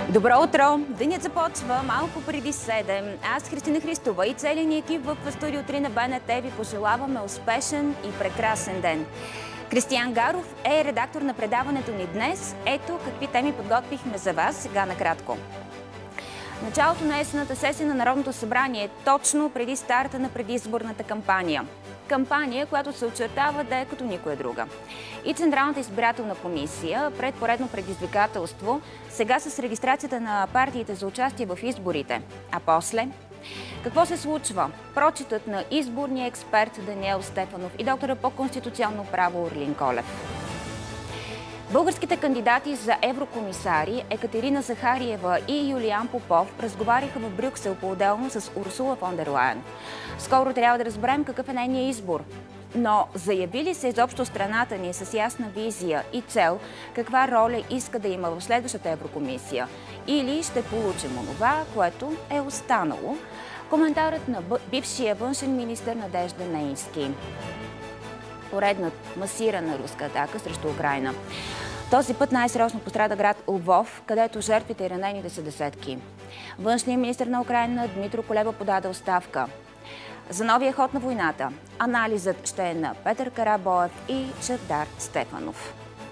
Добро утро! Денят започва малко преди 7. Аз, Христина Христова и целият ни екип в студио 3 на БНТ ви пожелаваме успешен и прекрасен ден. Кристиян Гаров е редактор на предаването ни днес. Ето какви теми подготвихме за вас сега накратко. Началото на есенната сесия на Народното събрание е точно преди старта на предизборната кампания. Кампания, която се очертава да е като никоя друга. И Централната избирателна комисия пред поредно предизвикателство, сега с регистрацията на партиите за участие в изборите. А после? Какво се случва? Прочитът на изборния експерт Даниел Стефанов и доктора по конституционно право Орлин Колев. Българските кандидати за еврокомисари Екатерина Захариева и Юлиан Попов разговаряха в Брюксел по-отделно с Урсула фон дер Лайен. Скоро трябва да разберем какъв е нейният избор. Но заяви ли се изобщо страната ни с ясна визия и цел каква роля иска да има в следващата еврокомисия? Или ще получим онова, което е останало? Коментарът на бившия външен министър Надежда Нейнски. Поредна масирана руска атака срещу Украйна. Този път най-сериозно пострада град Лвов, където жертвите и ранените са десетки. Външният министър на Украйна Дмитро Кулеба подаде оставка. За новия ход на войната анализът ще е на Петър Карабоев и Чавдар Стефанов.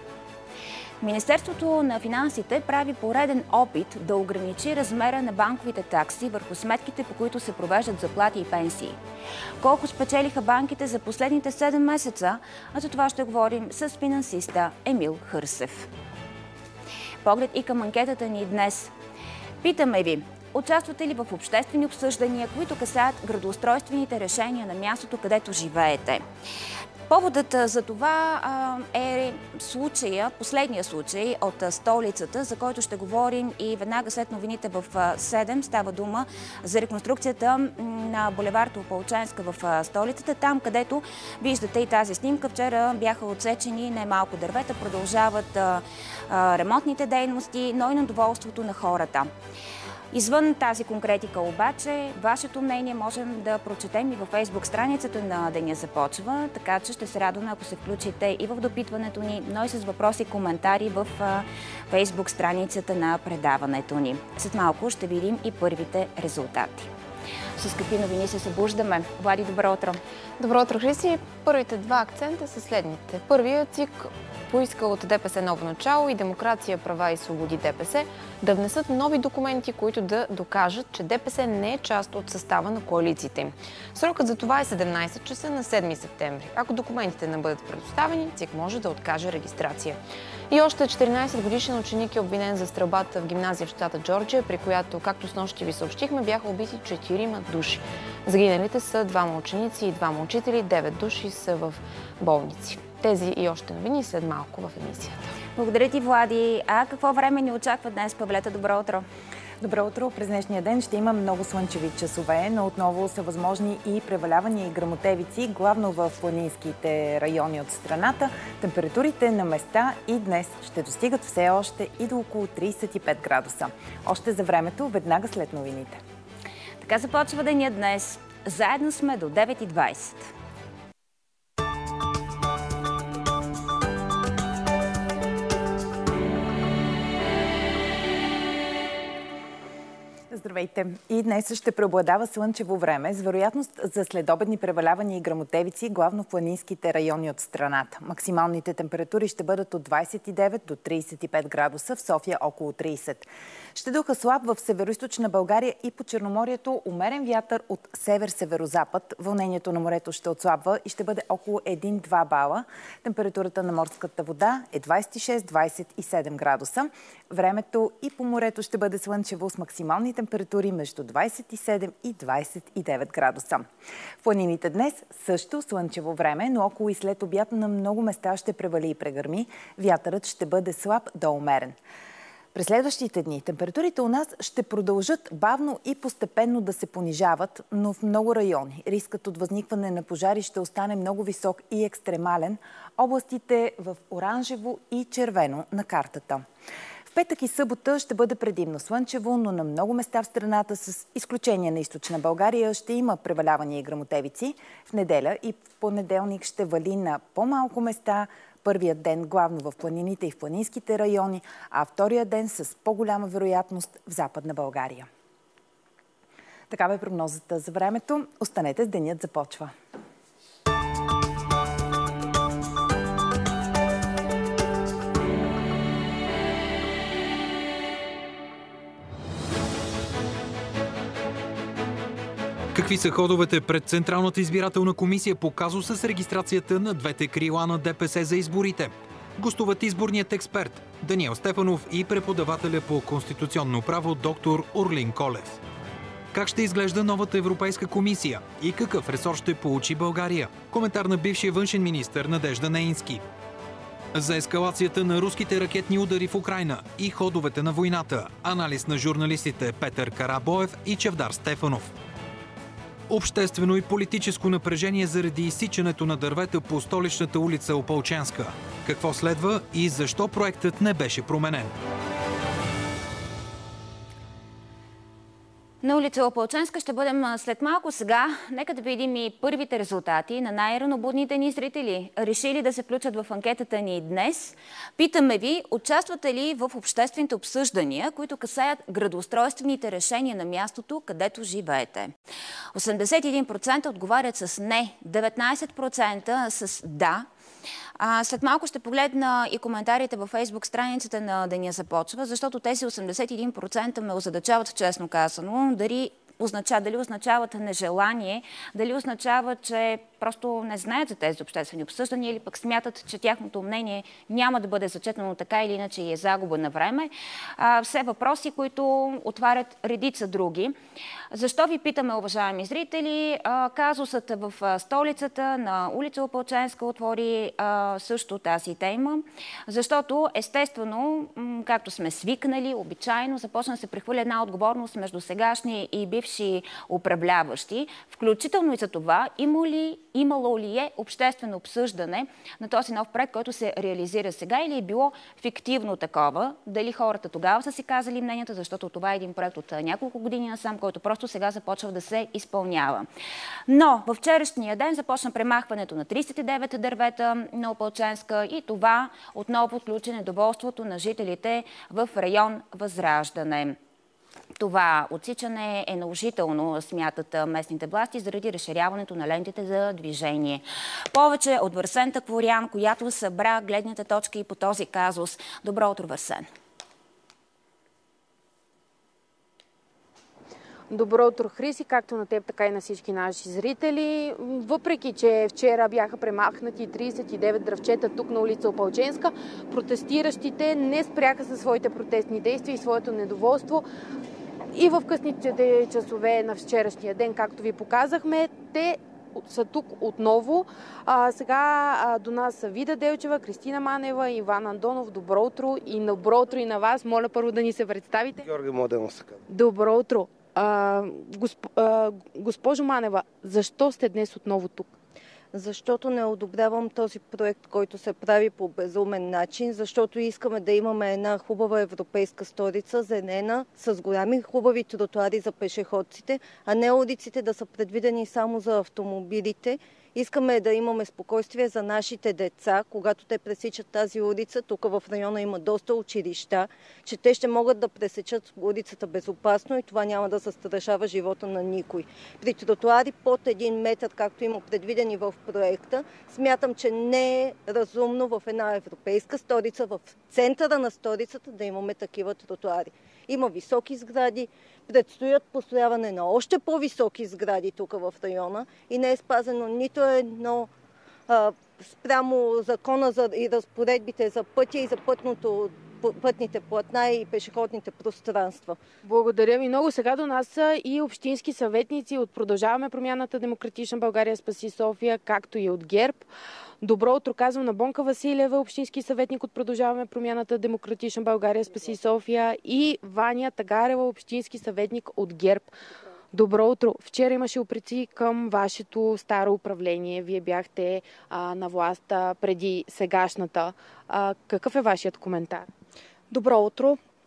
Министерството на финансите прави пореден опит да ограничи размера на банковите такси върху сметките, по които се провеждат заплати и пенсии. Колко спечелиха банките за последните 7 месеца, а за това ще говорим с финансиста Емил Хърсев. Поглед и към анкетата ни днес. Питаме ви, участвате ли в обществени обсъждания, които касаят градоустройствените решения на мястото, където живеете? Поводът за това е последния случай от столицата, за който ще говорим и веднага след новините в 7. Става дума за реконструкцията на булевард Опалченска в столицата. Там, където виждате и тази снимка, вчера бяха отсечени немалко дървета, продължават ремонтните дейности, но и недоволството на хората. Извън тази конкретика обаче, вашето мнение можем да прочетем и във Фейсбук страницата на Деня започва, така че ще се радваме, ако се включите и в допитването ни, но и с въпроси и коментари в Фейсбук страницата на предаването ни. След малко ще видим и първите резултати. С какви новини се събуждаме? Влади, добро утро! Добро утро, Хриси! Първите два акцента са следните. Първият ЦИК поиска от ДПС ново начало и Демокрация, права и свободи ДПС да внесат нови документи, които да докажат, че ДПС не е част от състава на коалициите им. Срокът за това е 17 часа на 7 септември. Ако документите не бъдат предоставени, ЦИК може да откаже регистрация. И още 14-годишен ученик е обвинен за стрелбата в гимназия в щата Джорджия, при която, както снощи ви съобщихме, бяха убити 4 души. Загиналите са 2 ученици и 2 учители, 9 души са в болници. Тези и още новини след малко в емисията. Благодаря ти, Влади. А какво време ни очаква днес, Павлета? Добро утро! Добро утро! През днешния ден ще има много слънчеви часове, но отново са възможни и превалявания и гръмотевици, главно в планинските райони от страната. Температурите на места и днес ще достигат все още и до около 35 градуса. Още за времето, веднага след новините. Така започва деня днес. Заедно сме до 9:20. Здравейте! И днес ще преобладава слънчево време с вероятност за следобедни превалявания и гръмотевици, главно в планинските райони от страната. Максималните температури ще бъдат от 29 до 35 градуса, в София около 30. Ще духа слаб в североизточна България и по Черноморието умерен вятър от север-северозапад. Вълнението на морето ще отслабва и ще бъде около 1-2 бала. Температурата на морската вода е 26-27 градуса. Времето и по морето ще бъде слънчево с максимални температури между 27 и 29 градуса. В планините днес също слънчево време, но около и след обяд на много места ще превали и прегърми. Вятърът ще бъде слаб до умерен. През следващите дни температурите у нас ще продължат бавно и постепенно да се понижават, но в много райони рискът от възникване на пожари ще остане много висок и екстремален. Областите в оранжево и червено на картата. В петък и събота ще бъде предимно слънчево, но на много места в страната, с изключение на източна България, ще има превалявания и гръмотевици. В неделя и в понеделник ще вали на по-малко места, първият ден главно в планините и в планинските райони, а втория ден с по-голяма вероятност в Западна България. Такава е прогнозата за времето. Останете с Денят започва. Какви са ходовете пред Централната избирателна комисия по казуса с регистрацията на двете крила на ДПС за изборите? Гостуват изборният експерт Даниел Стефанов и преподавателя по конституционно право доктор Орлин Колев. Как ще изглежда новата Европейска комисия и какъв ресор ще получи България? Коментар на бившия външен министър Надежда Неински. За ескалацията на руските ракетни удари в Украйна и ходовете на войната. Анализ на журналистите Петър Карабоев и Чевдар Стефанов. Обществено и политическо напрежение заради изсичането на дървета по столичната улица Опалченска. Какво следва и защо проектът не беше променен? На улица Опалченска ще бъдем след малко. Сега нека да видим и първите резултати на най-ранобудните ни зрители. Решили да се включат в анкетата ни днес. Питаме ви, участвате ли в обществените обсъждания, които касаят градоустройствените решения на мястото, където живеете? 81% отговарят с не, 19% с да. След малко ще погледна и коментарите във Фейсбук страницата на Деня започва, защото тези 81% ме озадачават, честно казано. Дали означават нежелание, дали означава, че просто не знаят за тези обществени обсъждания или пък смятат, че тяхното мнение няма да бъде зачетено така или иначе и е загуба на време. Все въпроси, които отварят редица други. Защо ви питаме, уважаеми зрители? Казусът в столицата на улица Опалченска отвори също тази тема, защото естествено, както сме свикнали, обичайно започна да се прехвърля една отговорност между сегашни и бивши управляващи, включително и за това имало ли е обществено обсъждане на този нов проект, който се реализира сега, или е било фиктивно такова. Дали хората тогава са си казали мненията, защото това е един проект от няколко години насам, който просто сега започва да се изпълнява. Но във вчерашния ден започна премахването на 39 дървета на Опалченска и това отново отключи недоволството на жителите в район Възраждане. Това отсичане е наложително, смятат местните власти, заради разширяването на лентите за движение. Повече от Върсен Такворян, която събра гледните точки по този казус. Добро утро, Върсен! Добро утро, Хриси, както на теб, така и на всички наши зрители. Въпреки че вчера бяха премахнати 39 дръвчета тук на улица Опалченска, протестиращите не спряха със своите протестни действия и своето недоволство. И в късните часове на вчерашния ден, както ви показахме, те са тук отново. Сега до нас са Вида Делчева, Кристина Манева, Иван Андонов. Добро утро и добро утро и на вас. Моля първо да ни се представите. Георги Младенов. Добро утро. Госпожо Манева, защо сте днес отново тук? Защото не одобрявам този проект, който се прави по безумен начин, защото искаме да имаме една хубава европейска столица, зелена, с голями хубави тротуари за пешеходците, а не улиците да са предвидени само за автомобилите. Искаме да имаме спокойствие за нашите деца, когато те пресичат тази улица. Тук в района има доста училища, че те ще могат да пресечат улицата безопасно и това няма да застрашава живота на никой. При тротуари под 1 метър, както има предвидени в проекта, смятам, че не е разумно в една европейска столица, в центъра на столицата да имаме такива тротуари. Има високи сгради, предстоят построяване на още по-високи сгради тук в района и не е спазено нито едно спрямо закона и разпоредбите за пътя и за пътните платна и пешеходните пространства. Благодаря ви много. Сега до нас са и общински съветници от Продължаваме промяната, Демократична България, Спаси София, както и от ГЕРБ. Добро утро, казвам на Бонка Василева, общински съветник от Продължаваме промяната, Демократична България, Спаси София, и Ваня Тагарева, общински съветник от ГЕРБ. Добро утро. Вчера имаше упреци към вашето старо управление. Вие бяхте на власт преди сегашната. Какъв е вашият коментар? Добро утро.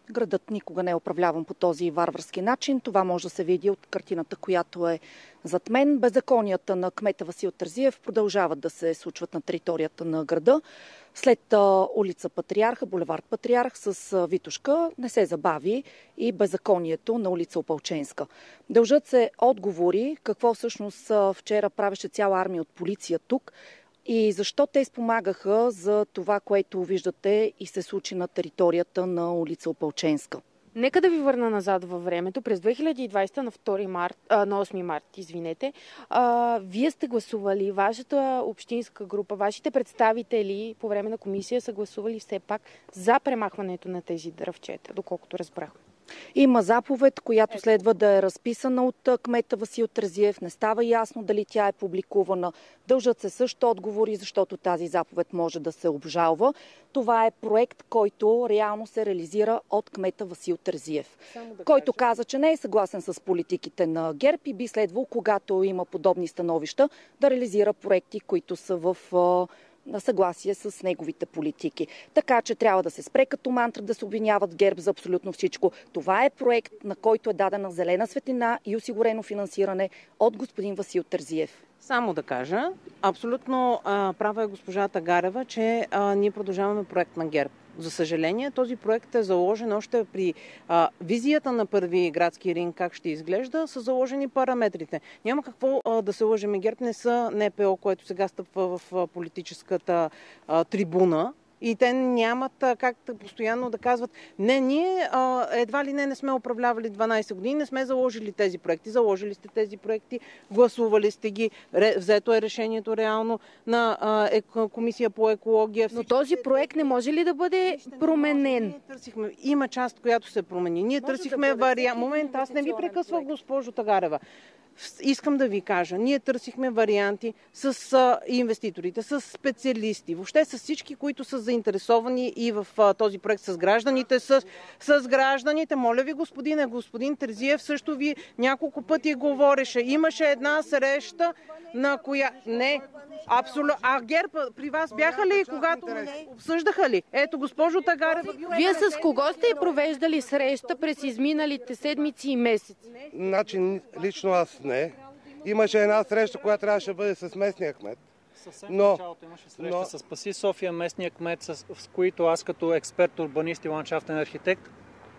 Градът никога не е управляван по този варварски начин. Това може да се види от картината, която е зад мен. Беззаконията на кмета Васил Терзиев продължават да се случват на територията на града. След улица Патриарха, булевард Патриарх с Витошка не се забави и беззаконието на улица Опалченска. Дължат се отговори какво всъщност вчера правеше цяла армия от полиция тук и защо те спомагаха за това, което виждате и се случи на територията на улица Опалченска. Нека да ви върна назад във времето. През 2020 на 8 март, вие сте гласували, вашата общинска група, вашите представители по време на комисия са гласували все пак за премахването на тези дръвчета, доколкото разбрах. Има заповед, която следва да е разписана от кмета Васил Терзиев. Не става ясно дали тя е публикувана. Дължат се също отговори, защото тази заповед може да се обжалва. Това е проект, който реално се реализира от кмета Васил Терзиев, който каза, че не е съгласен с политиките на ГЕРБ и би следвало, когато има подобни становища, да реализира проекти, които са в на съгласие с неговите политики. Така че трябва да се спре като мантра да се обвиняват ГЕРБ за абсолютно всичко. Това е проект, на който е дадена зелена светлина и осигурено финансиране от господин Васил Терзиев. Само да кажа, абсолютно права е госпожа Тагарева, че ние продължаваме проект на ГЕРБ. За съжаление, този проект е заложен още при визията на първи градски ринг, как ще изглежда, са заложени параметрите. Няма какво да се лъжеме. ГЕРБ не са НПО, което сега стъпва в политическата трибуна. И те нямат как постоянно да казват, не, ние едва ли не сме управлявали 12 години, не сме заложили тези проекти. Заложили сте тези проекти, гласували сте ги, взето е решението реално на Комисия по екология. Но този проект не може ли да бъде променен? Има част, която се промени. Ние търсихме вариант. Момент, аз не ви прекъсвах, госпожо Тагарева. Искам да ви кажа, ние търсихме варианти с инвеститорите, с специалисти, въобще с всички, които са заинтересовани и в този проект с гражданите. С гражданите, моля ви, господин Терзиев също ви няколко пъти говореше. Имаше една среща, на коя... Не, абсолютно. А ГЕРБ при вас бяха ли, когато обсъждаха ли? Ето, госпожо Тагарева. Вие с кого сте провеждали среща през изминалите седмици и месеци? Значи, лично аз не. Имаше една среща, която трябваше да бъде с местния кмет. Съвсем началото имаше среща с Спаси София, местния кмет, с които аз като експерт, урбанист и ландшафтен архитект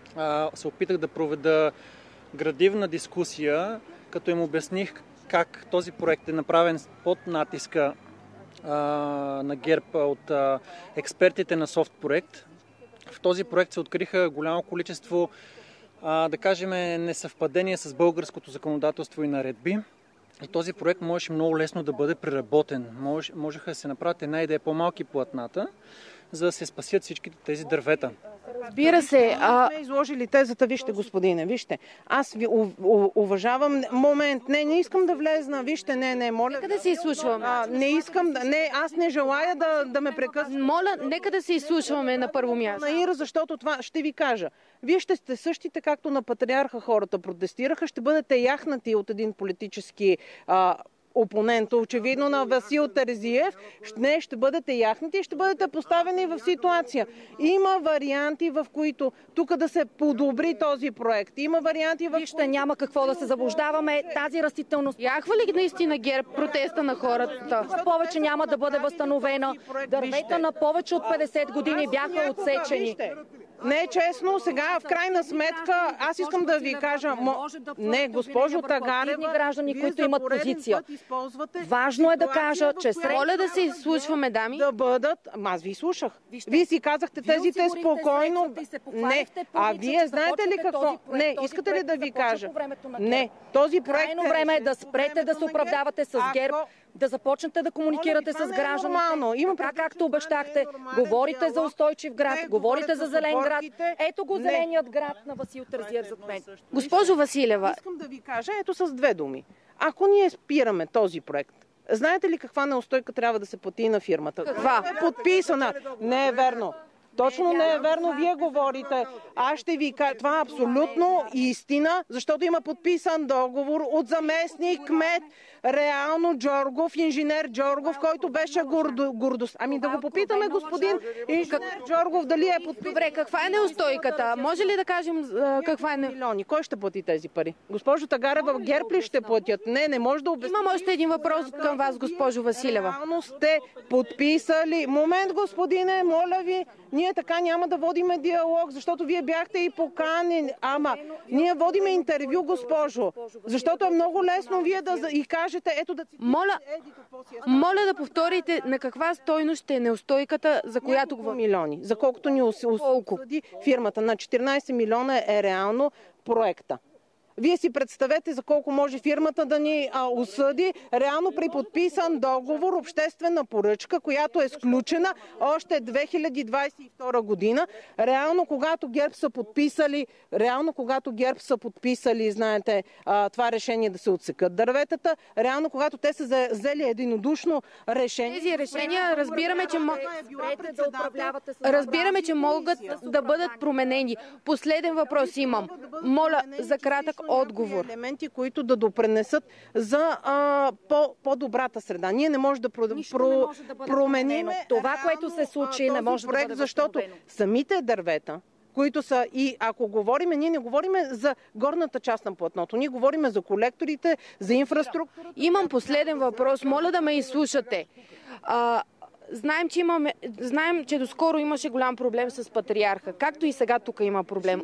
се опитах да проведа градивна дискусия, като им обясних как този проект е направен под натиска на ГЕРБ от експертите на Софтпроект. В този проект се откриха голямо количество, да кажем, несъвпадения с българското законодателство и наредби. И този проект можеше много лесно да бъде преработен. Можеха да се направят една идея по-малки платната, за да се спасят всичките тези дървета. Разбира се. сме изложили тезата, вижте, господине, вижте. Аз ви уважавам. Момент, не искам да влезна, вижте, не, моля. Нека да се изслушваме. Не искам, аз не желая да ме прекъсвате. Моля, нека да се изслушваме на първо място. Наира, защото това ще ви кажа. Вие ще сте същите, както на Патриарха хората протестираха, ще бъдете яхнати от един политически опонент, очевидно на Васил Терзиев, ще бъдете яхнати и ще бъдете поставени в ситуация. Има варианти, в които тук да се подобри този проект. Има варианти, в Вижте, няма какво да се заблуждаваме. Тази растителност... Яхва ли наистина ГЕРБ протеста на хората? Повече няма да бъде възстановена. Дървета на повече от 50 години бяха отсечени. Не е честно. Сега, в крайна сметка, аз искам да ви кажа... Не, госпожо Тагарева, граждани, които имат позиция. Важно е да кажа, че Моля да се изслушваме, дами. Да бъдат... Аз ви слушах. Вие си казахте тезите спокойно. Не. А вие знаете ли какво? Не, искате ли да ви кажа? Не. Този проект... Крайно време е да спрете да се оправдавате с ГЕРБ, да започнете да комуникирате с гражданите. Така както обещахте, говорите за устойчив град, говорите за зелен град. Ето го зеленият град на Васил Терзиев зад мен. Госпожо Василева, искам да ви кажа, ето с две думи. Ако ние спираме този проект, знаете ли каква неустойка трябва да се плати на фирмата? Каква? Е подписана. Не е верно. Точно не е верно, вие говорите. Аз ще ви кажа, това е абсолютно истина, защото има подписан договор от заместник кмет реално Джоргов, инженер Джоргов, който беше гордост. Ами да го попитаме господин инженер Джоргов дали е подписан. Добре, каква е неустойката? Може ли да кажем каква е милиони? Кой ще плати тези пари? Госпожо Тагарева, ГЕРБ ли ще платят? Не може да обясня. Имам още един въпрос към вас, госпожо Василева. Реално сте подписали. Момент, господине, моля ви, ние така няма да водиме диалог, защото вие бяхте и поканени. Ама, ние водиме интервю, госпожо, защото е много лесно вие да и кажете, ето да цитирате. Моля да повторите на каква стойност ще е неустойката, за която говорим. Милиони, за колкото ни осъди фирмата. На 14 милиона е реално проекта. Вие си представете за колко може фирмата да ни осъди реално при подписан договор, обществена поръчка, която е сключена още 2022 година. Реално когато ГЕРБ са подписали, знаете, това решение да се отсекат дърветата, реално когато те са взели единодушно решение. Тези решения разбираме, че могат да бъдат променени. Последен въпрос имам. Моля за кратък отговор. Елементи, които да допренесат за по-добрата среда. Ние не можем да променим това, което се случи, не може да бъде защото самите дървета, които са и ако говорим, ние не говорим за горната част на платното, ние говорим за колекторите, за инфраструктура. Имам последен въпрос, моля да ме изслушате. Знаем, че доскоро имаше голям проблем с патриарха, както и сега тук има проблем.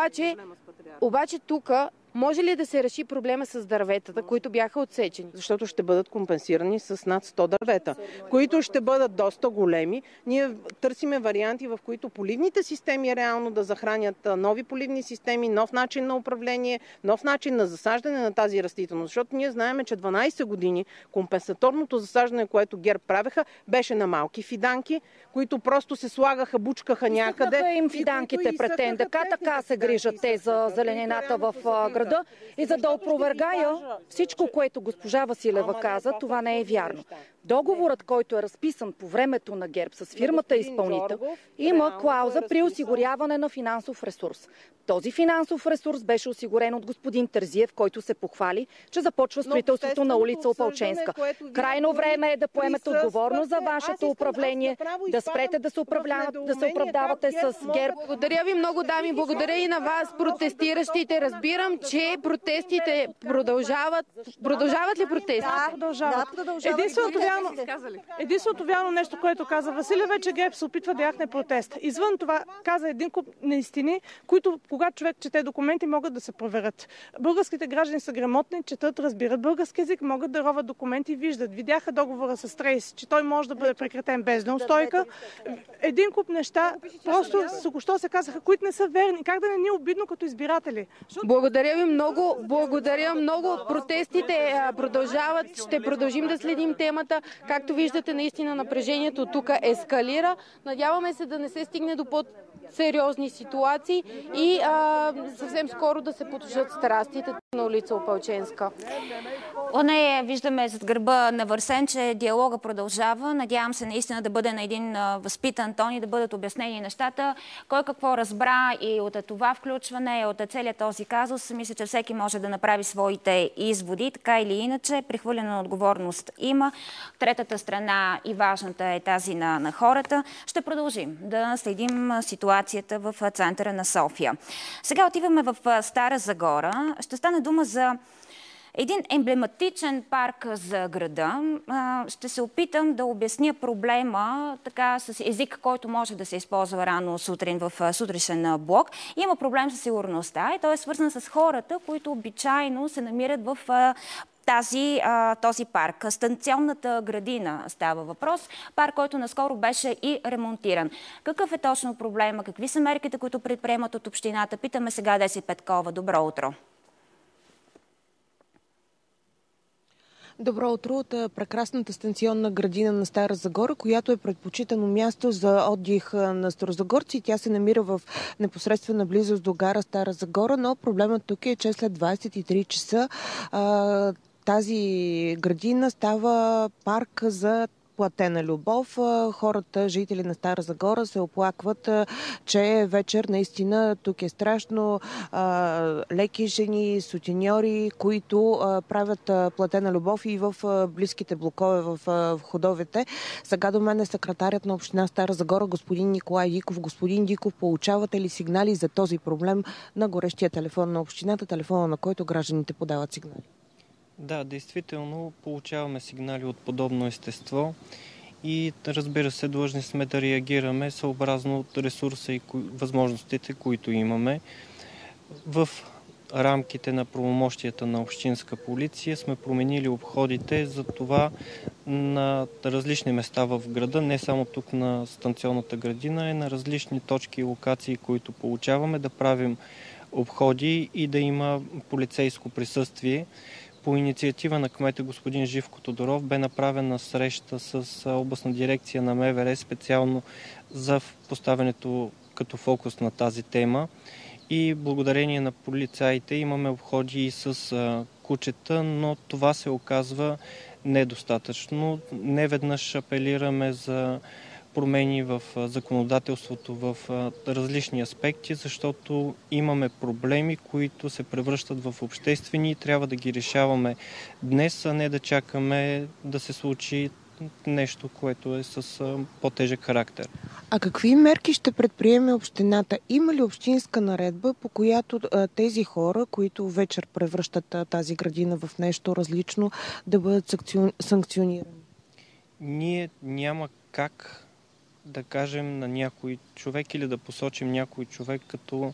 Обаче тук може ли да се реши проблема с дърветата, които бяха отсечени? Защото ще бъдат компенсирани с над 100 дървета, които ще бъдат доста големи. Ние търсиме варианти, в които поливните системи реално да захранят нови поливни системи, нов начин на управление, нов начин на засаждане на тази растителност. Защото ние знаем, че 12 години компенсаторното засаждане, което ГЕРБ правеха, беше на малки фиданки, които просто се слагаха, бучкаха някъде. Изтъкнаха им фиданките пред НДК, така се грижат те за зеленината в града. И за да опровергая всичко, което госпожа Василева каза, това не е вярно. Договорът, който е разписан по времето на ГЕРБ с фирмата изпълнител, има клауза при осигуряване на финансов ресурс. Този финансов ресурс беше осигурен от господин Терзиев, който се похвали, че започва строителството на улица Опалченска. Крайно време е да поемете отговорност за вашето управление, да спрете да се оправдавате с ГЕРБ. Благодаря ви много, дами. Благодаря и на вас, протестиращите. Разбирам, че протестите продължават. Продължават ли протести? Да, продължават. Единственото вярно нещо, което каза Василев, е, че ГЕРБ се опитва да яхне протест. Извън това каза един куп неистини, които, когато човек чете документи, могат да се проверят. Българските граждани са грамотни, четат, разбират български език, могат да роват документи, виждат. Видяха договора с Трейс, че той може да бъде прекратен без неустойка. Един куп неща просто току-що се казаха, които не са верни. Как да не ни е обидно като избиратели? Благодаря ви много. Благодаря много. Протестите продължават. Ще продължим да следим темата. Както виждате, наистина напрежението тук ескалира. Надяваме се да не се стигне до по-сериозни ситуации и съвсем скоро да се потушат страстите на улица Опалченска. Поне виждаме зад гърба на Върсен, че диалога продължава. Надявам се наистина да бъде на един възпитан тон и да бъдат обяснени нещата. Кой какво разбра и от това включване, и от целият този казус, мисля, че всеки може да направи своите изводи. Така или иначе, прехвърлена отговорност има. Третата страна и важната е тази на хората. Ще продължим да следим ситуацията в центъра на София. Сега отиваме в Стара Загора. Ще стане дума за един емблематичен парк за града. Ще се опитам да обясня проблема така с език, който може да се използва рано сутрин в сутрешен блок. Има проблем със сигурността и той е свързан с хората, които обичайно се намират в този парк. Станционната градина става въпрос. Парк, който наскоро беше и ремонтиран. Какъв е точно проблема? Какви са мерките, които предприемат от общината? Питаме сега Деси Петкова. Добро утро! Добро утро от прекрасната станционна градина на Стара Загора, която е предпочитано място за отдих на старозагорци. Тя се намира в непосредствена близост до гара Стара Загора, но проблемът тук е, че след 23 часа тази градина става парк за платена любов. Хората, жители на Стара Загора, се оплакват, че вечер наистина тук е страшно. Леки жени, сутеньори, които правят платена любов и в близките блокове, в входовете. Сега до мен е секретарят на община Стара Загора, господин Николай Диков. Господин Диков, получавате ли сигнали за този проблем на горещия телефон на общината, телефона на който гражданите подават сигнали? Да, действително получаваме сигнали от подобно естество и, разбира се, длъжни сме да реагираме съобразно ресурса и възможностите, които имаме. В рамките на правомощията на общинска полиция сме променили обходите, за това на различни места в града, не само тук на станционната градина, на различни точки и локации, които получаваме, да правим обходи и да има полицейско присъствие. По инициатива на кмета господин Живко Тодоров бе направена среща с областна дирекция на МВР специално за поставянето като фокус на тази тема. И благодарение на полицаите имаме обходи и с кучета, но това се оказва недостатъчно. Неведнъж апелираме за промени в законодателството в различни аспекти, защото имаме проблеми, които се превръщат в обществени и трябва да ги решаваме днес, а не да чакаме да се случи нещо, което е с по-тежък характер. А какви мерки ще предприеме общината? Има ли общинска наредба, по която тези хора, които вечер превръщат тази градина в нещо различно, да бъдат санкционирани? Ние няма как да кажем на някой човек или да посочим някой човек като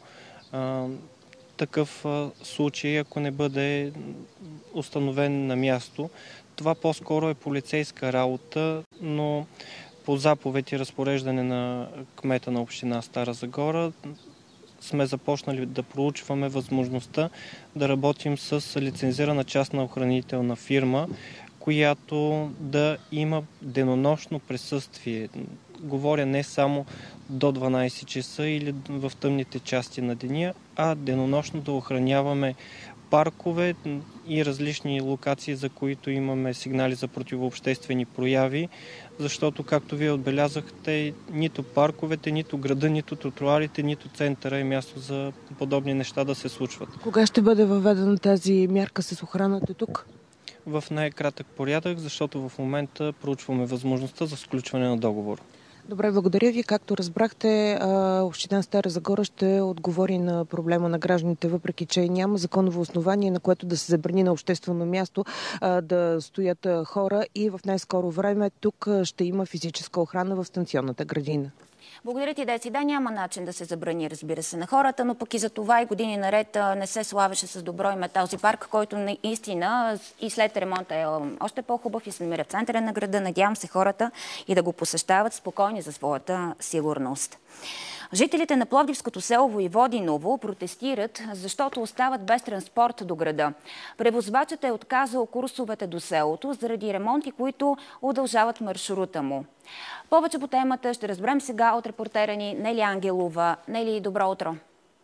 такъв случай, ако не бъде установен на място. Това по-скоро е полицейска работа, но по заповед и разпореждане на кмета на община Стара Загора сме започнали да проучваме възможността да работим с лицензирана частна охранителна фирма, която да има денонощно присъствие. Говоря не само до 12 часа или в тъмните части на деня, а денонощно да охраняваме паркове и различни локации, за които имаме сигнали за противообществени прояви, защото, както вие отбелязахте, нито парковете, нито града, нито тротуарите, нито центъра е място за подобни неща да се случват. Кога ще бъде въведена тази мярка с охраната тук? В най-кратък порядък, защото в момента проучваме възможността за сключване на договор. Добре, благодаря ви. Както разбрахте, община Стара Загора ще отговори на проблема на гражданите, въпреки че няма законово основание, на което да се забрани на обществено място да стоят хора и в най-скоро време тук ще има физическа охрана в станционната градина. Благодаря ти, Деци. Да, няма начин да се забрани, разбира се, на хората, но пък и за това и години наред не се славеше с добро име този парк, който наистина и след ремонта е още по-хубав и се намира в центъра на града. Надявам се хората и да го посещават спокойни за своята сигурност. Жителите на пловдивското село Войводиново протестират, защото остават без транспорт до града. Превозвачът е отказал курсовете до селото заради ремонти, които удължават маршрута му. Повече по темата ще разберем сега от репортера ни Нели Ангелова. Нели, добро утро!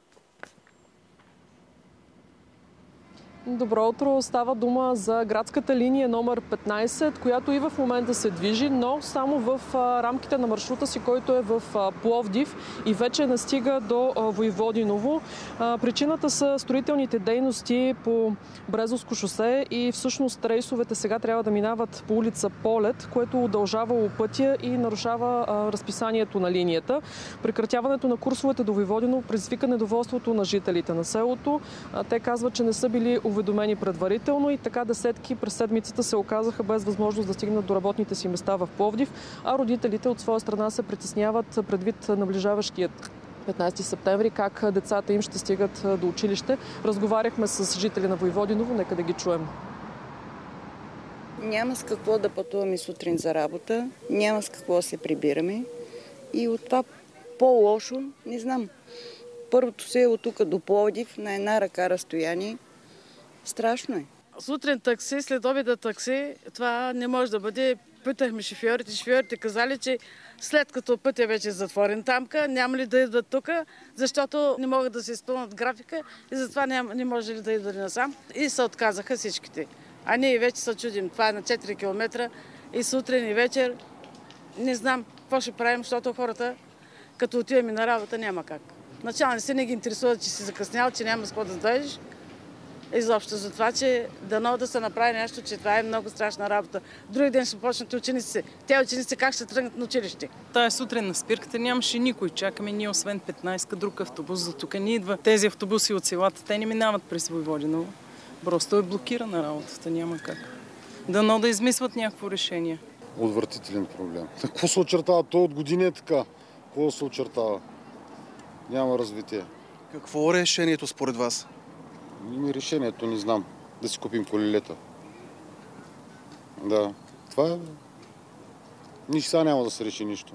Добро утро! Става дума за градската линия номер 15, която и в момента се движи, но само в рамките на маршрута си, който е в Пловдив и вече не стига до Войводиново. Причината са строителните дейности по Брезовско шосе и всъщност рейсовете сега трябва да минават по улица Полет, което удължава пътя и нарушава разписанието на линията. Прекратяването на курсовете до Войводиново предизвика недоволството на жителите на селото. Те казват, че не са били уведомени предварително и така десетки през седмицата се оказаха без възможност да стигнат до работните си места в Пловдив, а родителите от своя страна се притесняват предвид наближаващият 15 септември, как децата им ще стигат до училище. Разговаряхме с жители на Войводиново, нека да ги чуем. Няма с какво да пътуваме сутрин за работа, няма с какво да се прибираме и от това по-лошо не знам. Първото село тук до Пловдив на една ръка разстояние. Страшно е. Сутрин такси, след обеда такси, това не може да бъде. Питахме шофьорите. Шофьорите казали, че след като пътя вече е затворен тамка, няма ли да идват тук, защото не могат да се изпълнят графика и затова не може ли да идват насам. И се отказаха всичките. А ние вече се чудим. Това е на 4 км и сутрин, и вечер. Не знам какво ще правим, защото хората, като отиваме на работа, няма как. Началниците не ги интересуват, че си закъснял, че няма с какво да дойдеш. Изобщо за това, че дано да се направи нещо, че това е много страшна работа. Други ден ще почнат учениците. Те ученици как ще тръгнат на училище? Тая сутрин на спирката нямаше никой. Чакаме ние, освен 15-ка, друг автобус. За тук не идва. Тези автобуси от селата, те не минават през Войводиново. Просто е блокирана работата, няма как. Дано да измислят някакво решение. Отвратителен проблем. Какво се очертава? То от години е така. Какво се очертава? Няма развитие. Какво е решението според вас? Решението не знам. Да си купим колелета. Да. Това е... Сега няма да се реши нищо.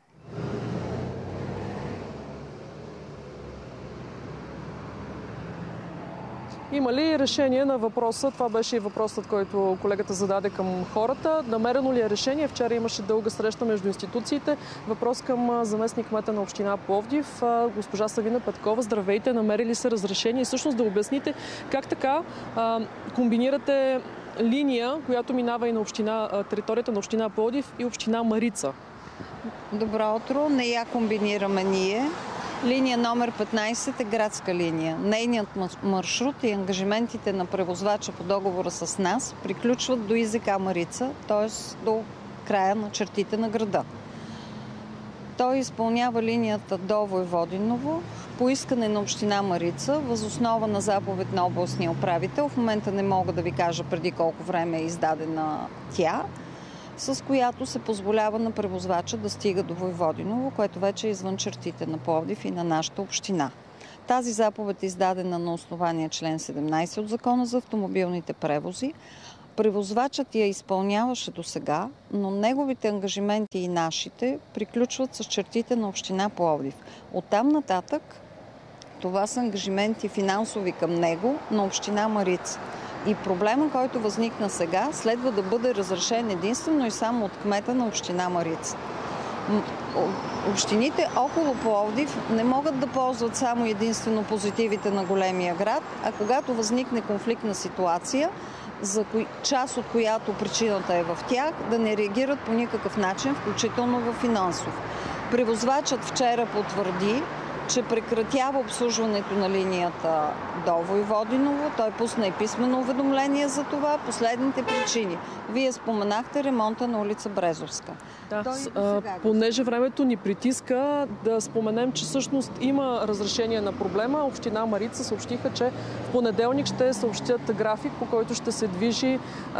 Има ли решение на въпроса? Това беше и въпросът, който колегата зададе към хората. Намерено ли е решение? Вчера имаше дълга среща между институциите. Въпрос към заместник-кмета на община Пловдив, госпожа Савина Петкова. Здравейте, намери ли се разрешение? И всъщност да обясните как така комбинирате линия, която минава и на територията на община Пловдив и община Марица. Добро утро, не я комбинираме ние. Линия номер 15 е градска линия. Нейният маршрут и ангажиментите на превозвача по договора с нас приключват до ИЗК Марица, т.е. до края на чертите на града. Той изпълнява линията до Войводиново по искане на община Марица, въз основа на заповед на областния управител. В момента не мога да ви кажа преди колко време е издадена тя, с която се позволява на превозвача да стига до Войводиново, което вече е извън чертите на Пловдив и на нашата община. Тази заповед е издадена на основание член 17 от Закона за автомобилните превози. Превозвачът я изпълняваше досега, но неговите ангажименти и нашите приключват с чертите на община Пловдив. Оттам нататък това са ангажименти финансови към него на община Марица. И проблема, който възникна сега, следва да бъде разрешен единствено и само от кмета на община Марица. Общините около Пловдив не могат да ползват само единствено позитивите на големия град, а когато възникне конфликтна ситуация, за част от която причината е в тях, да не реагират по никакъв начин, включително в финансов. Превозвачът вчера потвърди, че прекратява обслужването на линията до Войводиново. Той пусна и писмено уведомление за това. Последните причини. Вие споменахте ремонта на улица Брезовска. Да, понеже времето ни притиска, да споменем, че всъщност има разрешение на проблема. Община Марица съобщиха, че в понеделник ще съобщят график, по който ще се движи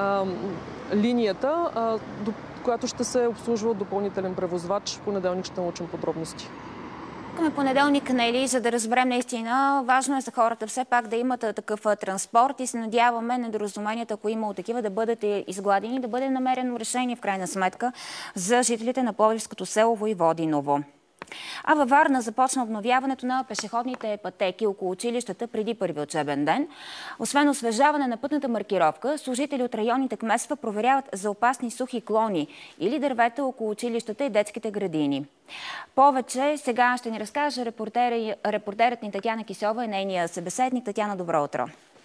линията, която ще се обслужва от допълнителен превозвач. В понеделник ще научим подробности. Към понеделник, Нели, за да разберем наистина, важно е за хората все пак да имат такъв транспорт и се надяваме недоразуменията, ако има такива, да бъдат изгладени, да бъде намерено решение в крайна сметка за жителите на пловдивското село Войводиново. А във Варна започна обновяването на пешеходните пътеки около училищата преди първи учебен ден. Освен освежаване на пътната маркировка, служители от районните кметства проверяват за опасни сухи клони или дървета около училищата и детските градини. Повече сега ще ни разкаже репортерът ни Татяна Кисова и нейния събеседник. Татяна, добро утро!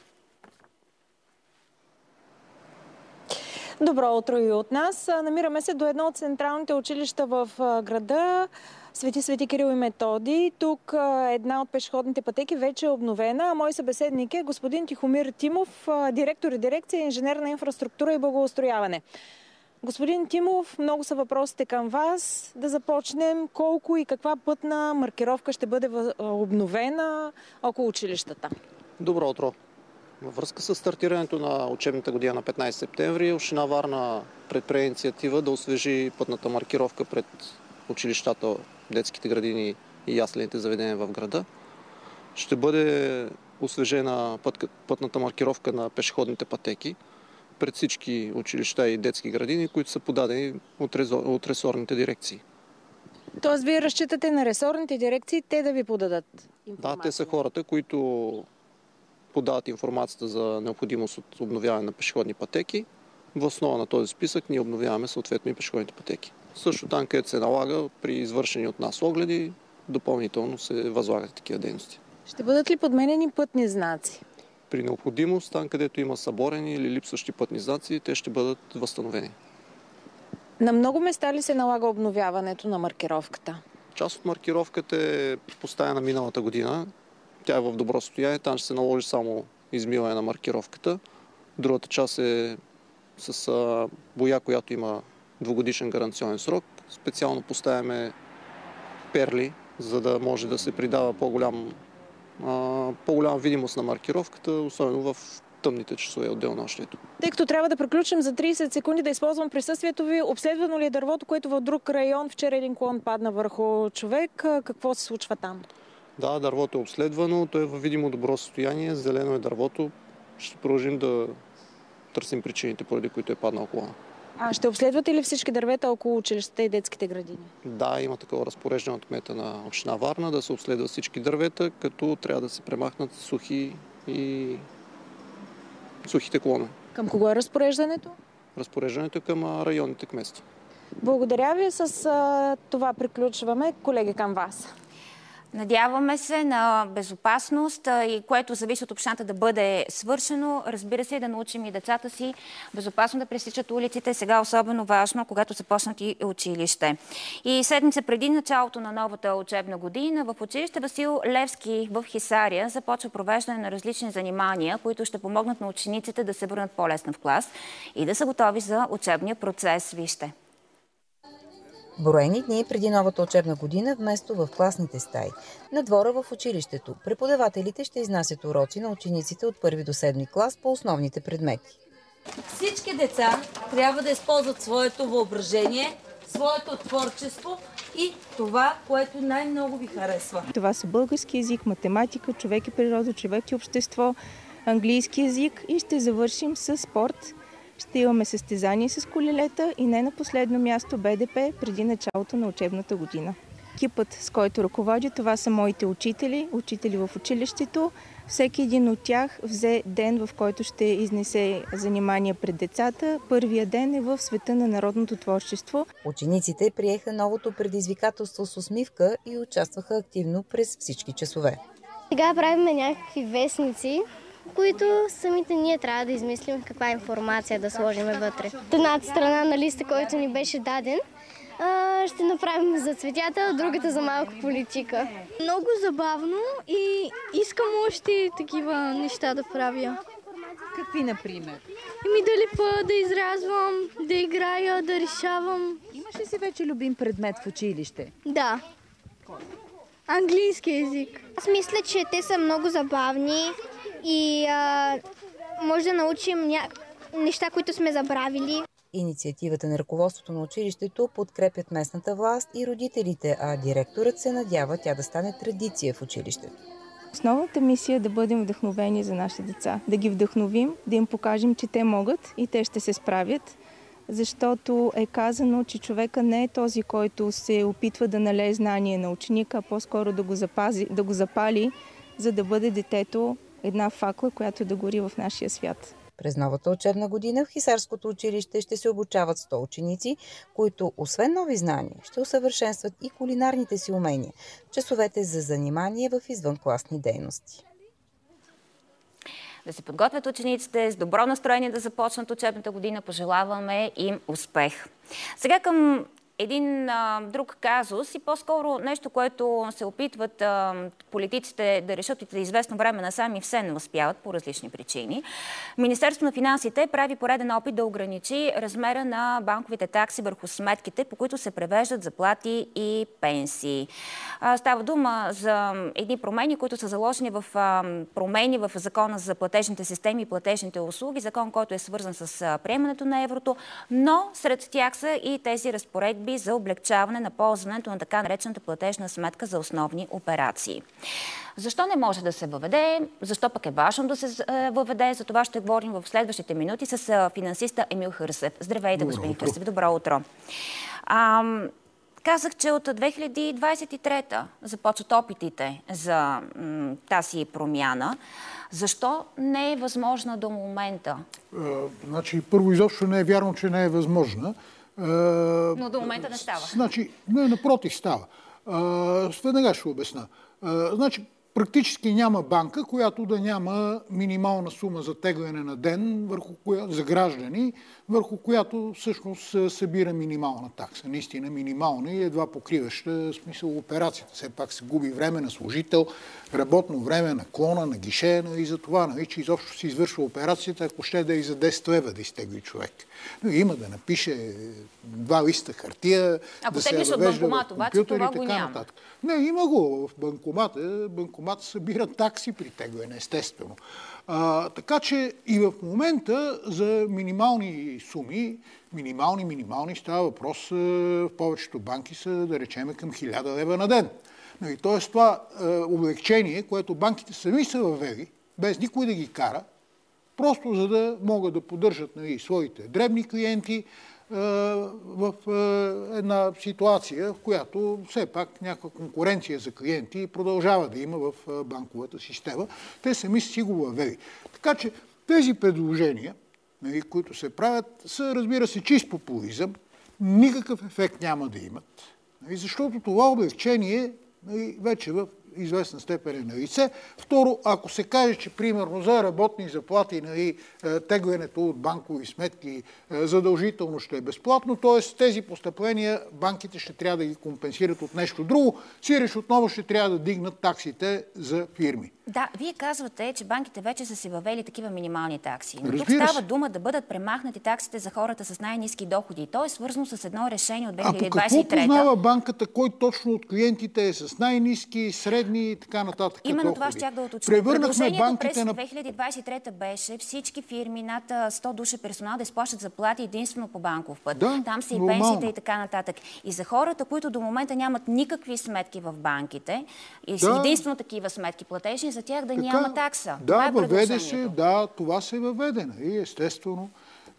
Добро утро и от нас. Намираме се до едно от централните училища в града, Свети Кирил и Методий. Тук една от пешеходните пътеки вече е обновена, а мой събеседник е господин Тихомир Тимов, директор и дирекция инженерна инфраструктура и благоустрояване. Господин Тимов, много са въпросите към вас. Да започнем. Колко и каква пътна маркировка ще бъде обновена около училищата? Добро утро! Във връзка с стартирането на учебната година на 15 септември, община Варна предприе инициатива да освежи пътната маркировка пред училищата, детските градини и яслените заведения в града. Ще бъде освежена пътната маркировка на пешеходните пътеки пред всички училища и детски градини, които са подадени от ресорните дирекции. Тоест, вие разчитате на ресорните дирекции те да ви подадат информация? Да, те са хората, които подават информацията за необходимост от обновяване на пешеходни пътеки. В основа на този списък ние обновяваме съответно и пешеходните пътеки. Също там, където се налага при извършени от нас огледи, допълнително се възлагат такива дейности. Ще бъдат ли подменени пътни знаци? При необходимост, там където има съборени или липсващи пътни знаци, те ще бъдат възстановени. На много места ли се налага обновяването на маркировката? Част от маркировката е поставена миналата година. Тя е в добро състояние. Там ще се наложи само измиване на маркировката. Другата част е с боя, която има 2-годишен гаранционен срок. Специално поставяме перли, за да може да се придава по-голяма видимост на маркировката, особено в тъмните часове от денонощието. Тъй като трябва да приключим за 30 секунди, да използвам присъствието ви, обследвано ли е дървото, което в друг район вчера един клон падна върху човек? Какво се случва там? Да, дървото е обследвано, то е във видимо добро състояние, зелено е дървото. Ще продължим да търсим причините, поради които е паднал клона. Ще обследвате ли всички дървета около училищата и детските градини? Да, има такова разпореждане от кмета на община Варна да се обследват всички дървета, като трябва да се премахнат сухите клонове. Към кого е разпореждането? Разпореждането е към районните кметства. Благодаря ви. С това приключваме. Колеги, към вас. Надяваме се на безопасност и което зависи от общината да бъде свършено. Разбира се, да научим и децата си безопасно да пресичат улиците. Сега особено важно, когато започнат и училище. И седмица преди началото на новата учебна година в училище Васил Левски в Хисаря започва провеждане на различни занимания, които ще помогнат на учениците да се върнат по-лесно в клас и да са готови за учебния процес. Вижте. Броени дни преди новата учебна година, вместо в класните стаи, на двора в училището, преподавателите ще изнасят уроци на учениците от 1 до 7 клас по основните предмети. Всички деца трябва да използват своето въображение, своето творчество и това, което най-много ви харесва. Това са български език, математика, човек и природа, човек и общество, английски език и ще завършим с спорт. Ще имаме състезание с колелета и не на последно място БДП преди началото на учебната година. Екипът, с който ръководя, това са моите учители в училището. Всеки един от тях взе ден, в който ще изнесе занимания пред децата. Първия ден е в света на народното творчество. Учениците приеха новото предизвикателство с усмивка и участваха активно през всички часове. Сега правим някакви вестници, които самите ние трябва да измислим каква информация да сложим вътре. От едната страна на листа, който ни беше даден, ще направим за цветята, другата за малко политика. Много забавно и искам още такива неща да правя. Какви, например? Да лепа, да изрязвам, да играя, да решавам. Имаш ли си вече любим предмет в училище? Да. Английски език. Аз мисля, че те са много забавни и може да научим неща, които сме забравили. Инициативата на ръководството на училището подкрепят местната власт и родителите, а директорът се надява тя да стане традиция в училището. Основната мисия е да бъдем вдъхновени за нашите деца. Да ги вдъхновим, да им покажем, че те могат и те ще се справят. Защото е казано, че човека не е този, който се опитва да налее знание на ученика, а по-скоро да го запали, за да бъде детето една факла, която да гори в нашия свят. През новата учебна година в Хисарското училище ще се обучават 100 ученици, които освен нови знания ще усъвършенстват и кулинарните си умения, часовете за занимание в извънкласни дейности. Да се подготвят учениците с добро настроение да започнат учебната година. Пожелаваме им успех. Сега към един друг казус и по-скоро нещо, което се опитват политиците да решат и за известно време насам и все не успяват по различни причини. Министерството на финансите прави пореден опит да ограничи размера на банковите такси върху сметките, по които се превеждат заплати и пенсии. Става дума за едни промени, които са заложени в промени в Закона за платежните системи и платежните услуги, закон, който е свързан с приемането на еврото, но сред тях са и тези разпоредби за облегчаване на ползването на така наречената платежна сметка за основни операции. Защо не може да се въведе? Защо пък е важно да се въведе? За това ще говорим в следващите минути с финансиста Емил Хърсев. Здравейте, господин Хърсев. Добро утро. Казах, че от 2023 започват опитите за тази промяна. Защо не е възможна до момента? Първо, изобщо не е вярно, че не е възможна. Но до момента не става. Напротив става. Веднага ще обясна. Практически няма банка, която да няма минимална сума за тегляне на ден за граждани, върху която всъщност събира минимална такса. Наистина минимална и едва покриваща смисъл операцията. Все пак се губи време на служител, работно време на клона, на гише и за това, че изобщо се извършва операцията, ако ще да и за 10 лева да изтегли човек. Има да напише 2 листа хартия, да се въвежда в компютър и така нататък. Не, има го в банкомата. Банкомата събира такси при тегляне, естествено. Така че и в момента за минимални суми, минимални става въпрос в повечето банки са, да речеме, към 1000 лева на ден. Тоест това облегчение, което банките сами са въвели, без никой да ги кара, просто за да могат да поддържат своите дребни клиенти в една ситуация, в която все пак някаква конкуренция за клиенти продължава да има в банковата система. Те сами си го въвели. Така че тези предложения, които се правят, са, разбира се, чист популизъм. Никакъв ефект няма да имат. Защото това облегчение вече в известна степен е на лице. Второ, ако се каже, че примерно за работни заплати теглянето от банкови сметки задължително ще е безплатно, т.е. тези постъпления банките ще трябва да ги компенсират от нещо друго, сиреч отново ще трябва да дигнат таксите за фирми. Да, вие казвате, че банките вече са си въвели такива минимални такси. Но тук става дума да бъдат премахнати таксите за хората с най-ниски доходи. И то е свързано с едно решение от 2023. А по какво познава банката, кой точно от клиентите е с най-ниски, средни и така нататък? Именно това щях да уточня. Предложението през 2023 беше всички фирми над 100 души персонал да изплащат заплати единствено по банков път. Да, там са и пенсиите и така нататък. И за хората, които до момента нямат никакви сметки в банките, и единствено такива сметки платежни, за тях да няма такса. Да, въведе се, това се въведе. И естествено,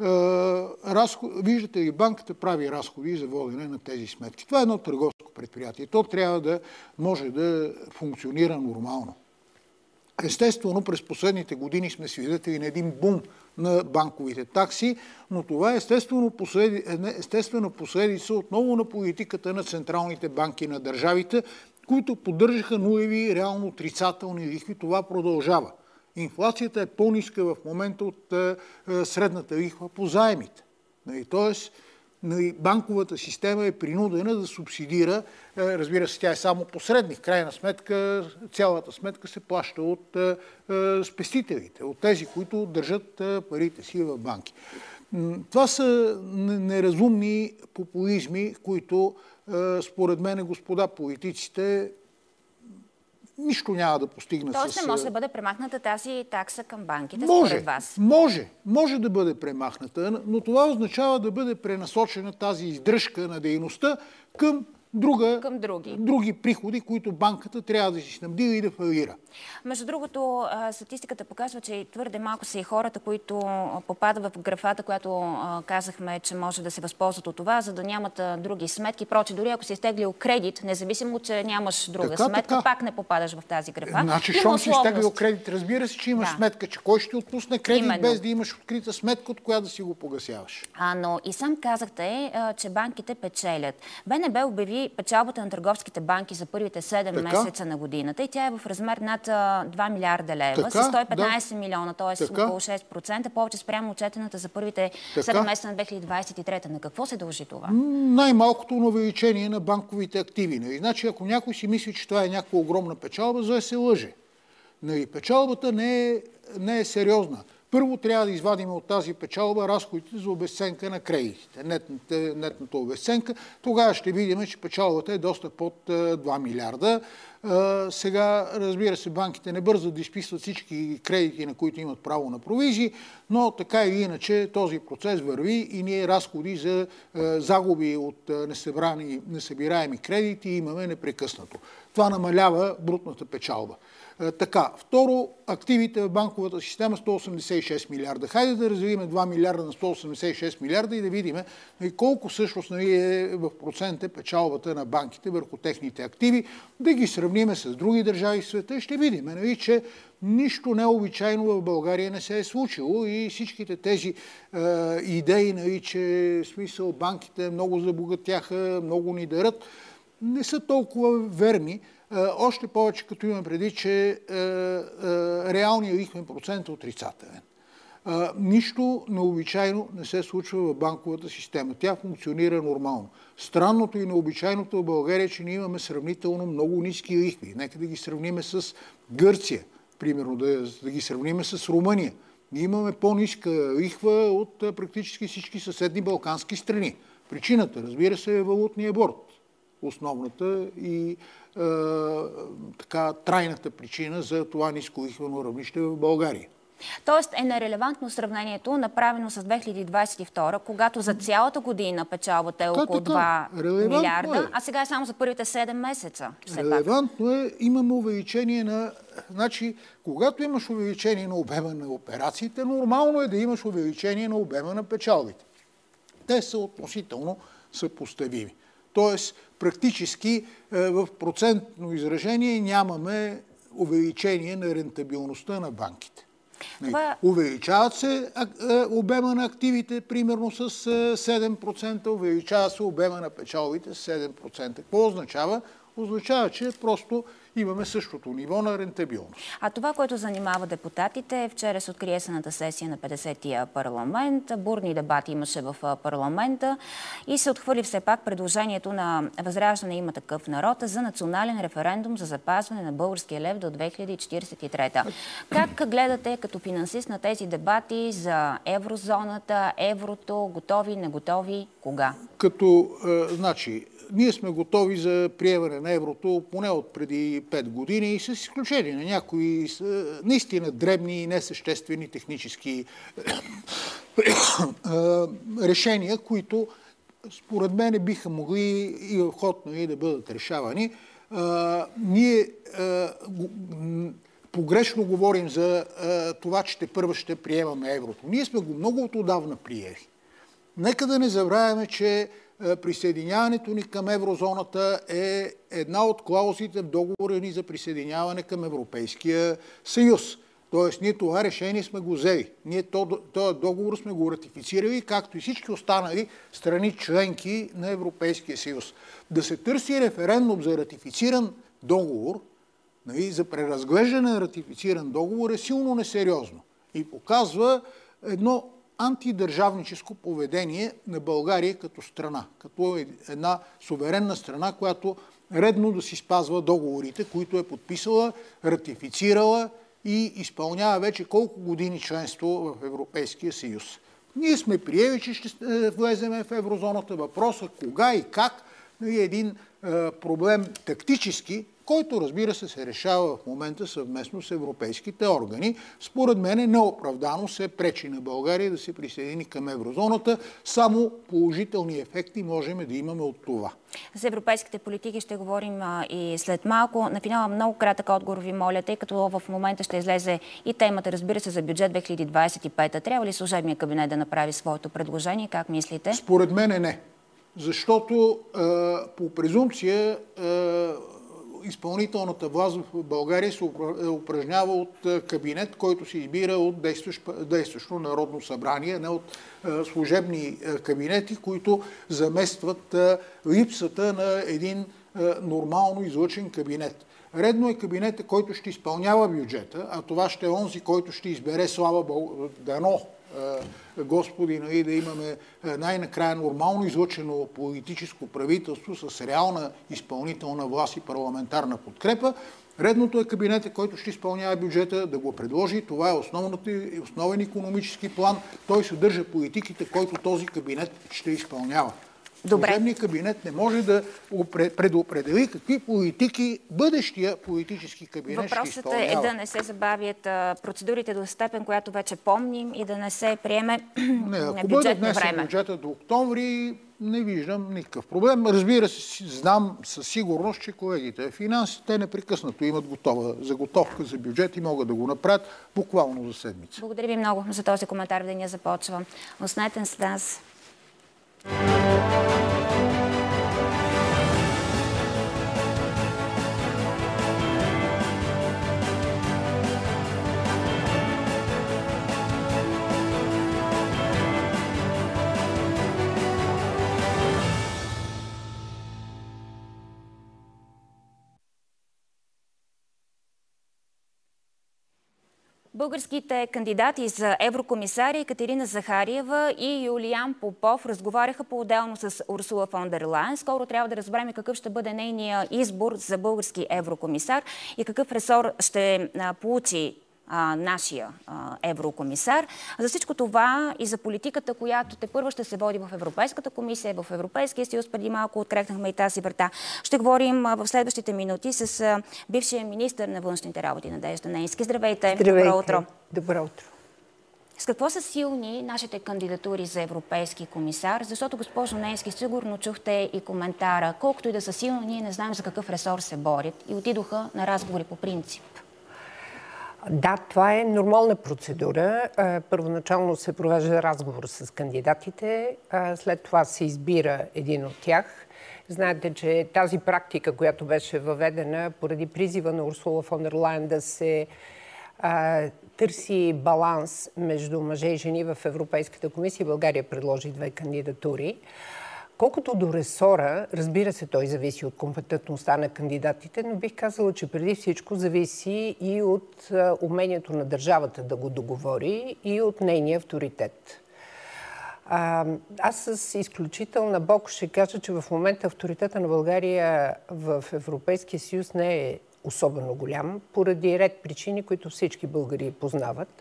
виждате ли, банката прави разходи за водене на тези сметки. Това е едно търговско предприятие. То трябва да може да функционира нормално. Естествено, през последните години сме свидетели на един бум на банковите такси, но това е естествена последица отново на политиката на централните банки на държавите, които поддържаха нулеви, реално отрицателни лихви. Това продължава. Инфлацията е по-ниска в момента от средната лихва по заемите. Тоест, банковата система е принудена да субсидира, разбира се, тя е само посредник. В крайна сметка, цялата сметка се плаща от спестителите, от тези, които държат парите си в банки. Това са неразумни популизми, които според мен, господа политиците, нищо няма да постигнат. Тоест не може да бъде премахната тази такса към банките, според вас? Може да бъде премахната, но това означава да бъде пренасочена тази издръжка на дейността към други приходи, които банката трябва да си снабди и да фалира. Между другото, статистиката показва, че твърде малко са и хората, които попадат в графата, която казахме, че може да се възползват от това, за да нямат други сметки. Проче, дори ако си изтеглил кредит, независимо, че нямаш друга сметка, пак не попадаш в тази графа. Значи, щом си изтеглил кредит, разбира се, че имаш сметка, че кой ще отпусне кредит, без да имаш открита сметка, от която да си го погасяваш. Но и сам казахте, че банките печелят. БНБ обяви печалбата на търговските банки за първите 7 месеца на годината и тя е в размер над 2 милиарда лева, с 115 милиона, т.е. около 6%, повече спрямо отчетената за първите 7 месеца на 2023. На какво се дължи това? Най-малкото на увеличение на банковите активи. Значи, ако някой си мисли, че това е някаква огромна печалба, за да се лъже. Печалбата не е сериозна. Първо трябва да извадим от тази печалба разходите за обезценка на кредитите, нетната обезценка. Тогава ще видим, че печалбата е доста под 2 милиарда. Сега, разбира се, банките не бързат да изписват всички кредити, на които имат право на провизии, но така или иначе този процес върви и ние разходи за загуби от несъбираеми кредити имаме непрекъснато. Това намалява брутната печалба. Второ, активите в банковата система 186 милиарда. Хайде да разделим 2 милиарда на 186 милиарда и да видим колко всъщност е в процент печалбата на банките върху техните активи, да ги сравним с други държави в света и ще видим, че нищо необичайно в България не се е случило и всичките тези идеи, че смисъл банките много забогатяха, много ни дарат, не са толкова верни. Още повече, като имам преди, че реалният лихвен процент е отрицателен. Нищо необичайно не се случва в банковата система. Тя функционира нормално. Странното и необичайното в България е, че ние имаме сравнително много ниски лихви. Нека да ги сравниме с Гърция, примерно, да ги сравниме с Румъния. Ние имаме по-ниска лихва от практически всички съседни балкански страни. Причината, разбира се, е валутния борд. Основната и трайната причина за това ниско лихвено равнище в България. Тоест е нерелевантно сравнението, направено с 2022, когато за цялата година печалбата е около 2 милиарда, а сега е само за първите 7 месеца. Релевантно е, имаме увеличение на... Значи, когато имаш увеличение на обема на операциите, нормално е да имаш увеличение на обема на печалбите. Те са относително съпоставими. Тоест, практически в процентно изражение нямаме увеличение на рентабилността на банките. Увеличават се обема на активите примерно с 7%, увеличава се обема на печалбите с 7%. Какво означава? Означава, че просто имаме същото ниво на рентабилност. А това, което занимава депутатите, вчера се откри есенната сесия на 50-тия парламент. Бурни дебати имаше в парламента и се отхвърли все пак предложението на Възраждане Има такъв народ за национален референдум за запазване на българския лев до 2043. Как гледате като финансист на тези дебати за еврозоната, еврото, готови, неготови, кога? Ние сме готови за приемане на еврото поне от преди 5 години, с изключение на някои наистина дребни и несъществени технически решения, които според мен биха могли и в ход да бъдат решавани. Ние погрешно говорим за това, че тепърва ще приемаме еврото. Ние сме го много отдавна приели. Нека да не забравяме, че присъединяването ни към еврозоната е една от клаузите в договора ни за присъединяване към Европейския съюз. Тоест, ние това решение сме го взели. Ние този договор сме го ратифицирали, както и всички останали страни членки на Европейския съюз. Да се търси референдум за ратифициран договор, за преразглеждане на ратифициран договор е силно несериозно и показва едно антидържавническо поведение на България като страна, като една суверенна страна, която редно да си спазва договорите, които е подписала, ратифицирала и изпълнява вече колко години членство в Европейския съюз. Ние сме приели, че ще влезем в еврозоната. Въпросът кога и как е един проблем тактически, който, разбира се решава в момента съвместно с европейските органи. Според мен неоправдано се пречи на България да се присъедини към еврозоната. Само положителни ефекти можем да имаме от това. За европейските политики ще говорим и след малко. На финала много кратък отговор ви моля, тъй като в момента ще излезе и темата, разбира се, за бюджет 2025. Трябва ли служебният кабинет да направи своето предложение? Как мислите? Според мен не. Защото по презумпция изпълнителната власт в България се упражнява от кабинет, който се избира от действащо Народно събрание, не от служебни кабинети, които заместват липсата на един нормално излъчен кабинет. Редно е кабинета, който ще изпълнява бюджета, а това ще е онзи, който ще избере, слава Богу, дано Господи, да имаме най-накрая нормално излъчено политическо правителство с реална изпълнителна власт и парламентарна подкрепа. Редното е кабинета, който ще изпълнява бюджета, да го предложи. Това е основен икономически план. Той съдържа политиките, които този кабинет ще изпълнява. Служебният кабинет не може да предопредели какви политики бъдещия политически кабинет ще изпълнява. Въпросът е да не се забавят процедурите до степен, която вече помним и да не се приеме бюджет на време. Бюджета до октомври не виждам никакъв проблем. Разбира се, знам със сигурност, че колегите в финансите непрекъснато имат заготовка за бюджет и могат да го направят буквално за седмица. Благодаря ви много за този коментар. Деня започва. Останете с нас. Българските кандидати за еврокомисари Екатерина Захариева и Юлиян Попов разговаряха по-отделно с Урсула фон дер Лайен. Скоро трябва да разберем какъв ще бъде нейния избор за български еврокомисар и какъв ресор ще получи нашия еврокомисар. За всичко това и за политиката, която тепърва ще се води в Европейската комисия, в Европейския съюз, преди малко открехнахме и тази врата. Ще говорим в следващите минути с бившия министър на външните работи Надежда Нейнски. Здравейте! Добро утро! Добро утро! С какво са силни нашите кандидатури за европейски комисар? Защото, госпожо Нейнски, сигурно чухте и коментара. Колкото и да са силни, ние не знаем за какъв ресор се борят и отидоха на разговори по принцип. Да, това е нормална процедура. Първоначално се провежда разговор с кандидатите, след това се избира един от тях. Знаете, че тази практика, която беше въведена поради призива на Урсула фон дер Лайен да се търси баланс между мъже и жени в Европейската комисия, България предложи две кандидатури. Колкото до ресора, разбира се, той зависи от компетентността на кандидатите, но бих казала, че преди всичко зависи и от умението на държавата да го договори и от нейния авторитет. Аз с изключителна болка ще кажа, че в момента авторитета на България в Европейския съюз не е особено голям, поради ред причини, които всички българи познават.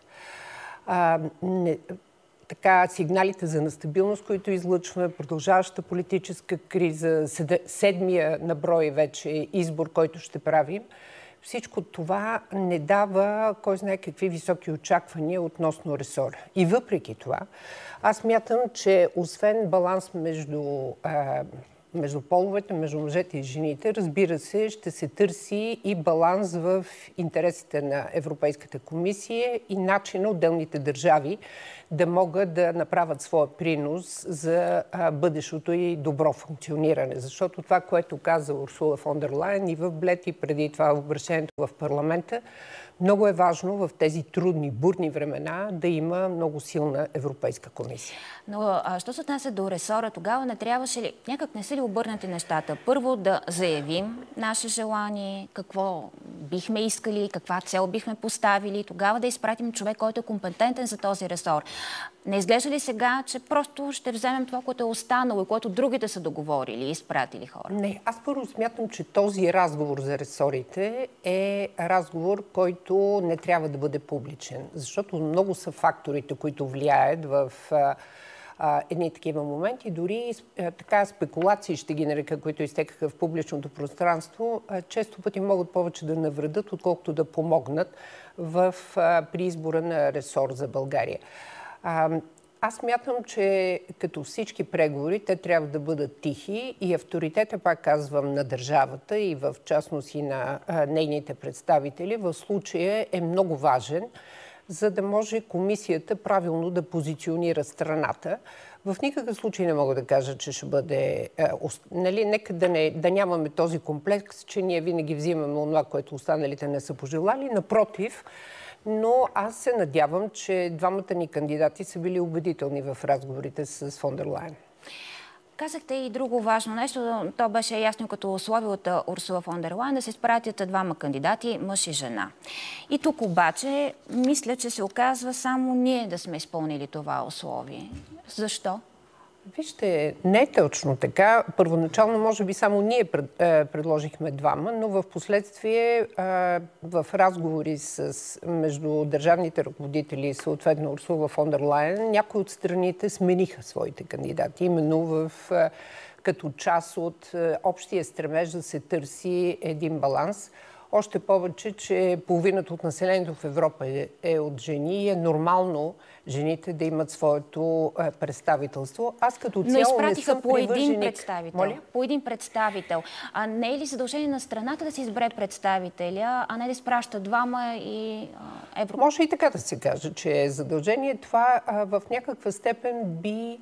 Сигналите за нестабилност, които излъчваме, продължаваща политическа криза, седмия на брой вече избор, който ще правим, всичко това не дава кой знае какви високи очаквания относно ресора. И въпреки това, аз мятам, че освен баланс между половете, между мъжете и жените, разбира се, ще се търси и баланс в интересите на Европейската комисия и начин на отделните държави да могат да направят своя принос за бъдещото и добро функциониране. Защото това, което каза Урсула фон дер Лайен и в Блед и преди това обращението в парламента, много е важно в тези трудни, бурни времена да има много силна Европейска комисия. Но що се отнася до ресора, тогава не трябваше ли, някак не са ли обърнати нещата? Първо да заявим наше желание, какво бихме искали, каква цел бихме поставили, тогава да изпратим човек, който е компетентен за този ресор. Не изглежда ли сега, че просто ще вземем това, което е останало и което другите са договорили и изпратили хора? Не, аз първо смятам, че този разговор за ресорите е разговор, който не трябва да бъде публичен. Защото много са факторите, които влияят в едни такива моменти. Дори спекулации, ще ги нарека, които изтекаха в публичното пространство, често пъти могат повече да навредят, отколкото да помогнат при избора на ресор за България. Аз мятам, че като всички преговори, те трябва да бъдат тихи и авторитета, пак казвам, на държавата и в частност и на нейните представители, в случая е много важен, за да може комисията правилно да позиционира страната. В никакъв случай не мога да кажа, че ще бъде... нека да нямаме този комплекс, че ние винаги взимаме това, което останалите не са пожелали. Напротив, но аз се надявам, че двамата ни кандидати са били убедителни в разговорите с фон дер Лайен. Казахте и друго важно нещо. То беше ясно като условие от Урсула фон дер Лайен да се изпратят двама кандидати, мъж и жена. И тук обаче мисля, че се оказва само ние да сме изпълнили това условие. Защо? Вижте, не е точно така. Първоначално, може би, само ние предложихме двама, но в последствие в разговори между държавните ръководители и съответно Урсула фон дер Лайен, някои от страните смениха своите кандидати, именно като част от общия стремеж да се търси един баланс. Още повече, че половината от населението в Европа е от жени и е нормално жените да имат своето представителство. Аз като цяло не съм привърженик. Но изпратиха по един представител. Моля? По един представител. А не е ли задължение на страната да се избере представителя, а не да изпраща двама и Европа? Може и така да се каже, че е задължение. Това в някаква степен би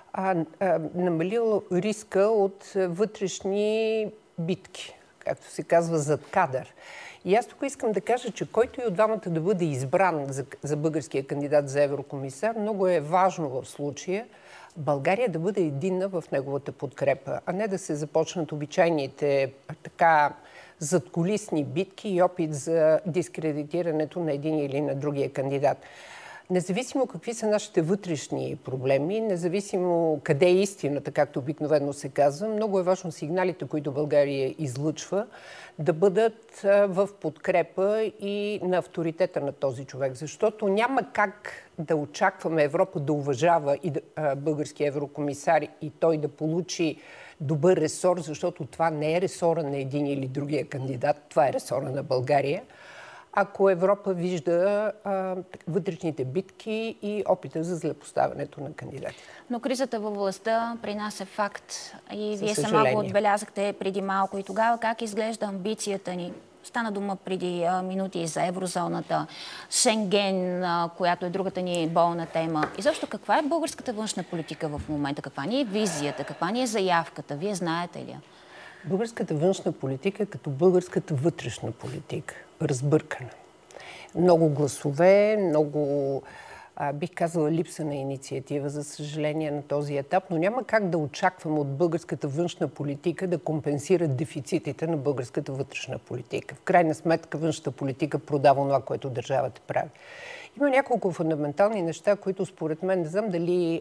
намалило риска от вътрешни битки, както се казва, зад кадър. И аз тук искам да кажа, че който и от двамата да бъде избран за българския кандидат за еврокомисар, много е важно в случая България да бъде единна в неговата подкрепа, а не да се започнат обичайните задкулисни битки и опит за дискредитирането на един или на другия кандидат. Независимо какви са нашите вътрешни проблеми, независимо къде е истината, както обикновено се казва, много е важно сигналите, които България излъчва, да бъдат в подкрепа и на авторитета на този човек. Защото няма как да очакваме Европа да уважава и българския еврокомисар и той да получи добър ресор, защото това не е ресора на един или другия кандидат, това е ресора на България. Ако Европа вижда вътрешните битки и опита за злепоставянето на кандидати. Но кризата във властта при нас е факт. И вие сама го отбелязахте преди малко. И тогава как изглежда амбицията ни? Стана дума преди минути за еврозоната, Шенген, която е другата ни болна тема. И защо каква е българската външна политика в момента? Каква ни е визията? Каква ни е заявката? Вие знаете ли? Българската външна политика е като българската вътрешна политика. Разбъркана. Много гласове, много, бих казала, липса на инициатива, за съжаление, на този етап, но няма как да очакваме от българската външна политика да компенсира дефицитите на българската вътрешна политика. В крайна сметка външната политика продава това, което държавата прави. Има няколко фундаментални неща, които според мен, не знам дали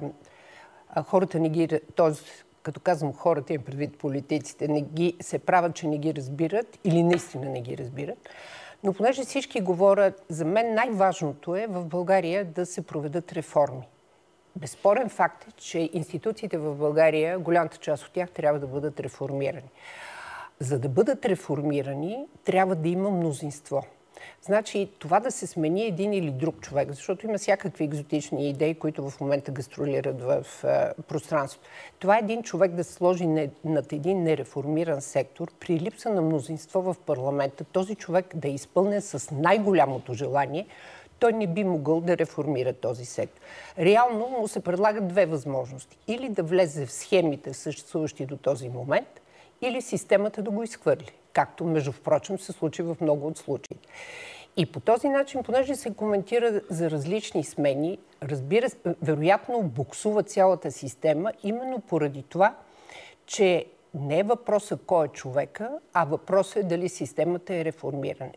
хората не ги... Като казвам хората, имам предвид политиците, се правят, че не ги разбират или наистина не ги разбират. Но понеже всички говорят, за мен най-важното е в България да се проведат реформи. Безспорен факт е, че институциите в България, голямата част от тях трябва да бъдат реформирани. За да бъдат реформирани, трябва да има мнозинство. Значи това да се смени един или друг човек, защото има всякакви екзотични идеи, които в момента гастролират в пространството. Това е един човек да се сложи над един нереформиран сектор при липса на мнозинство в парламента. Този човек да е изпълнен с най-голямото желание, той не би могъл да реформира този сектор. Реално му се предлагат две възможности. Или да влезе в схемите, съществуващи до този момент, или системата да го изхвърли. Както, между впрочем, се случи в много от случаите. И по този начин, понеже се коментира за различни смени, разбира се, вероятно буксува цялата система, именно поради това, че не е въпросът кой е човека, а въпросът е дали системата е реформирана.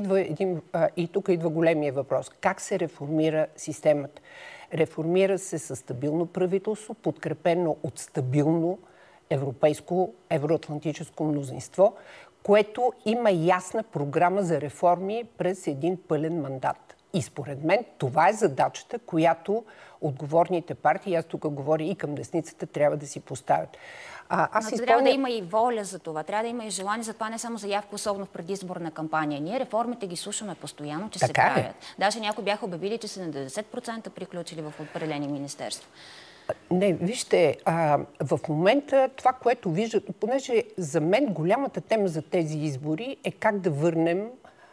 И тук идва големия въпрос. Как се реформира системата? Реформира се със стабилно правителство, подкрепено от стабилно европейско, евроатлантическо мнозинство, което има ясна програма за реформи през един пълен мандат. И според мен това е задачата, която отговорните партии, аз тук говоря и към десницата, трябва да си поставят. Трябва да има и воля за това, трябва да има и желание за това, не само заявка, особено в предизборна кампания. Ние реформите ги слушаме постоянно, че се правят. Даже някои бяха обявили, че са на 90% приключили в определени министерства. Не, вижте, в момента това, което виждат, понеже за мен голямата тема за тези избори е как да върнем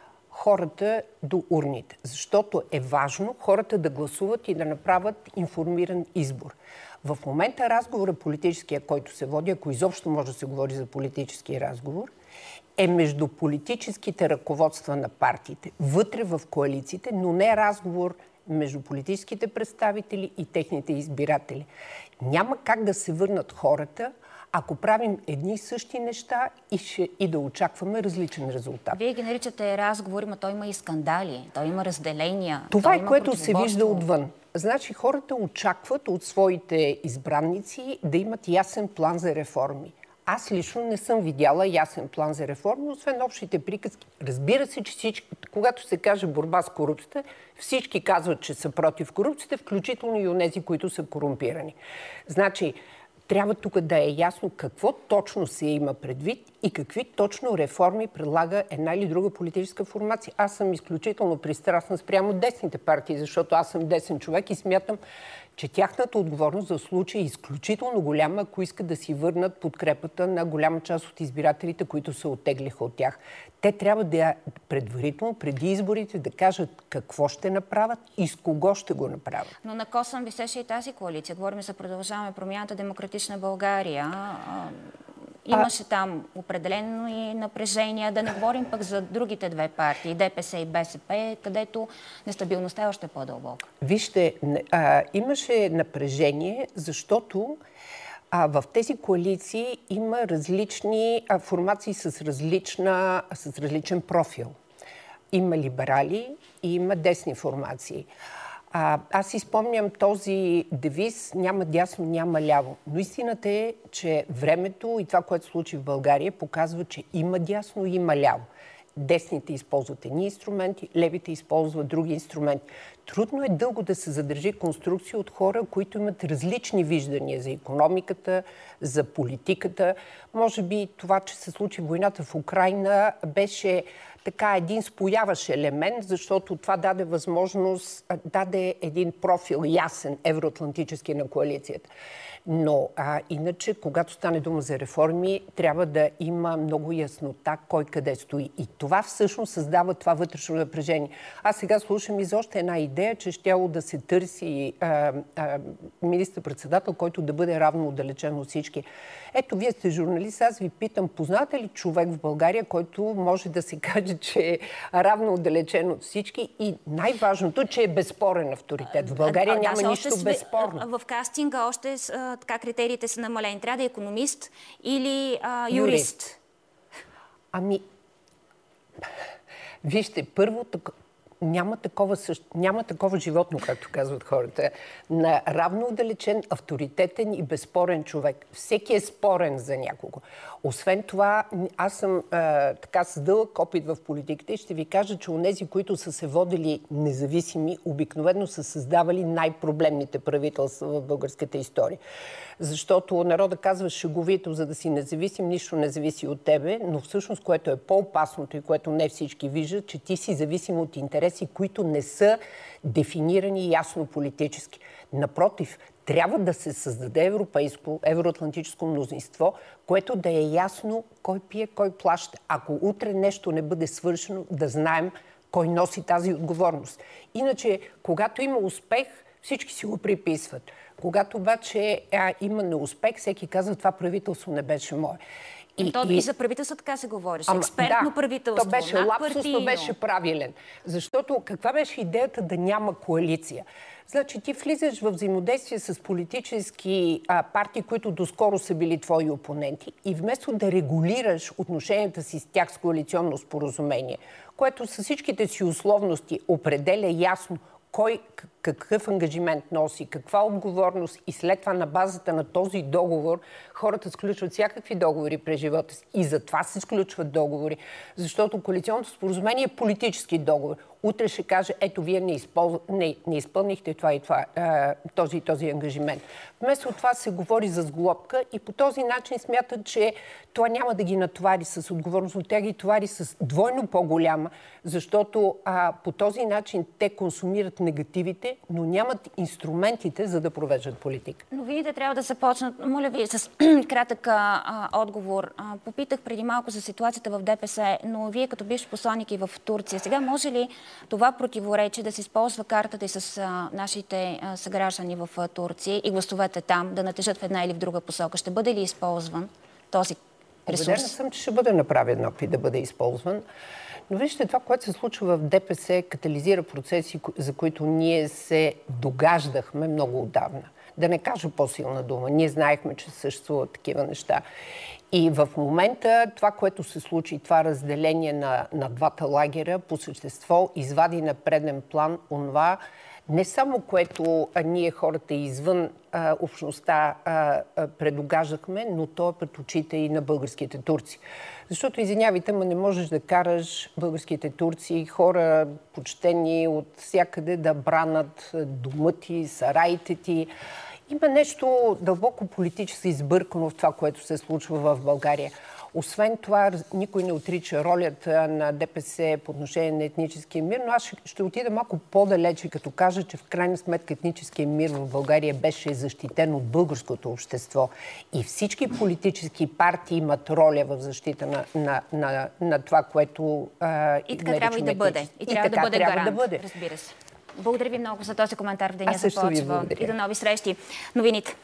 хората до урните. Защото е важно хората да гласуват и да направят информиран избор. В момента разговорът политическия, който се води, ако изобщо може да се говори за политически разговор, е между политическите ръководства на партиите, вътре в коалициите, но не разговор между политическите представители и техните избиратели. Няма как да се върнат хората, ако правим едни и същи неща и да очакваме различен резултат. Вие ги наричате разговори, но той има и скандали, той има разделения. Това е, което се вижда отвън. Значи хората очакват от своите избранници да имат ясен план за реформи. Аз лично не съм видяла ясен план за реформи, освен общите приказки. Разбира се, че всички, когато се каже борба с корупцията, всички казват, че са против корупцията, включително и онези, които са корумпирани. Значи, трябва тук да е ясно какво точно се има предвид и какви точно реформи предлага една или друга политическа формация. Аз съм изключително пристрастна спрямо десните партии, защото аз съм десен човек и смятам, че тяхната отговорност за случай е изключително голяма, ако искат да си върнат подкрепата на голяма част от избирателите, които се оттеглиха от тях. Те трябва да предварително, преди изборите, да кажат какво ще направят и с кого ще го направят. Но на косъм висеше и тази коалиция. Говорим за Продължаваме промяната, Демократична България. Имаше там определено и напрежение. Да не говорим пък за другите две партии, ДПС и БСП, където нестабилността е още по-дълбока. Вижте, имаше напрежение, защото В тези коалиции има различни формации с различен профил. Има либерали и има десни формации. Аз си спомням този девиз "няма дясно, няма ляво". Но истината е, че времето и това, което се случи в България, показва, че има дясно и има ляво. Десните използват едни инструменти, левите използват други инструменти. Трудно е дълго да се задържи конструкция от хора, които имат различни виждания за икономиката, за политиката. Може би това, че се случи войната в Украйна, беше така един спояващ елемент, защото това даде възможност, даде един профил ясен, евроатлантически на коалицията. Но иначе, когато стане дума за реформи, трябва да има много яснота кой къде стои. И това всъщност създава това вътрешно напрежение. Аз сега слушам и за още една идея, че щяло да се търси министър-председател, който да бъде равно отдалечен от всички. Ето, вие сте журналист, аз ви питам, познате ли човек в България, който може да се каже, че е равно отдалечен от всички и най-важното, че е безспорен авторитет. В България няма нищо безспорно. В кастинга още така критериите са намалени. Трябва да е икономист или юрист. Вижте, първо няма такова животно, както казват хората, на равно отдалечен, авторитетен и безспорен човек. Всеки е спорен за някого. Освен това, аз съм така с дълъг опит в политиката и ще ви кажа, че онези, които са се водили независими, обикновено са създавали най-проблемните правителства в българската история. Защото народа казва шеговито, за да си независим, нищо не зависи от тебе, но всъщност, което е по-опасното и което не всички виждат, че ти си зависим от интереси, които не са дефинирани ясно политически. Напротив, трябва да се създаде евроатлантическо мнозинство, което да е ясно кой пие, кой плаща. Ако утре нещо не бъде свършено, да знаем кой носи тази отговорност. Иначе, когато има успех, всички си го приписват. Когато обаче има неуспех, всеки казва, това правителство не беше мое. И за правителство така се говориш. Експертно правителство, то беше лапсус, но беше правилен. Защото каква беше идеята да няма коалиция? Значи ти влизаш в взаимодействие с политически партии, които доскоро са били твои опоненти и вместо да регулираш отношенията си с тях с коалиционно споразумение, което с всичките си условности определя ясно кой какъв ангажимент носи, каква отговорност и след това на базата на този договор хората сключват всякакви договори през живота си. И затова се сключват договори, защото коалиционното споразумение е политически договор. Утре ще каже, ето вие не изпълнихте това и това, този ангажимент. Вместо това се говори за сглобка и по този начин смятат, че това няма да ги натовари с отговорност, но тя ги товари с двойно по-голяма, защото по този начин те консумират негативите, но нямат инструментите, за да провеждат политика. Но вие трябва да започнат, моля ви, с кратък отговор. Попитах преди малко за ситуацията в ДПС, но вие като бивш посланник и в Турция, сега може ли това противоречие да се използва картата и с нашите съграждани в Турция и гласовете там да натежат в една или в друга посока? Ще бъде ли използван този ресурс? Убедена съм, че ще бъде направен опит да бъде използван. Но вижте, това, което се случва в ДПС, катализира процеси, за които ние се догаждахме много отдавна. Да не кажа по-силна дума. Ние знаехме, че съществуват такива неща. И в момента това, което се случи, това разделение на двата лагера, по същество извади на преден план онова, не само което ние хората извън общността предогаждахме, но то е пред очите и на българските турци. Защото, извинявайте, но не можеш да караш българските турци, хора почтени от всякъде да бранат дома ти, сараите ти. Има нещо дълбоко политически избъркано в това, което се случва в България. Освен това, никой не отрича ролята на ДПС по отношение на етническия мир, но аз ще отида малко по-далече, като кажа, че в крайна сметка етническия мир в България беше защитен от българското общество. И всички политически партии имат роля в защита на това, което и така трябва и да бъде. И трябва да бъде гарант, разбира се. Благодаря ви много за този коментар в Деня започва. И до нови срещи. Новините.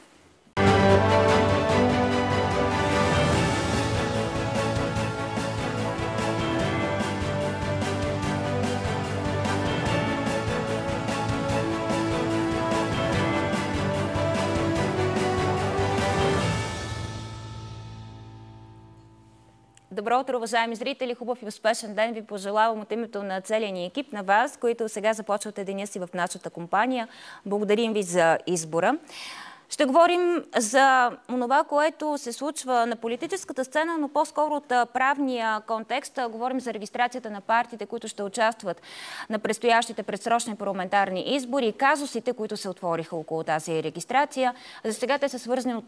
Добро утро, уважаеми зрители! Хубав и успешен ден ви пожелавам от името на целия ни екип, на вас, които сега започвате деня си в нашата компания. Благодарим ви за избора. Ще говорим за това, което се случва на политическата сцена, но по-скоро от правния контекст. Говорим за регистрацията на партиите, които ще участват на предстоящите предсрочни парламентарни избори и казусите, които се отвориха около тази регистрация. За сега те са свързани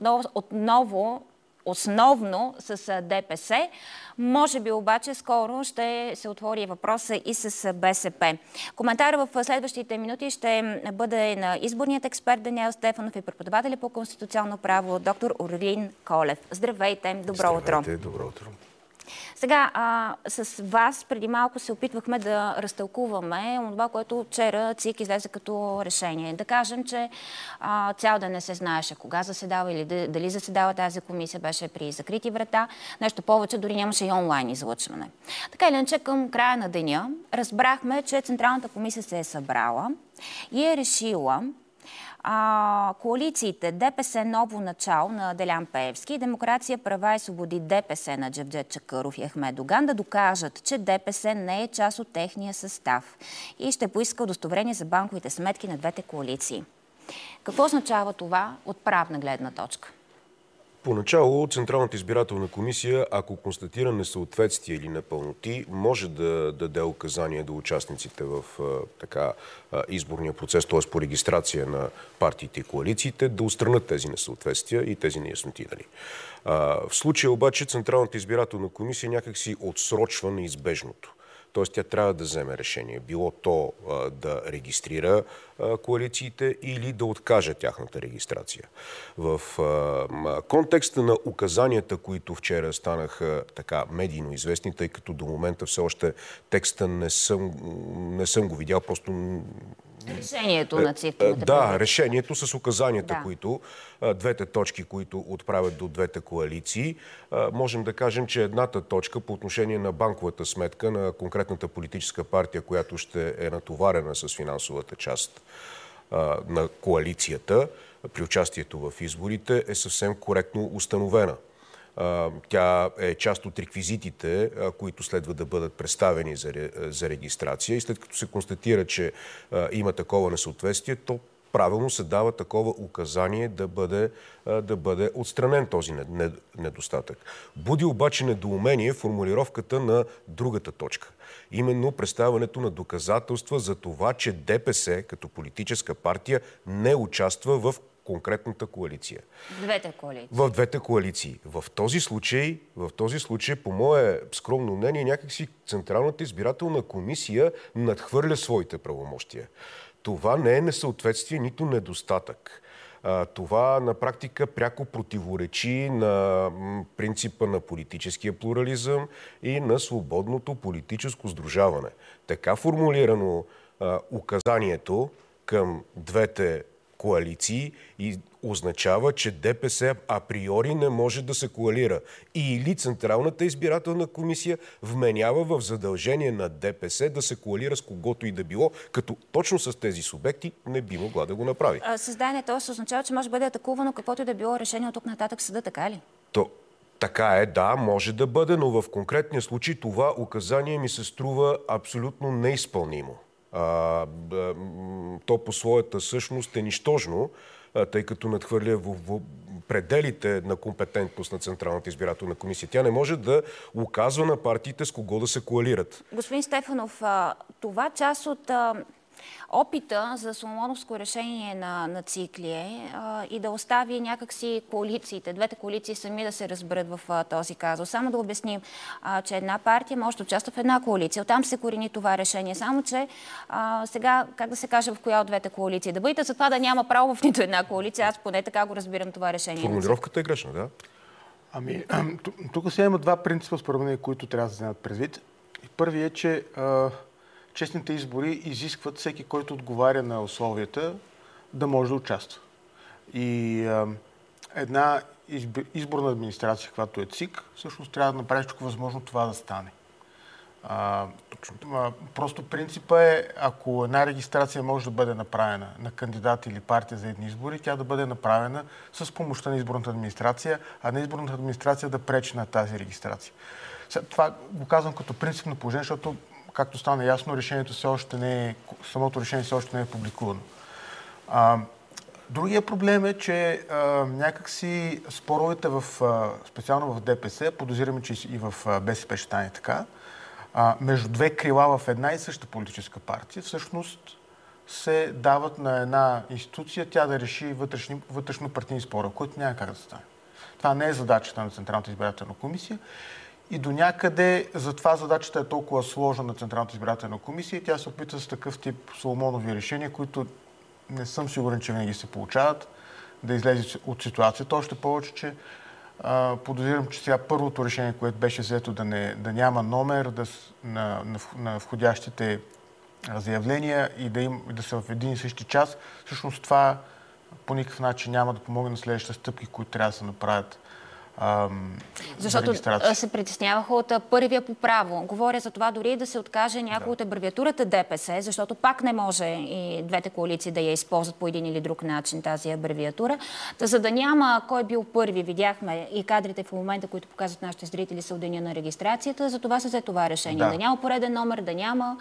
основно с ДПС. Може би обаче скоро ще се отвори въпроса и с БСП. Коментар в следващите минути ще бъде на изборният експерт Даниел Стефанов и преподавателя по конституционно право доктор Орлин Колев. Здравейте, добро утро. Здравейте, добро утро. Сега, с вас преди малко се опитвахме да разтълкуваме това, което вчера ЦИК излезе като решение. Да кажем, че цял ден не се знаеше кога заседава или дали заседава тази комисия, беше при закрити врата. Нещо повече, дори нямаше и онлайн излъчване. Така или иначе, към края на деня разбрахме, че Централната комисия се е събрала и е решила коалициите ДПС Ново начало на Делян Пеевски, Демокрация, права и свободи ДПС на Джевдет Чакъров и Ахмед Доган да докажат, че ДПС не е част от техния състав и ще поиска удостоверение за банковите сметки на двете коалиции. Какво означава това от правна гледна точка? Поначало Централната избирателна комисия, ако констатира несъответствие или непълноти, може да даде указания до участниците в изборния процес, т.е. по регистрация на партиите и коалициите, да отстранят тези несъответствия и тези неясноти. В случая обаче Централната избирателна комисия някак си отсрочва неизбежното. Т.е. тя трябва да вземе решение. Било то да регистрира коалициите или да откаже тяхната регистрация. В контекста на указанията, които вчера станаха така медийно известни, тъй като до момента все още текста не съм го видял, просто... Решението на ЦИК. Да, решението с указанията, които двете точки, които отправят до двете коалиции. Можем да кажем, че едната точка по отношение на банковата сметка на конкретната политическа партия, която ще е натоварена с финансовата част на коалицията при участието в изборите, е съвсем коректно установена. Тя е част от реквизитите, които следва да бъдат представени за регистрация и след като се констатира, че има такова несъответствие, то правилно се дава такова указание да бъде отстранен този недостатък. Буди обаче недоумение формулировката на другата точка. Именно представянето на доказателства за това, че ДПС като политическа партия не участва в конкретната коалиция. В двете коалиции. В този случай, по мое скромно мнение, някакси Централната избирателна комисия надхвърля своите правомощия. Това не е несъответствие, нито недостатък. Това на практика пряко противоречи на принципа на политическия плурализъм и на свободното политическо сдружаване. Така формулирано указанието към двете коалиции и означава, че ДПС априори не може да се коалира. Или Централната избирателна комисия вменява в задължение на ДПС да се коалира с когото и да било, като точно с тези субекти не би могла да го направи. Създанието означава, че може да бъде атакувано каквото и да било решение от тук нататък съда, така ли? Така е, да, може да бъде, но в конкретния случай това указание ми се струва абсолютно неизпълнимо. То по своята същност е нищожно, тъй като надхвърля в пределите на компетентност на Централната избирателна комисия. Тя не може да указва на партиите с кого да се коалират. Господин Стефанов, това част от опита за соломоновско решение на ЦИК и да остави някакси коалициите, двете коалиции сами да се разберат в този казус. Само да обясним, че една партия може да участва в една коалиция. Оттам се корени това решение. Само, че сега, как да се каже в коя от двете коалиции да бъдете, за това да няма право в нито една коалиция. Аз поне така го разбирам това решение. Формулировката е грешна, да? Тук сега има два принципа, според мен, които трябва да се вземат предвид. Първият е, че честните избори изискват всеки, който отговаря на условията, да може да участва. И една изборна администрация, каквато е ЦИК, всъщност трябва да направи всичко възможно това да стане. Просто принципът е, ако една регистрация може да бъде направена на кандидат или партия за едни избори, тя да бъде направена с помощта на изборната администрация, а не изборната администрация да пречи на тази регистрация. Това го казвам като принципно положение, защото, както стана ясно, самото решение все още не е публикувано. Другия проблем е, че някакси споровете специално в ДПС, подозираме, че и в БСП ще стане така, между две крила в една и съща политическа партия, всъщност се дават на една институция тя да реши вътрешно партийни спора, който няма как да стане. Това не е задачата на Централната избирателна комисия и до някъде затова задачата е толкова сложна на Централната избирателна комисия и тя се опитва с такъв тип Соломонови решения, които не съм сигурен, че винаги се получават, да излезе от ситуацията. Още повече, че подозирам, че сега първото решение, което беше взето да няма номер на входящите заявления и да са в един и същи час, всъщност това по никакъв начин няма да помогне на следващите стъпки, които трябва да се направят. Защото се притесняваха от първия по право. Говоря за това дори да се откаже някой от абревиатурата ДПС, защото пак не може и двете коалиции да я използват по един или друг начин тази абревиатура. За да няма кой бил първи, видяхме и кадрите в момента, които показват нашите зрители, са от деня на регистрацията, за това се взе това решение. Да няма пореден номер, да няма...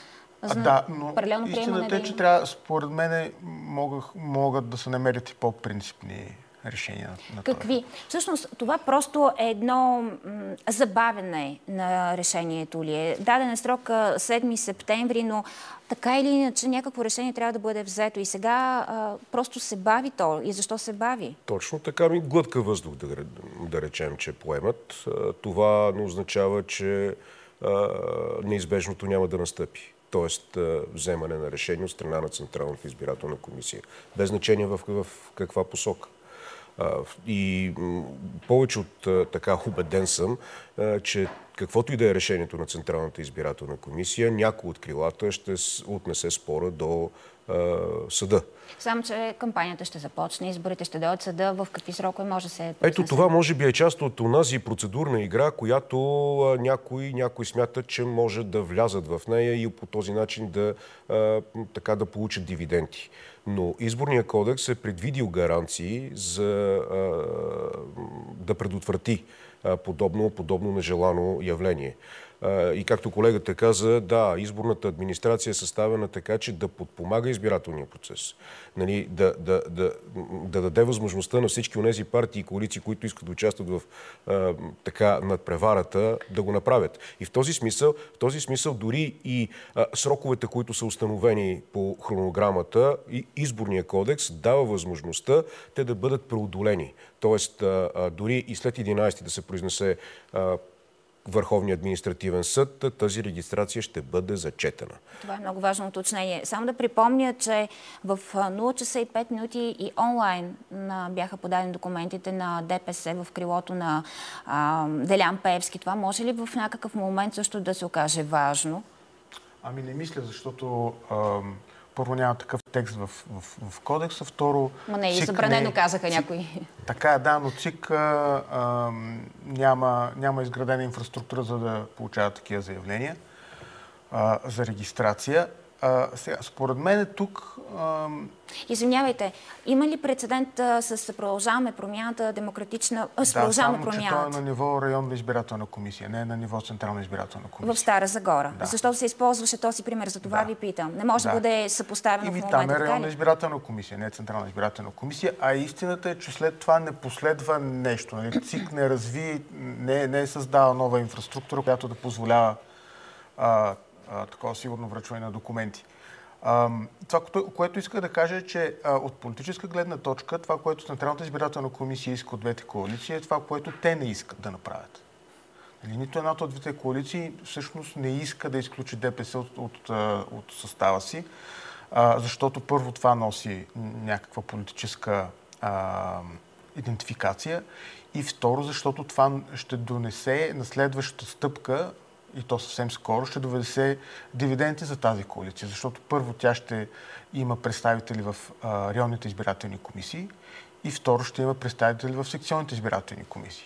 но истината е, че трябва, според мен, могат да се намерят и по-принципни решения на това. Какви? Всъщност, това просто е едно забавяне на решението ли е. Даден е срок 7 септември, но така или иначе някакво решение трябва да бъде взето. И сега просто се бави то. И защо се бави? Точно така глътка въздух, да речем, че поемат. Това не означава, че неизбежното няма да настъпи. Т.е. вземане на решение от страна на Централната избирателна комисия. Без значение в каква посока. И повече от така убеден съм, че каквото и да е решението на Централната избирателна комисия, някой от крилата ще отнесе спора до съда. Само, че кампанията ще започне, изборите ще дойдат съда, в какви срокове може да се... Ето това може би е част от онази процедурна игра, която някои смятат, че може да влязат в нея и по този начин да получат дивиденти. Но изборният кодекс е предвидил гаранции за да предотврати подобно нежелано явление. И както колегата каза, да, изборната администрация е съставена така, че да подпомага избирателния процес. Нали, да даде възможността на всички онези партии и коалиции, които искат да участват в надпреварата, да го направят. И в този смисъл дори и сроковете, които са установени по хронограмата, и изборния кодекс дава възможността те да бъдат преодолени. Тоест, дори и след 11 да се произнесе Върховния административен съд, тази регистрация ще бъде зачетена. Това е много важно уточнение. Само да припомня, че в 0 часа и 5 минути и онлайн бяха подадени документите на ДПС в крилото на Делян Пеевски. Това може ли в някакъв момент също да се окаже важно? Ами не мисля, защото първо няма такъв текст в кодекса, второ... Но не е и забранено, казаха някои. Така е, да, но ЦИК няма изградена инфраструктура, за да получават такива заявления за регистрация. Сега, според мен тук... Извинявайте, има ли прецедент с Продължаваме промяната, демократична... Продължаваме промяната? Да, само, че той е на ниво районна избирателна комисия, не е на ниво Централна избирателна комисия. В Стара Загора. Да. Защото се използваше този пример, за това ви питам. Не може да бъде съпоставено в момента. Там е районна избирателна комисия, не е Централна избирателна комисия, а истината е, че след това не последва нещо. ЦИК не разви, не е създава нова инфраструктура, която да позволява такова сигурно връчване на документи. Това, което иска да кажа е, че от политическа гледна точка, това, което Централната избирателна комисия иска от двете коалиции, е това, което те не искат да направят. Нито едната от двете коалиции всъщност не иска да изключи ДПС от състава си, защото първо това носи някаква политическа идентификация и второ, защото това ще донесе на следващата стъпка, и то съвсем скоро, ще доведе дивиденти за тази коалиция. Защото първо тя ще има представители в районните избирателни комисии и второ ще има представители в секционните избирателни комисии.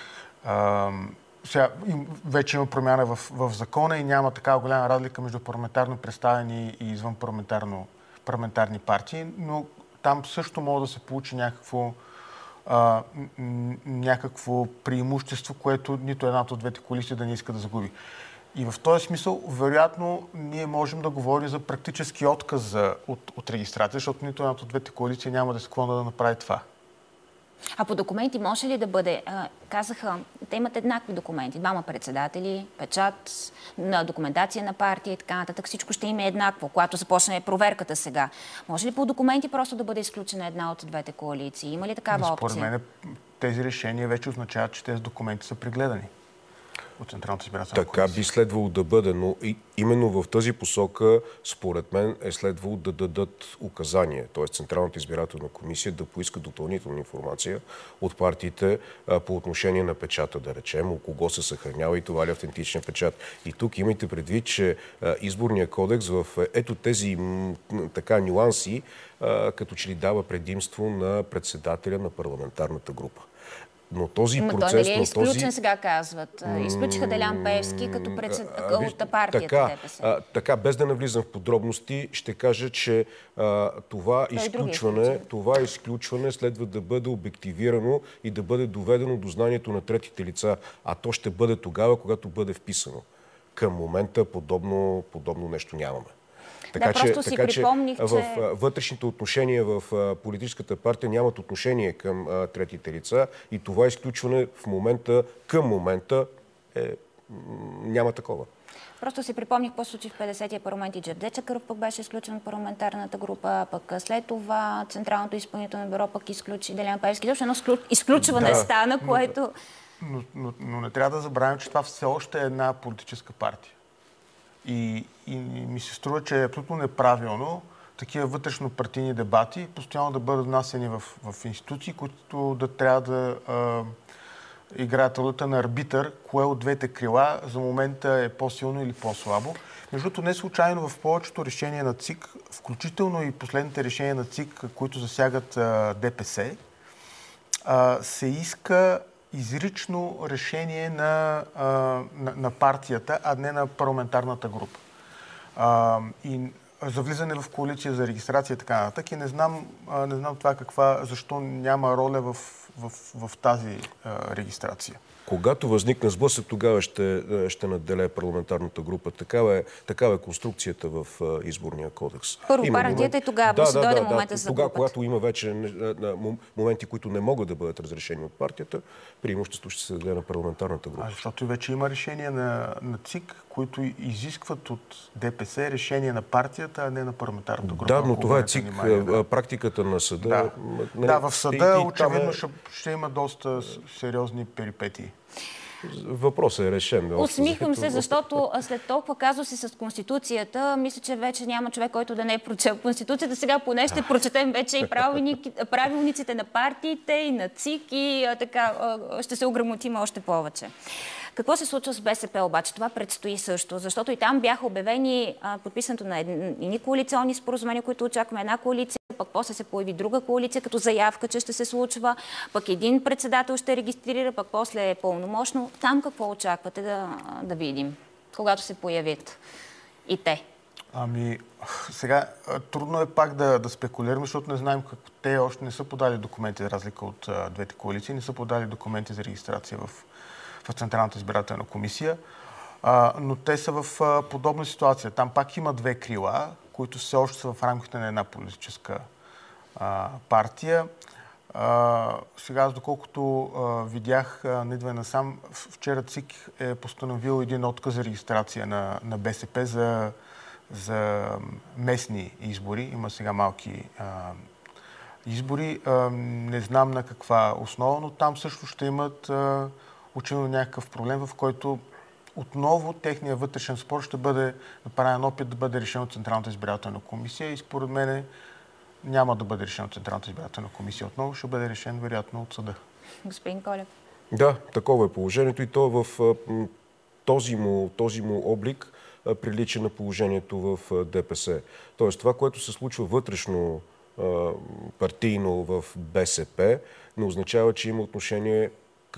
Сега вече има промяна в закона и няма такава голяма разлика между парламентарно представени и извън парламентарни партии, но там също може да се получи някакво някакво преимущество, което нито едната от двете коалиции да не иска да загуби. И в този смисъл, вероятно, ние можем да говорим за практически отказ от регистрация, защото нито едната от двете коалиции няма да се склонна да направи това. А по документи може ли да бъде? Казаха, те имат еднакви документи. Двама председатели, печат, на документация на партия и така нататък. Всичко ще им е еднакво, когато започне проверката сега. Може ли по документи просто да бъде изключена една от двете коалиции? Има ли такава опция? Според мен тези решения вече означават, че тези документи са прегледани от Централната избирателна комисия. Така би следвало да бъде, но именно в тази посока, според мен, е следвало да дадат указания, т.е. Централната избирателна комисия да поиска допълнителна информация от партиите по отношение на печата, да речем, у кого се съхранява и това ли автентичен печат. И тук имайте предвид, че изборния кодекс в ето тези така нюанси, като че ли дава предимство на председателя на парламентарната група. Но този процес... Той дали е изключен, сега казват. Изключиха Делян Пеевски като от партията ДПС. Така, без да навлизам в подробности, ще кажа, че това изключване следва да бъде обективирано и да бъде доведено до знанието на третите лица. А то ще бъде тогава, когато бъде вписано. Към момента подобно нещо нямаме. Така че в вътрешните отношения в политическата партия нямат отношение към третите лица и това изключване към момента няма такова. Просто си припомних какво случи в 50-я парламент и Джевдет Чакъров пък беше изключен от парламентарната група, пък след това Централното изпълнително бюро пък изключи Делян Пеевски. Защото едно изключване стана, което... Но не трябва да забравим, че това все още е една политическа партия. И ми се струва, че е абсолютно неправилно такива вътрешно-партийни дебати постоянно да бъдат внасени в институции, които да трябва да играят ролята на арбитър, кое от двете крила за момента е по-силно или по-слабо. Между другото, не случайно в повечето решения на ЦИК, включително и последните решения на ЦИК, които засягат ДПС, се иска изрично решение на партията, а не на парламентарната група. И за влизане в коалиция, за регистрация и така нататък. И не знам това защо няма роля в тази регистрация. Когато възникне сблъсък, тогава ще надделее парламентарната група. Такава е конструкцията в изборния кодекс. Първо партията и тогава ще дойде момента за тогава, когато има вече моменти, които не могат да бъдат разрешени от партията, преимущество ще се даде на парламентарната група. Защото вече има решения на ЦИК, които изискват от ДПС решение на партията, а не на парламентарната група. Да, но това е ЦИК. Практиката на съда... Да, в съда очевидно ще има доста сериозни перипетии. Въпросът е решен. Усмихвам се, защото след толкова казуси с Конституцията, мисля, че вече няма човек, който да не е прочел Конституцията. Сега поне ще прочетем вече и правилниците на партиите, и на ЦИК, и така ще се ограмотим още повече. Какво се случва с БСП обаче? Това предстои също, защото и там бяха обявени подписането на едни коалиционни споразумения, които очакваме една коалиция, пък после се появи друга коалиция като заявка, че ще се случва, пък един председател ще регистрира, пък после е пълномощно. Там какво очаквате да видим, когато се появят и те? Сега трудно е пак да спекулираме, защото не знаем как те още не са подали документи, за разлика от двете коалиции, не са подали документи за регистрация в Централната избирателна комисия, но те са в подобна ситуация. Там пак има две крила, които все още са в рамките на една политическа партия. Сега, аз доколкото видях, не идва насам, вчера ЦИК е постановил един отказ за регистрация на БСП за местни избори. Има сега малки избори. Не знам на каква основа, но там също ще имат очевидно някакъв проблем, в който отново техният вътрешен спор ще бъде направен опит да бъде решен от Централната избирателна комисия и според мен няма да бъде решен от Централната избирателна комисия отново, ще бъде решен вероятно от съда. Господин Колев. Да, такова е положението и то в този му облик прилича на положението в ДПС. Тоест това, което се случва вътрешно партийно в БСП, не означава, че има отношение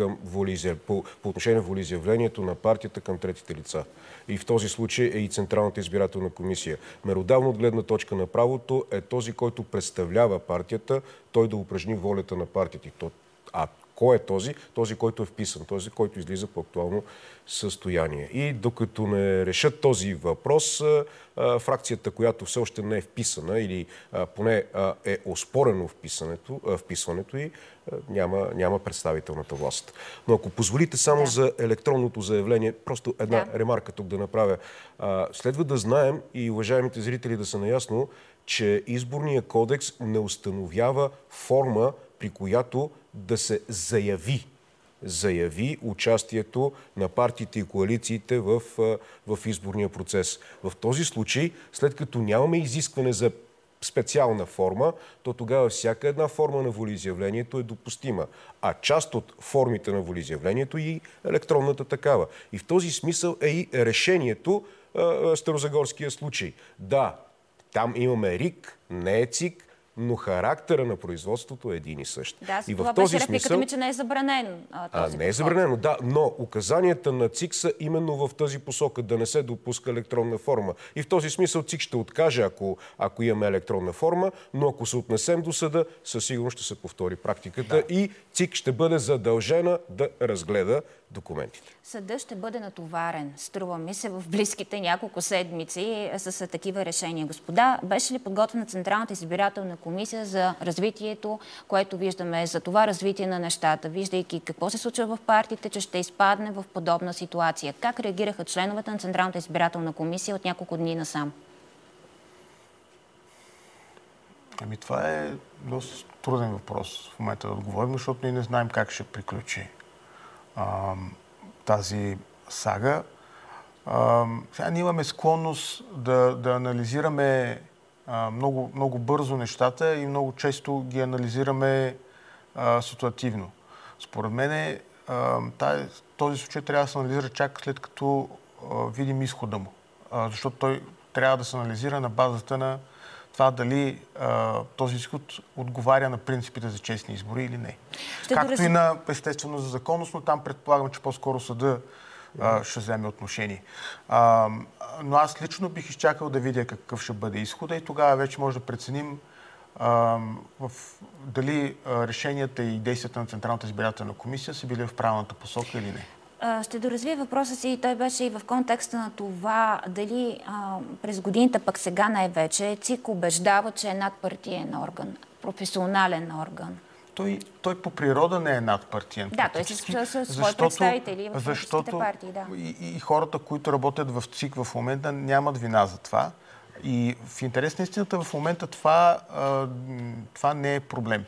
по отношение на волеизявлението на партията към третите лица. И в този случай е и Централната избирателна комисия. Меродавно от гледна точка на правото е този, който представлява партията, той да упражни волята на партията. А кой е този? Този, който е вписан, този, който излиза по актуално състояние. И докато не решат този въпрос, фракцията, която все още не е вписана или поне е оспорено вписването й, няма представителната власт. Но ако позволите само за електронното заявление, просто една ремарка тук да направя. Следва да знаем и уважаемите зрители да са наясно, че изборният кодекс не установява форма, при която да се заяви участието на партиите и коалициите в изборния процес. В този случай, след като нямаме изискване за специална форма, то тогава всяка една форма на волеизявлението е допустима. А част от формите на волеизявлението и електронната такава. И в този смисъл е и решението старозагорския случай. Да, там имаме РИК, не е ЦИК, но характера на производството е един и същ. Да, и това беше репликата ми, че не е забранен този не е забранено, да, но указанията на ЦИК са именно в тази посока, да не се допуска електронна форма. И в този смисъл ЦИК ще откаже, ако имаме електронна форма, но ако се отнесем до съда, със сигурност ще се повтори практиката и ЦИК ще бъде задължена да разгледа документите. Съдът ще бъде натоварен, струва ми се, в близките няколко седмици с такива решения. Господа, беше ли подготвена Централната избирателна комисия за развитието, което виждаме, за това развитие на нещата, виждайки какво се случва в партиите, че ще изпадне в подобна ситуация? Как реагираха членовете на Централната избирателна комисия от няколко дни насам? Това е доста труден въпрос в момента да отговорим, защото ние не знаем как ще приключи тази сага. Сега ние имаме склонност да анализираме много, много бързо нещата и много често ги анализираме ситуативно. Според мен този случай трябва да се анализира чак след като видим изхода му. Защото той трябва да се анализира на базата на това дали този изход отговаря на принципите за честни избори или не. Както и на, естествено, за законност, но там предполагам, че по-скоро съда ще вземе отношение. Но аз лично бих изчакал да видя какъв ще бъде изхода и тогава вече може да преценим дали решенията и действията на Централната избирателна комисия са били в правилната посока или не. Ще доразвия въпроса си и той беше и в контекста на това дали през годините, пък сега най-вече, ЦИК убеждава, че е надпартиен орган, професионален орган. Той по природа не е надпартиен. Да, той с свои представители в политическите партии. Да. И хората, които работят в ЦИК в момента, нямат вина за това. И в интерес на истината в момента това не е проблем.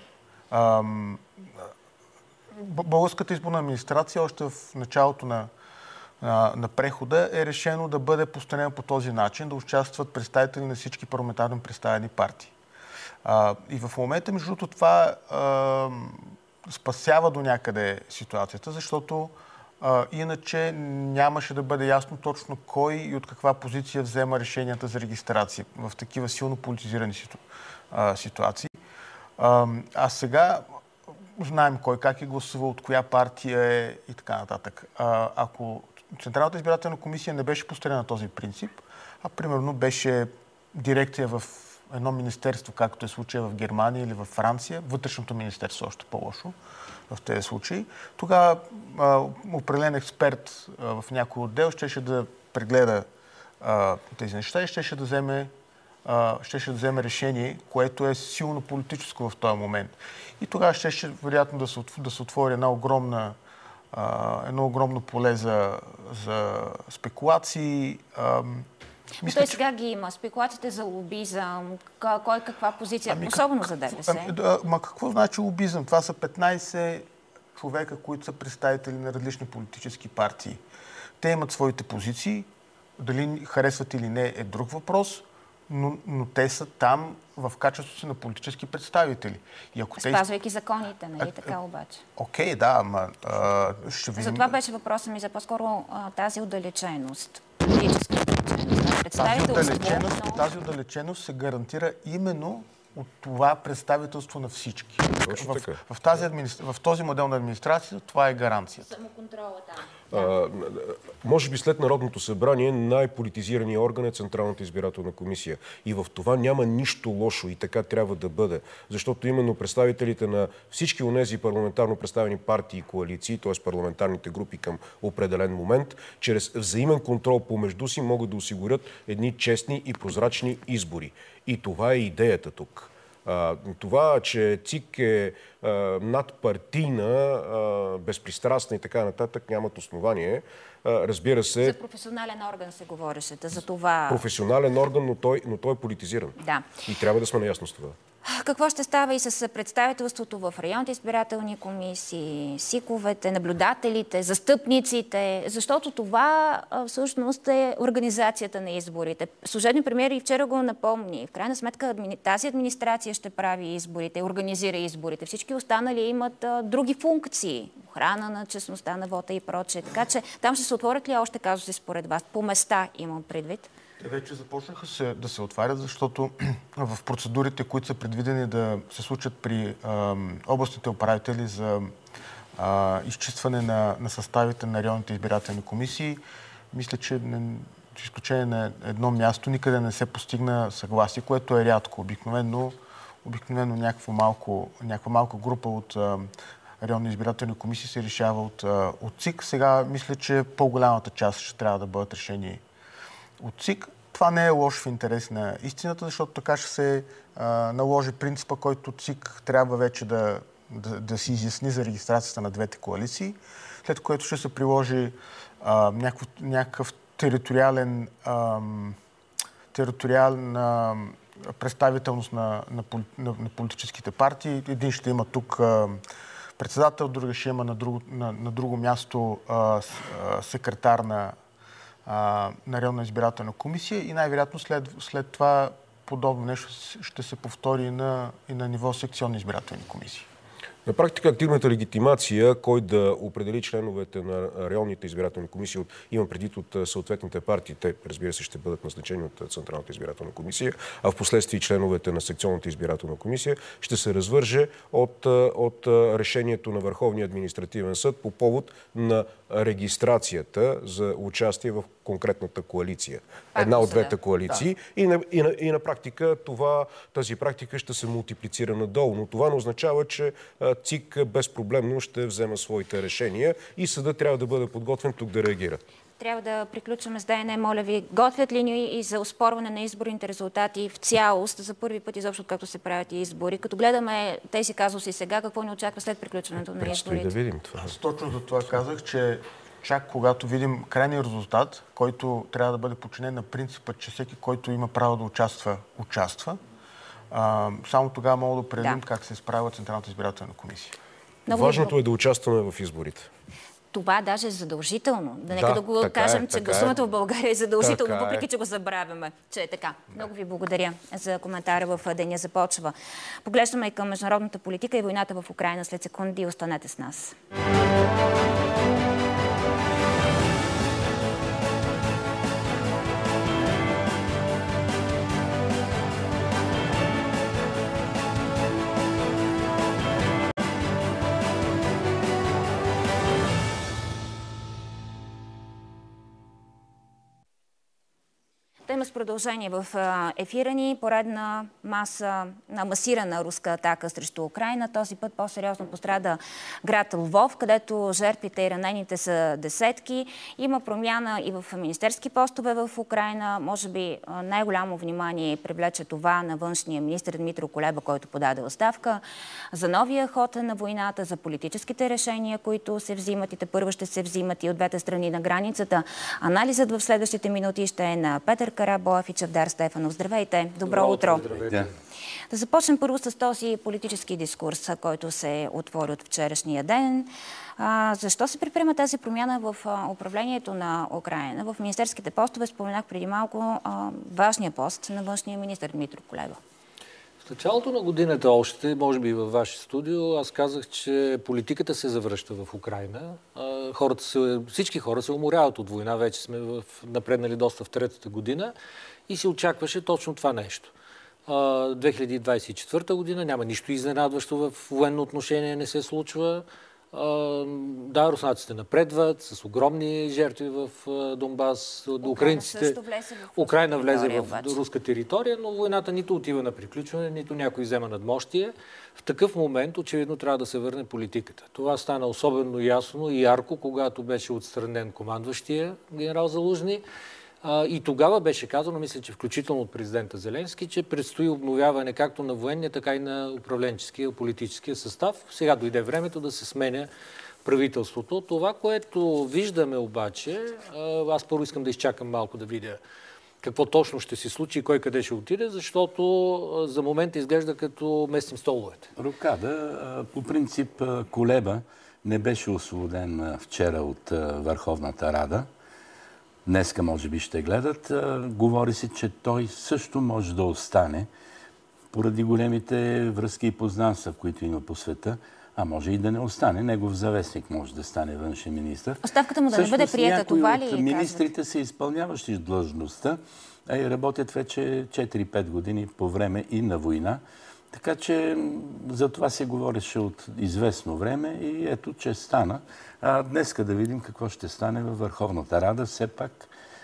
Българската изборна администрация още в началото на прехода е решено да бъде постановена по този начин, да участват представители на всички парламентарно представени партии. И в момента, между другото, това спасява до някъде ситуацията, защото иначе нямаше да бъде ясно точно кой и от каква позиция взема решенията за регистрация в такива силно политизирани ситуации. А сега знаем кой как е гласувал, от коя партия е и така нататък. Ако Централната избирателна комисия не беше построена на този принцип, а примерно беше дирекция в едно министерство, както е случая в Германия или в Франция, вътрешното министерство още по-лошо в тези случаи, тогава определен експерт в някой отдел щеше да прегледа тези неща и щеше да вземе решение, което е силно политическо в този момент. И тогава щеше вероятно да се отвори едно огромно поле за спекулации. Той сега ги има. Спекулациите за лобизъм, кой каква позиция, особено за ДПС. Какво значи лобизъм? Това са 15 човека, които са представители на различни политически партии. Те имат своите позиции. Дали харесват или не е друг въпрос, но те са там в качеството си на политически представители. Спазвайки законите, нали така обаче? Окей, да, ама ще видим... Затова беше въпросът ми за по-скоро тази отдалеченост. Политическа отдалеченост. Тази отдалеченост се гарантира именно от това представителство на всички. В този модел на администрация това е гаранцията. Самоконтрола там. Може би след Народното събрание най-политизираният орган е Централната избирателна комисия. И в това няма нищо лошо и така трябва да бъде. Защото именно представителите на всички онези парламентарно представени партии и коалиции, т.е. парламентарните групи към определен момент, чрез взаимен контрол помежду си могат да осигурят едни честни и прозрачни избори. И това е идеята тук. Това, че ЦИК е надпартийна, безпристрастна и така нататък, нямат основание. Разбира се... За професионален орган се говореше, за това... Професионален орган, но той е политизиран. Да. И трябва да сме наясно с това. Какво ще става и с представителството в районните избирателни комисии, СИК-овете, наблюдателите, застъпниците, защото това всъщност е организацията на изборите. Служебният премиер и вчера го напомни. В крайна сметка тази администрация ще прави изборите, организира изборите. Всички останали имат други функции. Охрана на честността на вота и прочее. Така че там ще се отворят ли още казуси според вас? По места имам предвид. Те вече започнаха да се отварят, защото в процедурите, които са предвидени да се случат при областните управители за изчистване на съставите на районните избирателни комисии, мисля, че с изключение на едно място никъде не се постигна съгласие, което е рядко. Обикновено някаква малка група от районни избирателни комисии се решава от ЦИК. Сега мисля, че по-голямата част ще трябва да бъдат решени от ЦИК. Това не е лошо в интерес на истината, защото така ще се наложи принципа, който ЦИК трябва вече да си изясни за регистрацията на двете коалиции, след което ще се приложи някакъв териториална представителност на политическите партии. Един ще има тук председател, другия ще има на друго място секретар на районна избирателна комисия и най-вероятно след това подобно нещо ще се повтори и на ниво секционни избирателни комисии. На практика активната легитимация, кой да определи членовете на районните избирателни комисии, имам предвид от съответните партии, те, разбира се, ще бъдат назначени от Централната избирателна комисия, а в последствие членовете на секционната избирателна комисия, ще се развърже от решението на Върховния административен съд по повод на регистрацията за участие в конкретната коалиция. Една от двете коалиции. Да. И на практика тази практика ще се мултиплицира надолу. Но това не означава, че ЦИК безпроблемно ще взема своите решения и съдът трябва да бъде подготвен тук да реагира. Трябва да приключваме с ДНЕ, моля ви. Готвят ли ни и за оспорване на изборните резултати в цялост, за първи път изобщо както се правят и избори? Като гледаме тези казуси сега, какво ни очаква след приключването на изборите? Да видим това. Аз точно за това казах, че чак когато видим крайния резултат, който трябва да бъде подчинен на принципа, че всеки, който има право да участва, само тогава мога да определим как се справя Централната избирателна комисия. Важното е да участваме в изборите. Това даже е задължително. Нека да го кажем, че гласуването в България е задължително, въпреки че го забравяме, че е така. Много ви благодаря за коментара в Деня започва. Поглеждаме и към международната политика и войната в Украйна след секунди. Останете с нас. Тема с продължение в ефира ни. Поредна масирана руска атака срещу Украйна. Този път по-сериозно пострада град Лвов, където жертвите и ранените са десетки. Има промяна и в министерски постове в Украйна. Може би най-голямо внимание привлече това на външния министър Дмитро Кулеба, който подаде оставка, за новия ход на войната, за политическите решения, които се взимат и тепърва ще се взимат и от двете страни на границата. Анализът в следващите минути ще е на Петър Карабоев и Чавдар Стефанов. Здравейте! Добро утро! Здравейте. Да започнем първо с този политически дискурс, който се отвори от вчерашния ден. Защо се предприема тази промяна в управлението на Украйна? В министерските постове споменах преди малко важния пост на външния министър Дмитро Кулеба. В началото на годината още, може би във ваше студио, аз казах, че политиката се завръща в Украйна. Всички хора се уморяват от война. Вече сме напреднали доста в третата година и се очакваше точно това нещо. 2024 година няма нищо изненадващо в военно отношение, не се случва. Да, руснаците напредват с огромни жертви в Донбас. Украйна влезе в руска територия, но войната нито отива на приключване, нито някой взема надмощие. В такъв момент очевидно трябва да се върне политиката. Това стана особено ясно и ярко, когато беше отстранен командващия генерал Залужни. И тогава беше казано, мисля, че включително от президента Зеленски, че предстои обновяване както на военния, така и на управленческия, политическия състав. Сега дойде времето да се сменя правителството. Това, което виждаме обаче, аз първо искам да изчакам малко да видя какво точно ще се случи и кой къде ще отиде, защото за момента изглежда като местим столовете. Рокада, по принцип, Кулеба не беше освободен вчера от Върховната Рада. Днеска може би ще гледат. Говори се, че той също може да остане поради големите връзки и познанства, които има по света, а може и да не остане. Негов завестник може да стане външен министър. Оставката му да не бъде приета, това ли казвате? Министрите са изпълняващи длъжността, а и работят вече 4-5 години по време и на война. Така че за това се говореше от известно време и ето, че стана. Днеска да видим какво ще стане във Върховната Рада. Все пак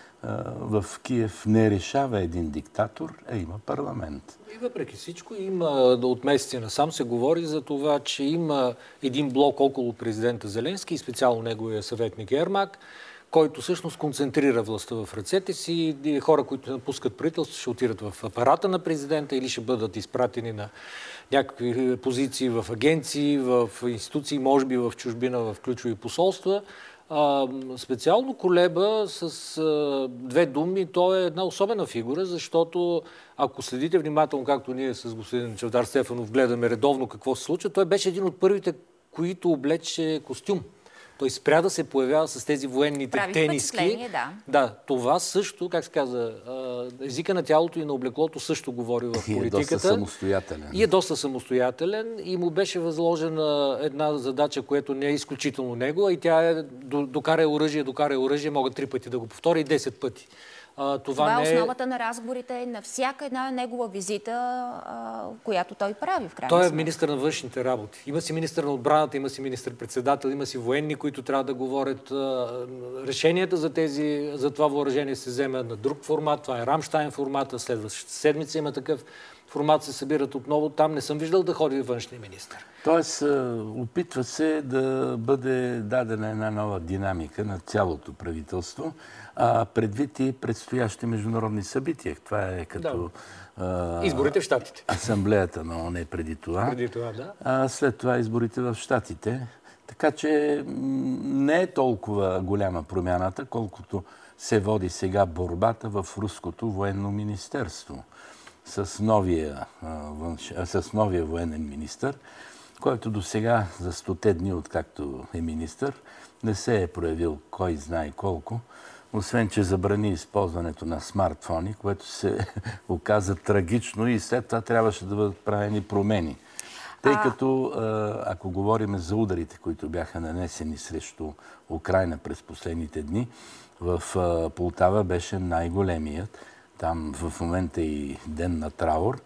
в Киев не решава един диктатор, а има парламент. И въпреки всичко има, от месеци насам се говори за това, че има един блок около президента Зеленски и специално неговия съветник Ермак, който всъщност концентрира властта в ръцете си. И хора, които напускат правителство, ще отидат в апарата на президента или ще бъдат изпратени на някакви позиции в агенции, в институции, може би в чужбина, в ключови посолства. Специално Кулеба с две думи, той е една особена фигура, защото ако следите внимателно, както ние с господин Чавдар Стефанов гледаме редовно какво се случва, той беше един от първите, които облече костюм. Той спря да се появява с тези военните тениски. Да, това също, как се казва, езика на тялото и на облеклото също говори в политиката. И е доста самостоятелен. И е доста самостоятелен и му беше възложена една задача, която не е изключително него, и тя е докарай оръжие, мога 3 пъти да го повторя и 10 пъти. Това е основата на разговорите на всяка една негова визита, която той прави в крайна сметка. Той е министър на външните работи. Има си министър на отбраната, има си министър-председател, има си военни, които трябва да говорят. Решенията за това въоръжение се взема на друг формат. Това е Рамштайн формата. Следващата седмица има такъв формат, се събират отново. Там не съм виждал да ходи външния министър. Тоест, опитва се да бъде дадена една нова динамика на цялото правителство, предвид и предстоящи международни събития. Това е като... изборите в Щатите. Асамблеята на ООН преди това. Преди това, да. След това изборите в Щатите. Така че не е толкова голяма промяната, колкото се води сега борбата в Руското военно министерство с новия военен министър, който до сега за 100 дни, откакто е министър, не се е проявил кой знае колко, освен че забрани използването на смартфони, което се оказа трагично и след това трябваше да бъдат правени промени. Тъй като, ако говорим за ударите, които бяха нанесени срещу Украйна през последните дни, в Полтава беше най-големият. Там в момента е и ден на траур.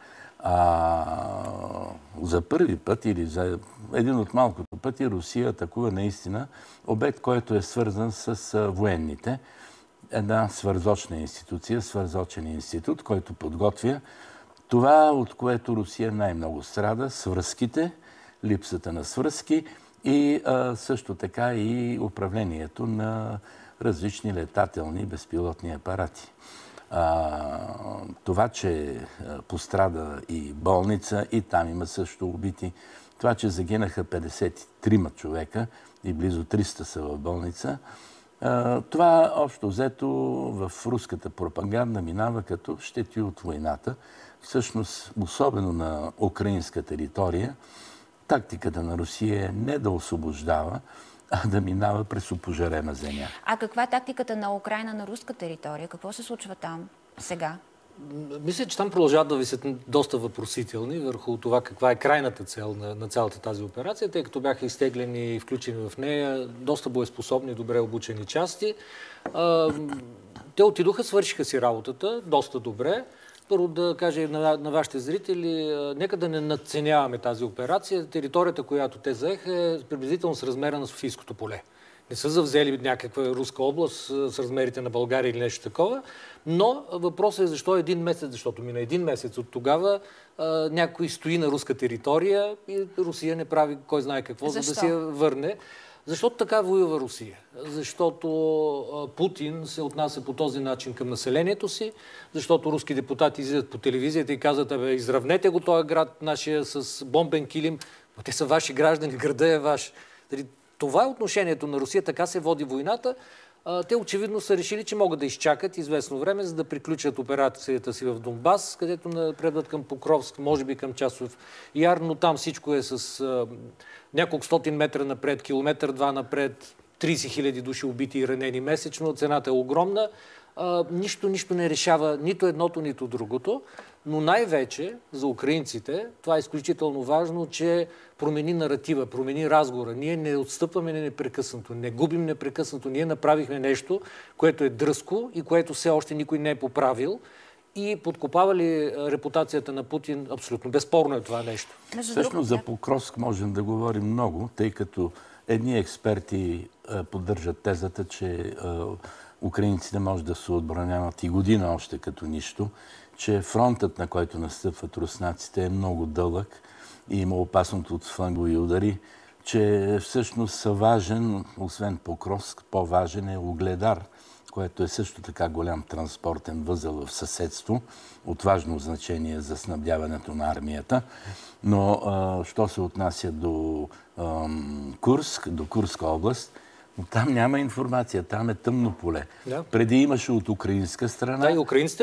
За първи път или за един от малкото пъти Русия атакува наистина обект, който е свързан с военните. Една свързочна институция, свързочен институт, който подготвя това, от което Русия най-много страда, свръзките, липсата на свръзки и също така и управлението на различни летателни безпилотни апарати. Това, че пострада и болница, и там има също убити. Това, че загинаха 53 човека и близо 300 са в болница. Това общо взето в руската пропаганда минава като щети от войната. Всъщност, особено на украинска територия, тактиката на Русия е не да освобождава, а да минава през опожарена земя. А каква е тактиката на Украйна на руска територия? Какво се случва там сега? Мисля, че там продължават да висят доста въпросителни върху това каква е крайната цел на цялата тази операция, тъй като бяха изтеглени и включени в нея доста боеспособни, добре обучени части. Те отидоха, свършиха си работата доста добре. Първо да кажа на вашите зрители, нека да не надценяваме тази операция. Територията, която те заеха, е приблизително с размера на Софийското поле. Не са завзели някаква руска област с размерите на България или нещо такова, но въпросът е защо един месец, защото мина един месец от тогава някой стои на руска територия и Русия не прави кой знае какво, за да си я върне. Защото така воюва Русия? Защото Путин се отнася по този начин към населението си, защото руски депутати излизат по телевизията и казват: абе, изравнете го този град нашия с бомбен килим, но те са ваши граждани, града е ваш. Това е отношението на Русия, така се води войната. Те очевидно са решили, че могат да изчакат известно време, за да приключат операцията си в Донбас, където напредват към Покровск, може би към Часов Яр, но там всичко е с няколко стотин метра напред, километър-два напред, 30 000 души убити и ранени месечно, цената е огромна. Нищо не решава нито едното, нито другото, но най-вече за украинците това е изключително важно, че промени наратива, промени разговора. Ние не отстъпваме непрекъснато, не губим непрекъснато. Ние направихме нещо, което е дръзко и което все още никой не е поправил. И подкопава ли репутацията на Путин? Абсолютно. Безспорно е това нещо. Всъщност за Покровск можем да говорим много, тъй като едни експерти поддържат тезата, че украинците може да се отбраняват и година още като нищо, че фронтът, на който настъпват руснаците, е много дълъг и има опасност от флангови удари, че всъщност са важен, освен Покровск, по-важен е Угледар, което е също така голям транспортен възел в съседство, от важно значение за снабдяването на армията. Но що се отнася до Курск, до Курска област, но там няма информация, там е тъмно поле. Да. Преди имаше от украинска страна, да, и украинците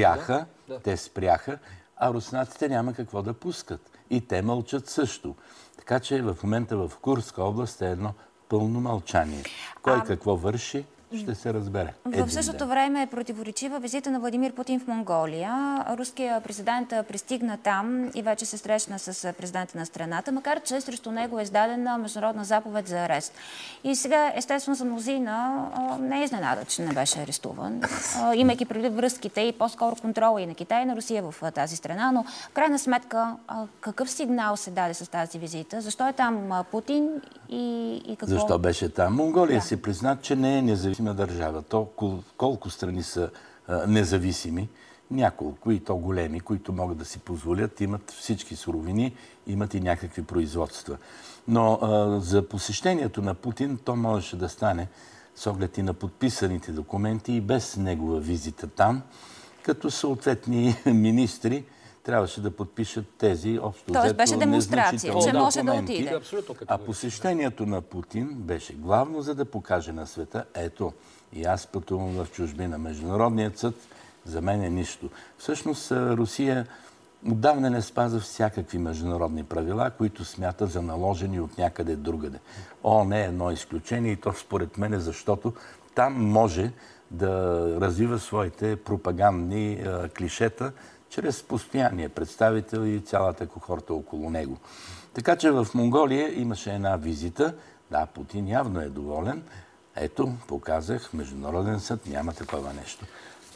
те спряха, а руснаците няма какво да пускат. И те мълчат също. Така че в момента в Курска област е едно пълно мълчание. Кой какво върши, ще се разбере. В същото време е противоречива визита на Владимир Путин в Монголия. Руският президент пристигна там и вече се срещна с президента на страната, макар че срещу него е издадена международна заповед за арест. И сега, естествено, за мнозина не е изненада, че не беше арестуван, имайки предвид връзките и по-скоро контрола и на Китай и на Русия в тази страна. Но в крайна сметка, какъв сигнал се даде с тази визита? Защо е там Путин и какво? Защо беше там? Монголия си призна, че не е независима държава. Колко страни са независими? Няколко, и то големи, които могат да си позволят, имат всички суровини, имат и някакви производства. Но за посещението на Путин то можеше да стане с оглед и на подписаните документи и без негова визита там, като съответни министри трябваше да подпишат тези общо взето. Тоест беше демонстрация, че може да отиде. А посещението на Путин беше главно за да покаже на света: ето, и аз пътувам в чужбина. Международният съд за мен е нищо. Всъщност Русия отдавна не спазва всякакви международни правила, които смята за наложени от някъде другаде. ООН е едно изключение и то според мен, защото там може да развива своите пропагандни клишета чрез постоянния представител и цялата кохорта около него. Така че в Монголия имаше една визита. Да, Путин явно е доволен. Ето, показах, Международен съд няма такова нещо.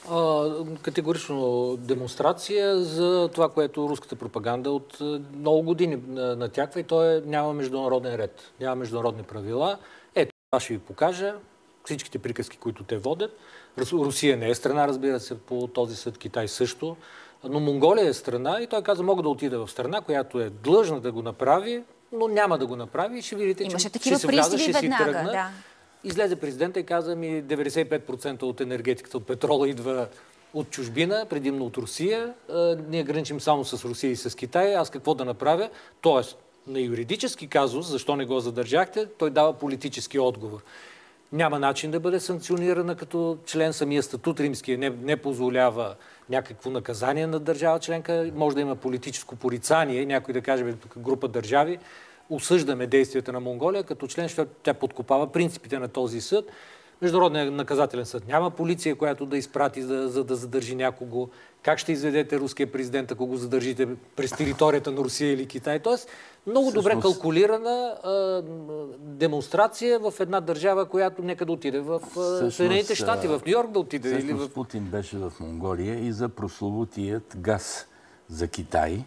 Категорично демонстрация за това, което руската пропаганда от много години натяква, и то е: няма международен ред, няма международни правила. Ето, това ще ви покажа всичките приказки, които те водят. Русия не е страна, разбира се, по този съд, Китай също. Но Монголия е страна и той каза: мога да отида в страна, която е длъжна да го направи, но няма да го направи и ще видите, че ще се вляза, ще си тръгна. Да. Излезе президента и каза: 95% от енергетиката, от петрола идва от чужбина, предимно от Русия. Ние граничим само с Русия и с Китай. Аз какво да направя? Тоест, на юридически казус, защо не го задържахте, той дава политически отговор. Няма начин да бъде санкционирана като член. Самия статут римския не позволява някакво наказание на държава членка. Може да има политическо порицание, някой да каже: тук група държави осъждаме действията на Монголия като член, защото тя подкопава принципите на този съд. Международният наказателен съд няма полиция, която да изпрати, за да задържи някого. Как ще изведете руския президент, ако го задържите през територията на Русия или Китай? Тоест, много добре калкулирана демонстрация в една държава, която нека да отиде в Съединените щати, в Нью-Йорк да отиде. Всъщност Путин беше в Монголия и за прословутият газ за Китай,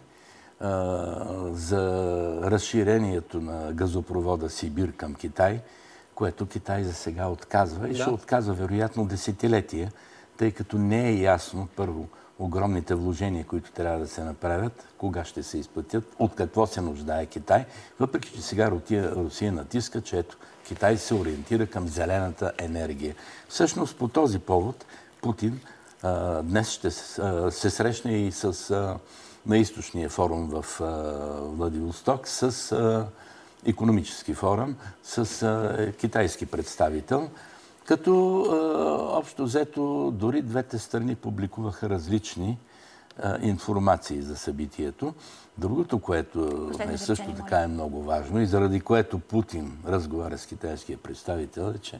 за разширението на газопровода Сибир към Китай, което Китай за сега отказва и ще отказва вероятно десетилетия, тъй като не е ясно първо огромните вложения, които трябва да се направят, кога ще се изплатят, от какво се нуждае Китай, въпреки че сега Русия натиска, че ето Китай се ориентира към зелената енергия. Всъщност по този повод Путин днес ще се срещне и на източния форум в Владивосток с икономически форум, с китайски представител, като общо взето дори двете страни публикуваха различни информации за събитието. Другото, което също така е много важно и заради което Путин разговаря с китайския представител, е, че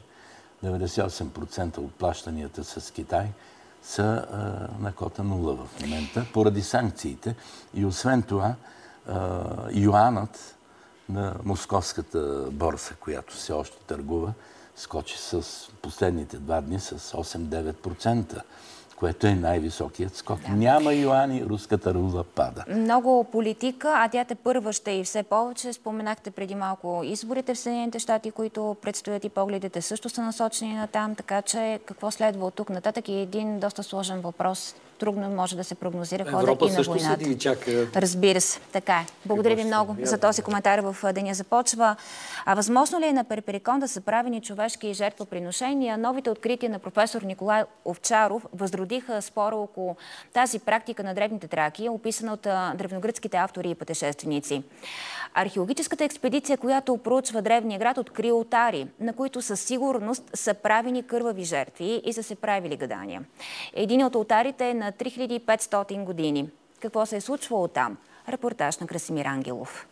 98% от плащанията с Китай са на кота 0 в момента, поради санкциите. И освен това, юанът на московската борса, която все още търгува, скочи с последните 2 дни с 8-9%, което е най-високият скок. Няма юани, руската рула пада. Много политика, а тя те първа ще и все повече. Споменахте преди малко изборите в Съединените щати, които предстоят и погледите също са насочени на там, така че какво следва от тук нататък е един доста сложен въпрос. Трудно може да се прогнозира хода и на войната. И чака. Разбира се, така е. Благодаря ви много за този коментар в Деня започва. А възможно ли е на Перперикон да са правени човешки жертвоприношения? Новите открития на професор Николай Овчаров възродиха спора около тази практика на древните траки, описана от древногръцките автори и пътешественици. Археологическата експедиция, която проучва древния град, откри олтари, на които със сигурност са правени кървави жертви и са се правили гадания. Един от олтарите е на 3500 години. Какво се е случвало там? Репортаж на Красимир Ангелов.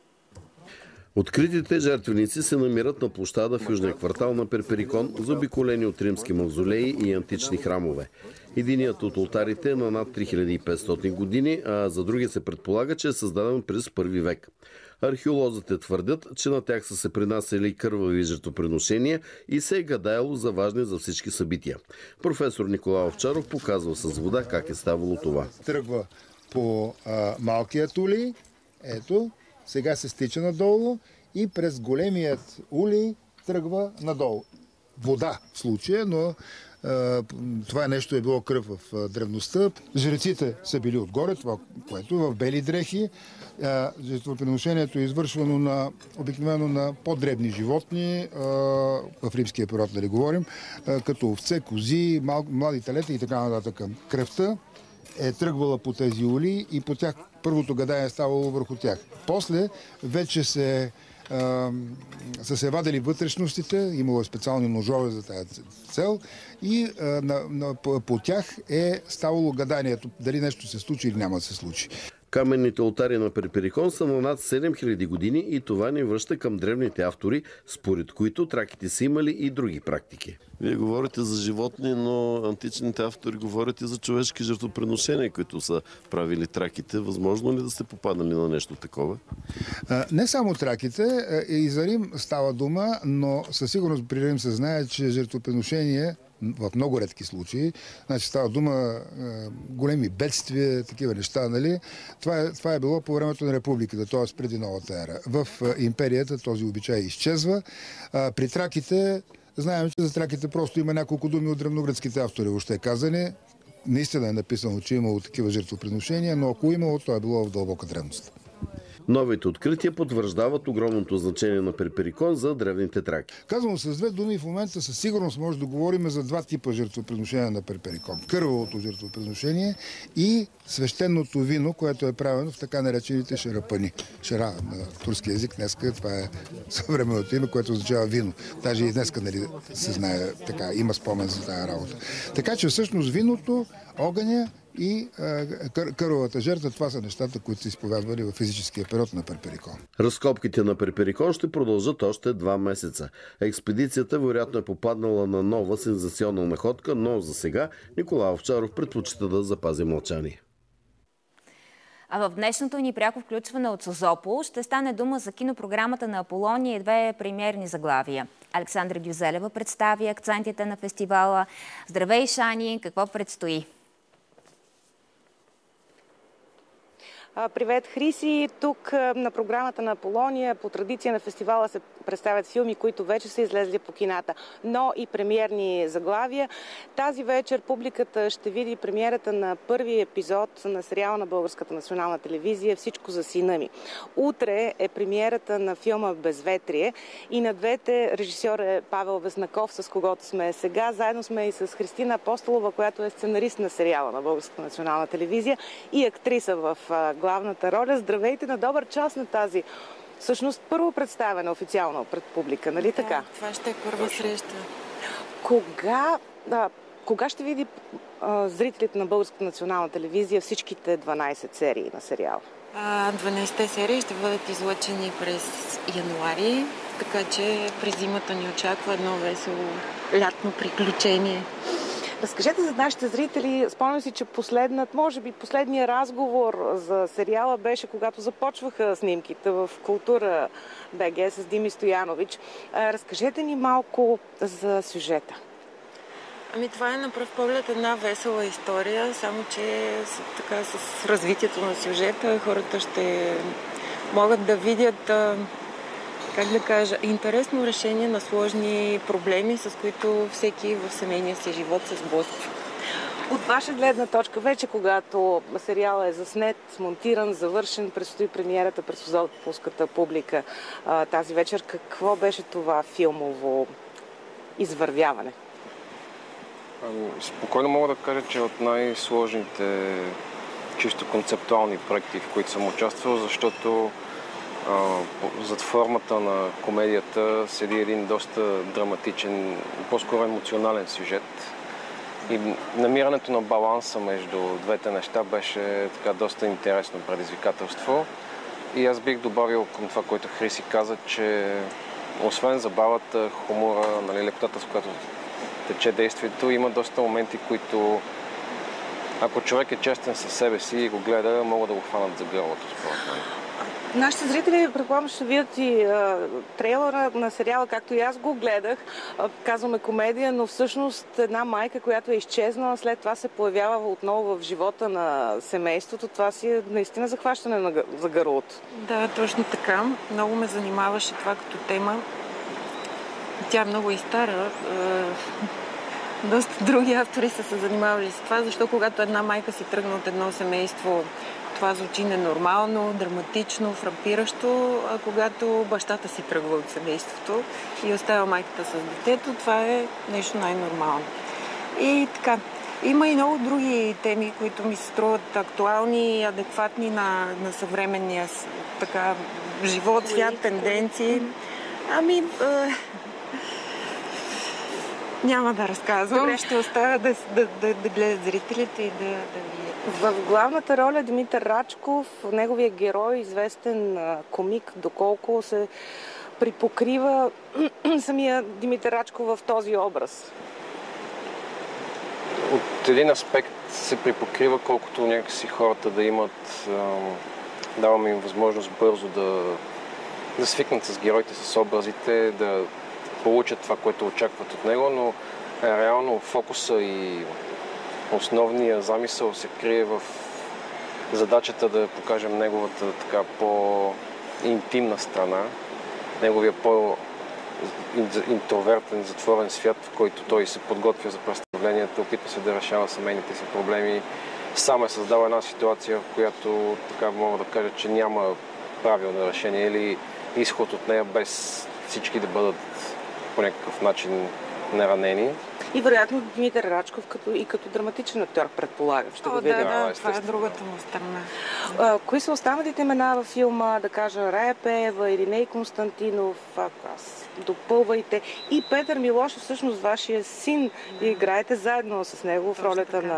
Откритите жертвеници се намират на площада в южния квартал на Перперикон, заобиколени от римски мавзолеи и антични храмове. Единият от олтарите е на над 3500 години, а за други се предполага, че е създаден през първи век. Археолозите твърдят, че на тях са се принасяли кървави жертвоприношения и се е гадаяло за важни за всички събития. Професор Николай Овчаров показва с вода как е ставало това. Тръгва по малкият улей, ето, сега се стича надолу и през големият улей тръгва надолу. Вода в случая, но това нещо е било кръв в древността. Жреците са били отгоре, това, което в бели дрехи. Жертвоприношението е извършвано обикновено на по-дребни животни, в римския период, да ли говорим, като овце, кози, млади телета и така нататък. Кръвта е тръгвала по тези ули и по тях първото гадание е ставало върху тях. После вече са се вадили вътрешностите, имало специални ножове за тази цел и по тях е ставало гаданието дали нещо се случи или няма да се случи. Каменните олтари на Перперикон са на над 7000 години и това ни връща към древните автори, според които траките са имали и други практики. Вие говорите за животни, но античните автори говорят и за човешки жертвоприношения, които са правили траките. Възможно ли да сте попаднали на нещо такова? Не само траките, и за Рим става дума, но със сигурност при Рим се знае, че жертвоприношение в много редки случаи, значи става дума големи бедствия, такива неща, нали? Това е било по времето на републиката, т.е. преди новата ера. В империята този обичай изчезва. При траките, знаем, че за траките просто има няколко думи от древногръцките автори, въобще казани. Наистина е написано, че имало такива жертвоприношения, но ако имало, то е било в дълбока древност. Новите открития потвърждават огромното значение на Перперикон за древните траки. Казвам с две думи, в момента със сигурност може да говорим за два типа жертвоприношения на Перперикон. Кървавото жертвоприношение и свещеното вино, което е правено в така наречените шарапани. Шара на турски език днеска, това е съвременното име, което означава вино. Даже и днеска, нали, се знае така, има спомен за тази работа. Така че всъщност виното, огъня и кървавата жертва. Това са нещата, които са изповядвали в физическия период на Перперикон. Разкопките на Перперикон ще продължат още 2 месеца. Експедицията вероятно е попаднала на нова сензационна находка, но за сега Николай Овчаров предпочита да запази мълчание. А в днешното ни пряко включване от Созопол ще стане дума за кинопрограмата на Аполония и 2 премиерни заглавия. Александра Гюзелева представи акцентите на фестивала. Здравей, Шани! Какво предстои? Привет, Хриси! Тук на програмата на Аполония по традиция на фестивала се представят филми, които вече са излезли по кината, но и премиерни заглавия. Тази вечер публиката ще види премиерата на първи епизод на сериала на Българската национална телевизия "Всичко за сина ми". Утре е премиерата на филма "Безветрие" и на двете режисьор е Павел Веснаков, с когото сме сега. Заедно сме и с Христина Апостолова, която е сценарист на сериала на Българската национална телевизия и актриса в главната роля. Здравейте, на добър час на тази всъщност първо представена официално пред публика, нали така? Това ще е първа среща. Кога ще види зрителите на Българската национална телевизия всичките 12 серии на сериала? 12-те серии ще бъдат излъчени през януари, така че през зимата ни очаква едно весело лятно приключение. Разкажете за нашите зрители. Спомням си, че може би последния разговор за сериала беше когато започваха снимките в Култура БГ с Дими Стоянович. Разкажете ни малко за сюжета. Това е на пръв поглед една весела история, само че така, с развитието на сюжета хората ще могат да видят интересно решение на сложни проблеми, с които всеки в семейния си живот се сблъсква. От ваша гледна точка, вече когато сериалът е заснет, смонтиран, завършен, предстои премиерата пред Созополската публика тази вечер, какво беше това филмово извървяване? Спокойно мога да кажа, че от най-сложните чисто концептуални проекти, в които съм участвал, защото зад формата на комедията седи един доста драматичен, по-скоро емоционален сюжет. И намирането на баланса между двете неща беше така доста интересно предизвикателство. И аз бих добавил към това, което Хриси каза, че освен забавата, хумора, лекотата, с която тече действието, има доста моменти, които ако човек е честен със себе си и го гледа, могат да го хванат за гърлото, според мен. Нашите зрители, предполагам, ще видят и трейлера на сериала, както и аз го гледах. Казваме комедия, но всъщност една майка, която е изчезнала, след това се появява отново в живота на семейството. Това си е наистина захващане за гърлото. Да, точно така. Много ме занимаваше това като тема. Тя е много и стара. Доста други автори са се занимавали с това, защото когато една майка си тръгне от едно семейство, това звучи ненормално, драматично, фрапиращо, а когато бащата си тръгва от семейството и оставя майката с детето, това е нещо най-нормално. И така, има и много други теми, които ми се струват актуални и адекватни на съвременния живот, свят, тенденции. Няма да разказвам. Добре. Ще оставя да гледат зрителите и да видят. В главната роля Димитър Рачков, неговия герой, известен комик, доколко се припокрива самия Димитър Рачков в този образ? От един аспект се припокрива, колкото някакси хората да имат, даваме им възможност бързо да свикнат с героите, с образите, да получат това, което очакват от него, но реално фокуса и основният замисъл се крие в задачата да покажем неговата така по-интимна страна, неговия по-интровертен, затворен свят, в който той се подготвя за представлението, опитва се да решава семейните си проблеми. Сам е създал една ситуация, в която така мога да кажа, че няма правилно решение или изход от нея без всички да бъдат по някакъв начин наранени. И вероятно Димитър Рачков като драматичен актьор, предполагам. Ще го видим. Да, това е другата му страна. Кои са останалите имена във филма, да кажа Рая Пеева, Ириней Константинов, допълвайте. И Петър Милошев, всъщност вашия син, и играете заедно с него в ролята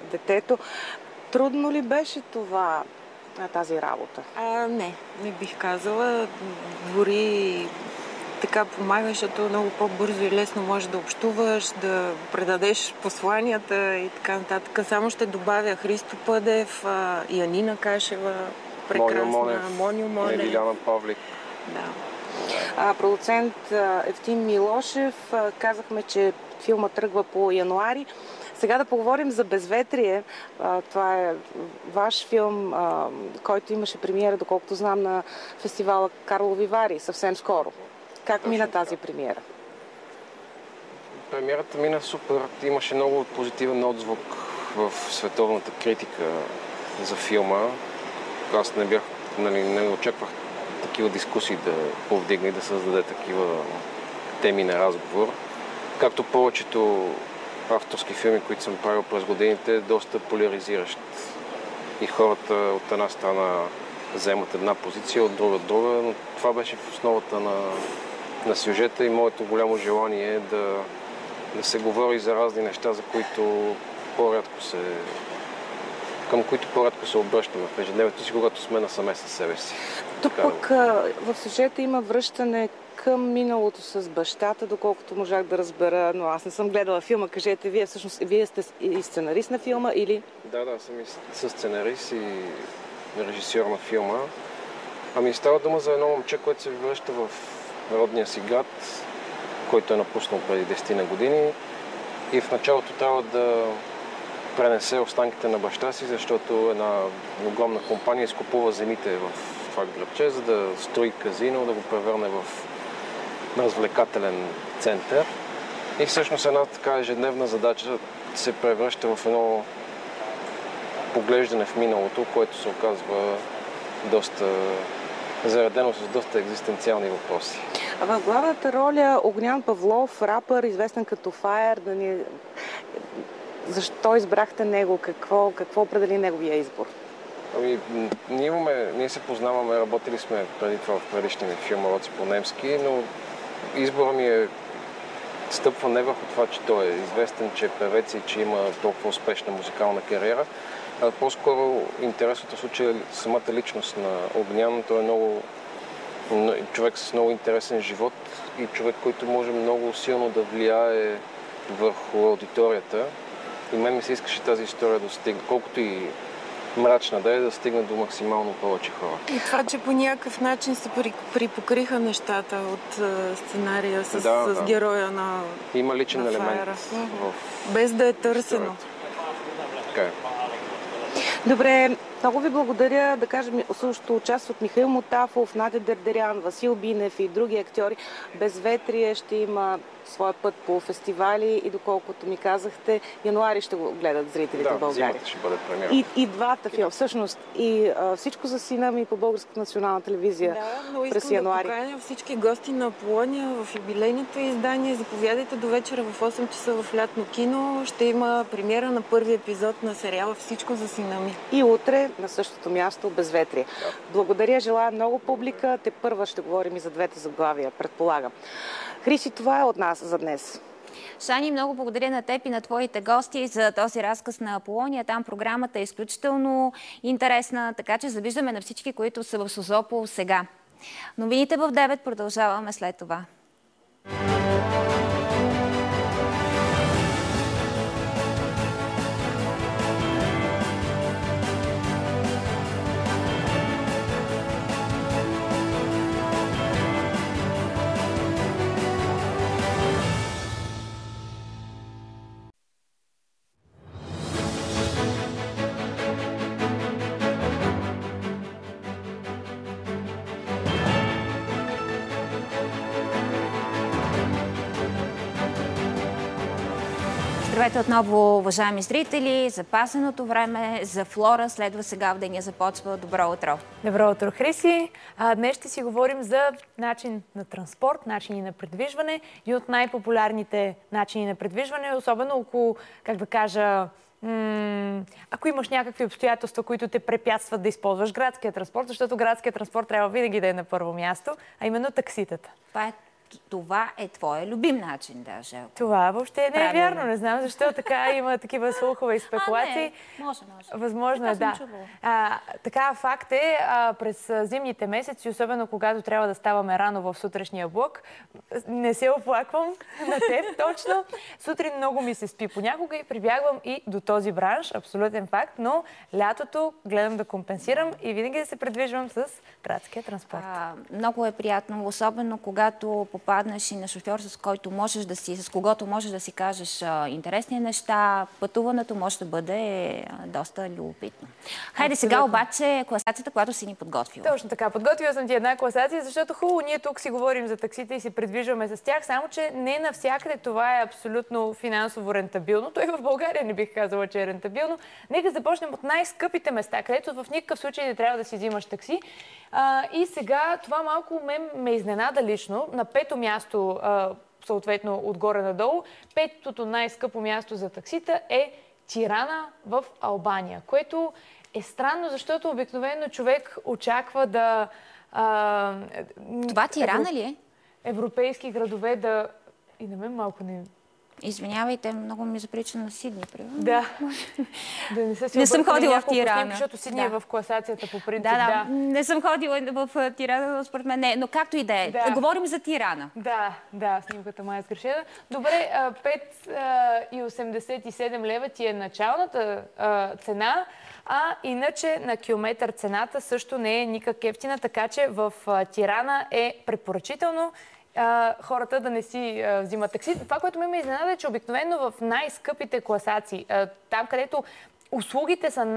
детето. Трудно ли беше това, тази работа? Не бих казала. Дори така помага, защото много по-бързо и лесно можеш да общуваш, да предадеш посланията и така нататък. Само ще добавя Христо Пъдев, Янина Кашева, прекрасна, Монио Монев, Лиляна Павлик. Да. Продуцент Евтим Милошев. Казахме, че филма тръгва по януари. Сега да поговорим за Безветрие. Това е ваш филм, който имаше премиера, доколкото знам, на фестивала Карлови Вари съвсем скоро. Как мина тази премиера? Премиерата мина супер. Имаше много позитивен отзвук в световната критика за филма. Аз не очаквах такива дискусии да повдигне и да създаде такива теми на разговор. Както повечето авторски филми, които съм правил през годините, доста поляризиращ. И хората от една страна вземат една позиция, от друга, но това беше в основата на сюжета и моето голямо желание е да се говори за разни неща, за които към които по-рядко се обръщаме в ежедневието си, когато сме насаме със себе си. Тук пък в сюжета има връщане към миналото с бащата, доколкото можах да разбера, но аз не съм гледала филма. Кажете, вие сте и сценарист на филма или? Да, съм и сценарист и режисьор на филма. Става дума за едно момче, което се връща в родния си град, който е напуснал преди 10 на години и в началото трябва да пренесе останките на баща си, защото една огромна компания изкупува земите в това градче, за да строи казино, да го превърне в развлекателен център. И всъщност една така ежедневна задача се превръща в едно поглеждане в миналото, което се оказва доста заредено с доста екзистенциални въпроси. В главната роля Огнян Павлов, рапър, известен като Fire. Защо избрахте него? Какво определи неговия избор? Ние се познаваме, работили сме преди това в предишния ми филм "Уроци по немски", но избора ми стъпва не върху това, че той е известен, че е певец и че има толкова успешна музикална кариера, а по-скоро интересното случай е самата личност на Огнян. Той е човек с много интересен живот и човек, който може много силно да влияе върху аудиторията. И мен ми се искаше тази история да стигне, колкото и мрачна да стигне до максимално повече хора. И това, че по някакъв начин се припокриха нещата от сценария с героя на има личен елемент. Без да е търсено. Така е. Добре, много ви благодаря. Да кажем, също участват Михаил Мотафов, Надя Дердерян, Васил Бинев и други актьори. Безветрие ще има своя път по фестивали и доколкото ми казахте, януари ще го гледат зрителите в България. Да, ще бъде премиера. И двата филма, всъщност. И всичко за сина ми по Българската национална телевизия през януари. Да, но искам да поканя всички гости на Аполония в юбилейното издание. Заповядайте до вечера в 8 часа в Лятно кино. Ще има премиера на първи епизод на сериала "Всичко за сина ми". И утре на същото място Безветрие. Да. Благодаря, желая много публика. Тепърва ще говорим и за двете заглавия, предполагам. Хриси, това е от нас за днес. Шани, много благодаря на теб и на твоите гости за този разказ на Аполония. Там програмата е изключително интересна, така че завиждаме на всички, които са в Созопол сега. Новините в 9 продължаваме след това. Здравейте отново, уважаеми зрители. Запасеното време за Флора следва сега в деня започва. Добро утро! Добро утро, Хриси! Днес ще си говорим за начин на транспорт, начини на придвижване и от най-популярните начини на придвижване, особено около, как да кажа, ако имаш някакви обстоятелства, които те препятстват да използваш градския транспорт, защото градския транспорт трябва винаги да е на първо място, а именно такситата. Това е това е твоя любим начин даже. Това въобще не е вярно. Не знам защо така има такива слухове и спекулации. Може. Възможно е, да. Така, факт е, през зимните месеци, особено когато трябва да ставаме рано в сутрешния блок, не се оплаквам на теб точно. Сутрин много ми се спи понякога и прибягвам и до този бранш, абсолютен факт, но лятото гледам да компенсирам и винаги да се придвижвам с градския транспорт. Много е приятно, особено когато попаднеш и на шофьор, с когото можеш да си кажеш интересни неща. Пътуването може да бъде доста любопитно. Хайде сега обаче класацията, която си ни подготвила. Точно така. Подготвила съм ти една класация, защото хубаво ние тук си говорим за таксите и се придвижваме с тях, само че не навсякъде това е абсолютно финансово рентабилно. Той в България не бих казала, че е рентабилно. Нека започнем от най-скъпите места, където в никакъв случай не трябва да си взимаш такси. И сега това малко ме изненада лично. На пето място, съответно отгоре надолу, петото най-скъпо място за таксита е Тирана в Албания, което е странно, защото обикновено човек очаква да... Това Тирана ли е? Европейски градове да... И на мен малко не... Извинявайте, много ми заприлича на Сидни, примерно. Да. Не съм ходила в Тирана. Защото Сидни е в класацията по принцип. Да. Не съм ходила в Тирана, според мен не. Но както и да е. Говорим за Тирана. Да, снимката май е сгрешена. Добре, 5,87 лева ти е началната цена, а иначе на километър цената също не е никак ефтина, така че в Тирана е препоръчително хората да не си взимат такси. Това, което ме изненада е, че обикновено в най-скъпите класации, там където услугите са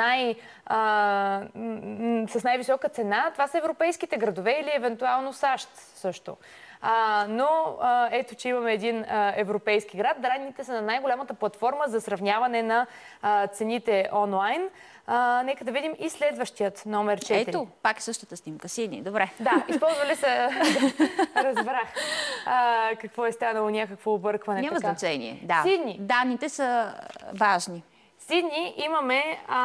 с най-висока цена, това са европейските градове или евентуално САЩ също. Но ето, че имаме един европейски град. Данните са на най-голямата платформа за сравняване на цените онлайн. Нека да видим и следващият номер 4. Ето, пак е същата снимка. Сидни, добре. Да, използвали са... Разбрах какво е станало, някакво объркване. Няма значение. Да. Сидни. Данните са важни. Сидни имаме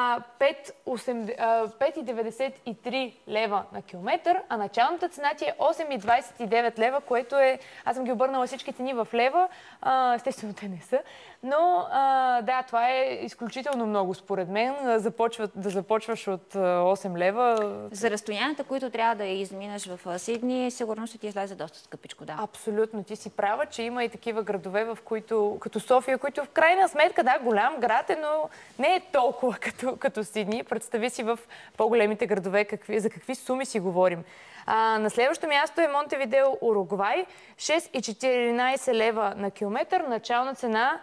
5,93 лева на километър, а началната цена ти е 8,29 лева, което е... Аз съм ги обърнала всички цени в лева. Естествено, те не са. Но да, това е изключително много според мен. Да започваш от 8 лева. За разстоянията, които трябва да изминеш в Сидни, сигурно ще ти излезе доста скъпичко, да. Абсолютно. Ти си права, че има и такива градове, в които, като София, които в крайна сметка, да, голям град е, но не е толкова като Сидни. Представи си в по-големите градове за какви суми си говорим. На следващо място е Монтевидео, Уругвай. 6,14 лева на километър. Начална цена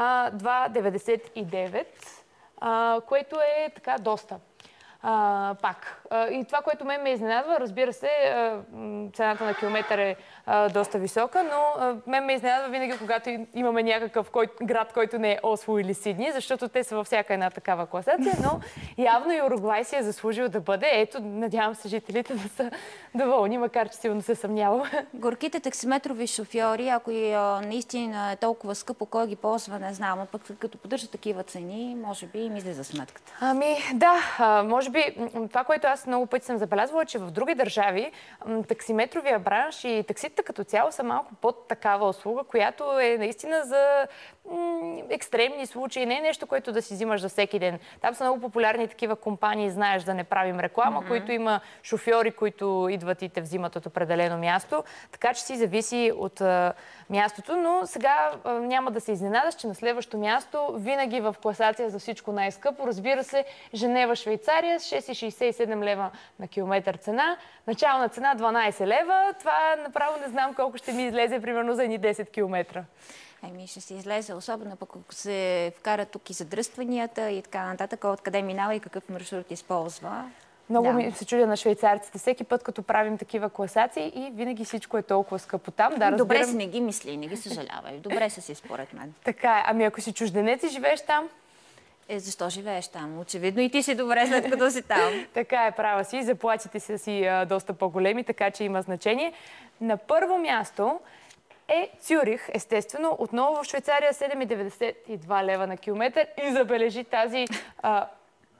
2,99, което е така доста. Пак. И това, което ме изненадва, разбира се, цената на километър е доста висока, но ме изненадва винаги, когато имаме някакъв град, който не е Осло или Сидни, защото те са във всяка една такава класация, но явно и Уругвай си е заслужил да бъде. Ето, надявам се жителите да са доволни, макар че силно се съмнявам. Горките таксиметрови шофьори, ако наистина е толкова скъпо, кой ги ползва, не знам, а пък като поддържа такива цени, може би им излиза сметката. Ами да, може би това, което аз много пъти съм забелязвала, е, че в други държави таксиметровия бранш и таксите като цяло са малко под такава услуга, която е наистина за екстремни случаи. Не е нещо, което да си взимаш за всеки ден. Там са много популярни такива компании, знаеш, да не правим реклама, които има шофьори, които идват и те взимат от определено място. Така че си зависи от мястото, но сега няма да се изненадаш, че на следващо място винаги в класация за всичко най-скъпо. Разбира се, Женева, Швейцария с 6,67 лева на километър цена. Начална цена 12 лева. Това направо не знам колко ще ми излезе, примерно за едни 10 километра. Ами ще се излезе, особено пък ако се вкарат тук и задръстванията и така нататък, откъде минава и какъв маршрут използва. Много ми се чудя на швейцарците. Всеки път, като правим такива класации и винаги всичко е толкова скъпо там. Да, добре си не ги мисли, не ги съжалявай. Добре са си според мен. Така е. Ами ако си чужденец и живееш там? Защо живееш там? Очевидно и ти си добре, след като си там. Така е, права си. Заплатите са си доста по-големи, така че има значение. На първо място е Цюрих, естествено. Отново в Швейцария 7,92 лева на километър. И забележи тази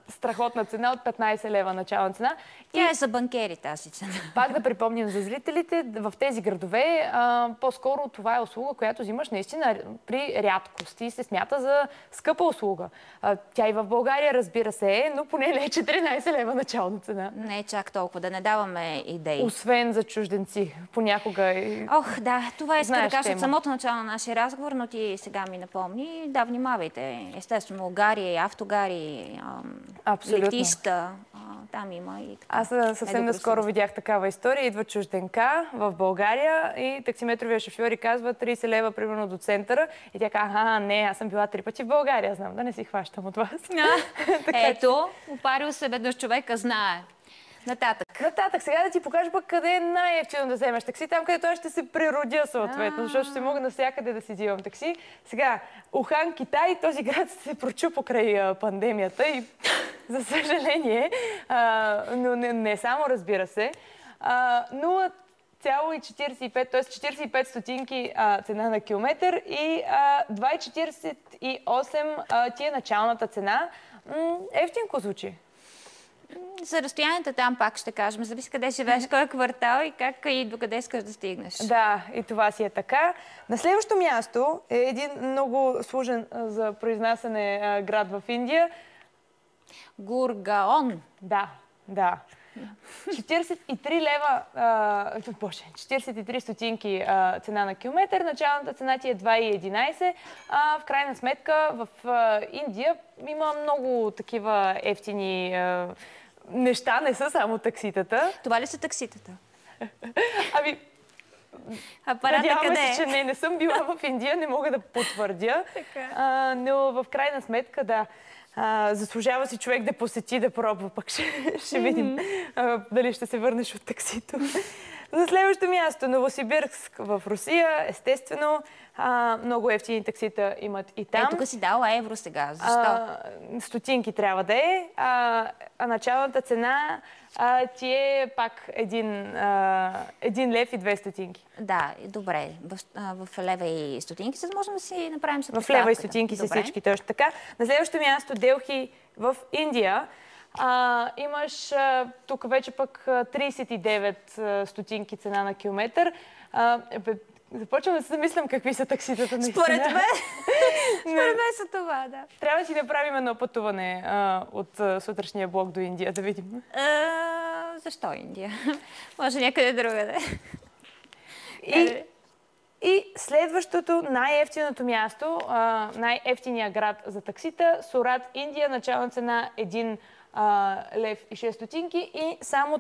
страхотна цена от 15 лева начална цена. Тя е за банкери тази цена. Пак да припомним за зрителите, в тези градове по-скоро това е услуга, която взимаш наистина при рядкост и се смята за скъпа услуга. Тя и в България, разбира се, е, но поне не е 14 лева начална цена. Не е чак толкова, да не даваме идеи. Освен за чужденци. Понякога Ох, да, това иска да кажа от самото начало на нашия разговор, но ти сега ми напомни. Да, внимавайте. Естествено, гари, автогари, летища. Там има и така. Аз съвсем наскоро видях такава история. Идва чужденка в България и таксиметровия шофьор и казва 30 лева примерно до центъра. И тя казва, не, аз съм била 3 пъти в България. Знам, да не си хващам от вас. Ето, опарил се веднъж човека, знае. Нататък, сега да ти покажа пък къде е най-ефтино да вземеш такси, там където аз ще се природя съответно, защото ще мога навсякъде да си взимам такси. Сега, Ухан, Китай, този град се прочу покрай пандемията и за съжаление, но не само, разбира се, 0,45, т.е. 45 стотинки цена на километър и 2,48 ти е началната цена. Ефтинко звучи. За разстоянията там пак ще кажем. Зависи къде живееш, кой е квартал и как и до къде искаш да стигнеш. Да, и това си е така. На следващо място е един много сложен за произнасяне град в Индия. Гургаон. Да. 43 лева, 43 стотинки цена на километър. Началната цена ти е 2,11. В крайна сметка в Индия има много такива ефтини неща, не са само такситата. Това ли са такситата? Надявам се, че не съм била в Индия, не мога да потвърдя. Но в крайна сметка, да. Заслужава си човек да посети, да пробва, пък ще видим дали ще се върнеш от таксито. На следващото място, Новосибирск в Русия, естествено, много ефтини таксита имат и там. Тук си дала евро сега, защо? Стотинки трябва да е, а началната цена ти е пак 1 лев и 2 стотинки. Да, добре. В лева и стотинки, за да можем да си направим съпоставката. В лева и стотинки са всички, точно така. На следващото място, Делхи в Индия. Имаш тук вече пък 39 стотинки цена на километър. Започвам да се замислям какви са такситата наистина. Според мен са това, да. Трябва да си направим едно пътуване от сутрешния блок до Индия, да видим. Защо Индия? Може някъде другаде. И следващото, най-ефтиното място, най-ефтиния град за таксита, Сурат, Индия, начална цена 1 лев и 6 стотинки и само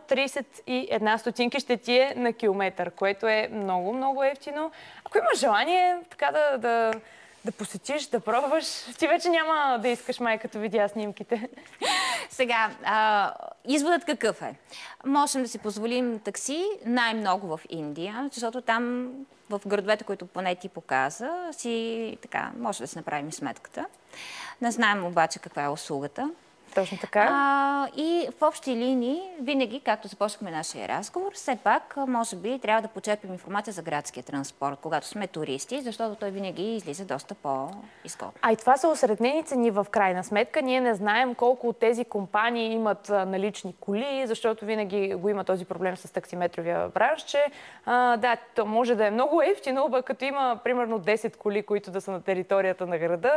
31 стотинки ще ти е на километър, което е много, много ефтино. Ако имаш желание така да посетиш, да пробваш, ти вече няма да искаш май като видя снимките. Сега, изводът какъв е? Можем да си позволим такси най-много в Индия, защото там в градовете, които поне ти показа, си така, може да си направим сметката. Не знаем обаче каква е услугата. Точно така. И в общи линии, винаги, както започнахме нашия разговор, все пак, може би, трябва да почерпим информация за градския транспорт, когато сме туристи, защото той винаги излиза доста по-изгодно. И това са осреднени цени в крайна сметка. Ние не знаем колко от тези компании имат налични коли, защото винаги го има този проблем с таксиметровия бранш, че да, то може да е много ефтино, но като има примерно 10 коли, които да са на територията на града,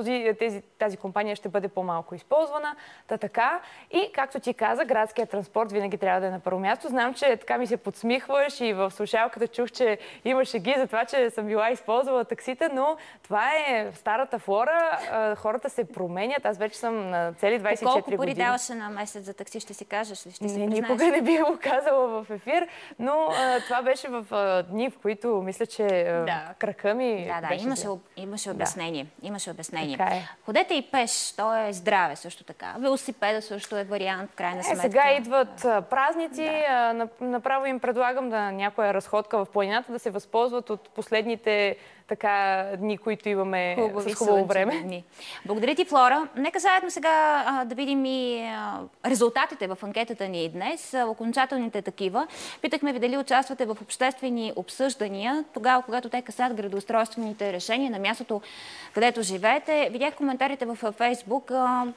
тази компания ще бъде по-малко използвана. Така. И, както ти каза, градският транспорт винаги трябва да е на първо място. Знам, че така ми се подсмихваш и в слушалката чух, че имаше ги за това, че съм била използвала таксита, но това е старата флора. Хората се променят. Аз вече съм на цели 24 години. Колко пари даваше на месец за такси, ще си кажеш ли? Ще си признаеш? Никога не би го казала в ефир, но това беше в дни, в които мисля, че крака ми беше... Имаше обяснение. Имаше обяснение. Така е. Ходете и пеш, то е здраве също така. Велосипеда също е вариант, в крайна сметка. Сега идват празници. Направо им предлагам някоя разходка в планината да се възползват от последните дни, които имаме с хубаво време. Благодаря ти, Флора. Нека заедно сега да видим и резултатите в анкетата ни днес, окончателните такива. Питахме ви дали участвате в обществени обсъждания, тогава, когато те касаят градоустройствените решения на мястото, където живеете. Видях коментарите във Фейсбук, преобладава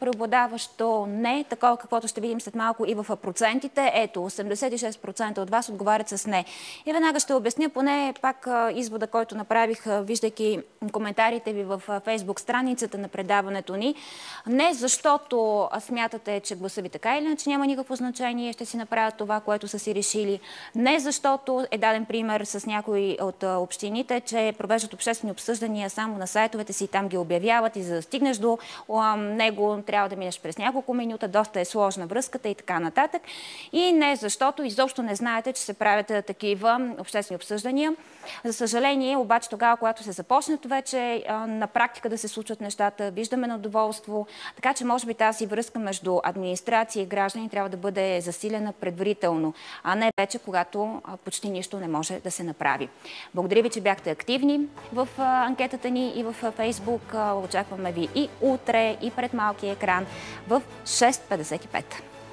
подавляващо не, такова каквото ще видим след малко и в процентите. Ето, 86% от вас отговарят с не. И веднага ще обясня поне пак извода, който направих, виждайки коментарите ви в Фейсбук страницата на предаването ни. Не защото смятате, че гласа ви така или иначе няма никакво значение, ще си направят това, което са си решили. Не защото е даден пример с някои от общините, че провеждат обществени обсъждания само на сайтовете си и там ги обявяват и за да стигнеш до него трябва да минеш през няколко минута, доста е сложна връзката и така нататък. И не защото изобщо не знаете, че се правят такива обществени обсъждания. За съжаление, обаче тогава, когато се започнат вече на практика да се случват нещата, виждаме недоволство, така че може би тази връзка между администрация и граждани трябва да бъде засилена предварително, а не вече когато почти нищо не може да се направи. Благодаря ви, че бяхте активни в анкетата ни и в Фейсбук. Очакваме ви и утре, и пред малкия екран в 6:55.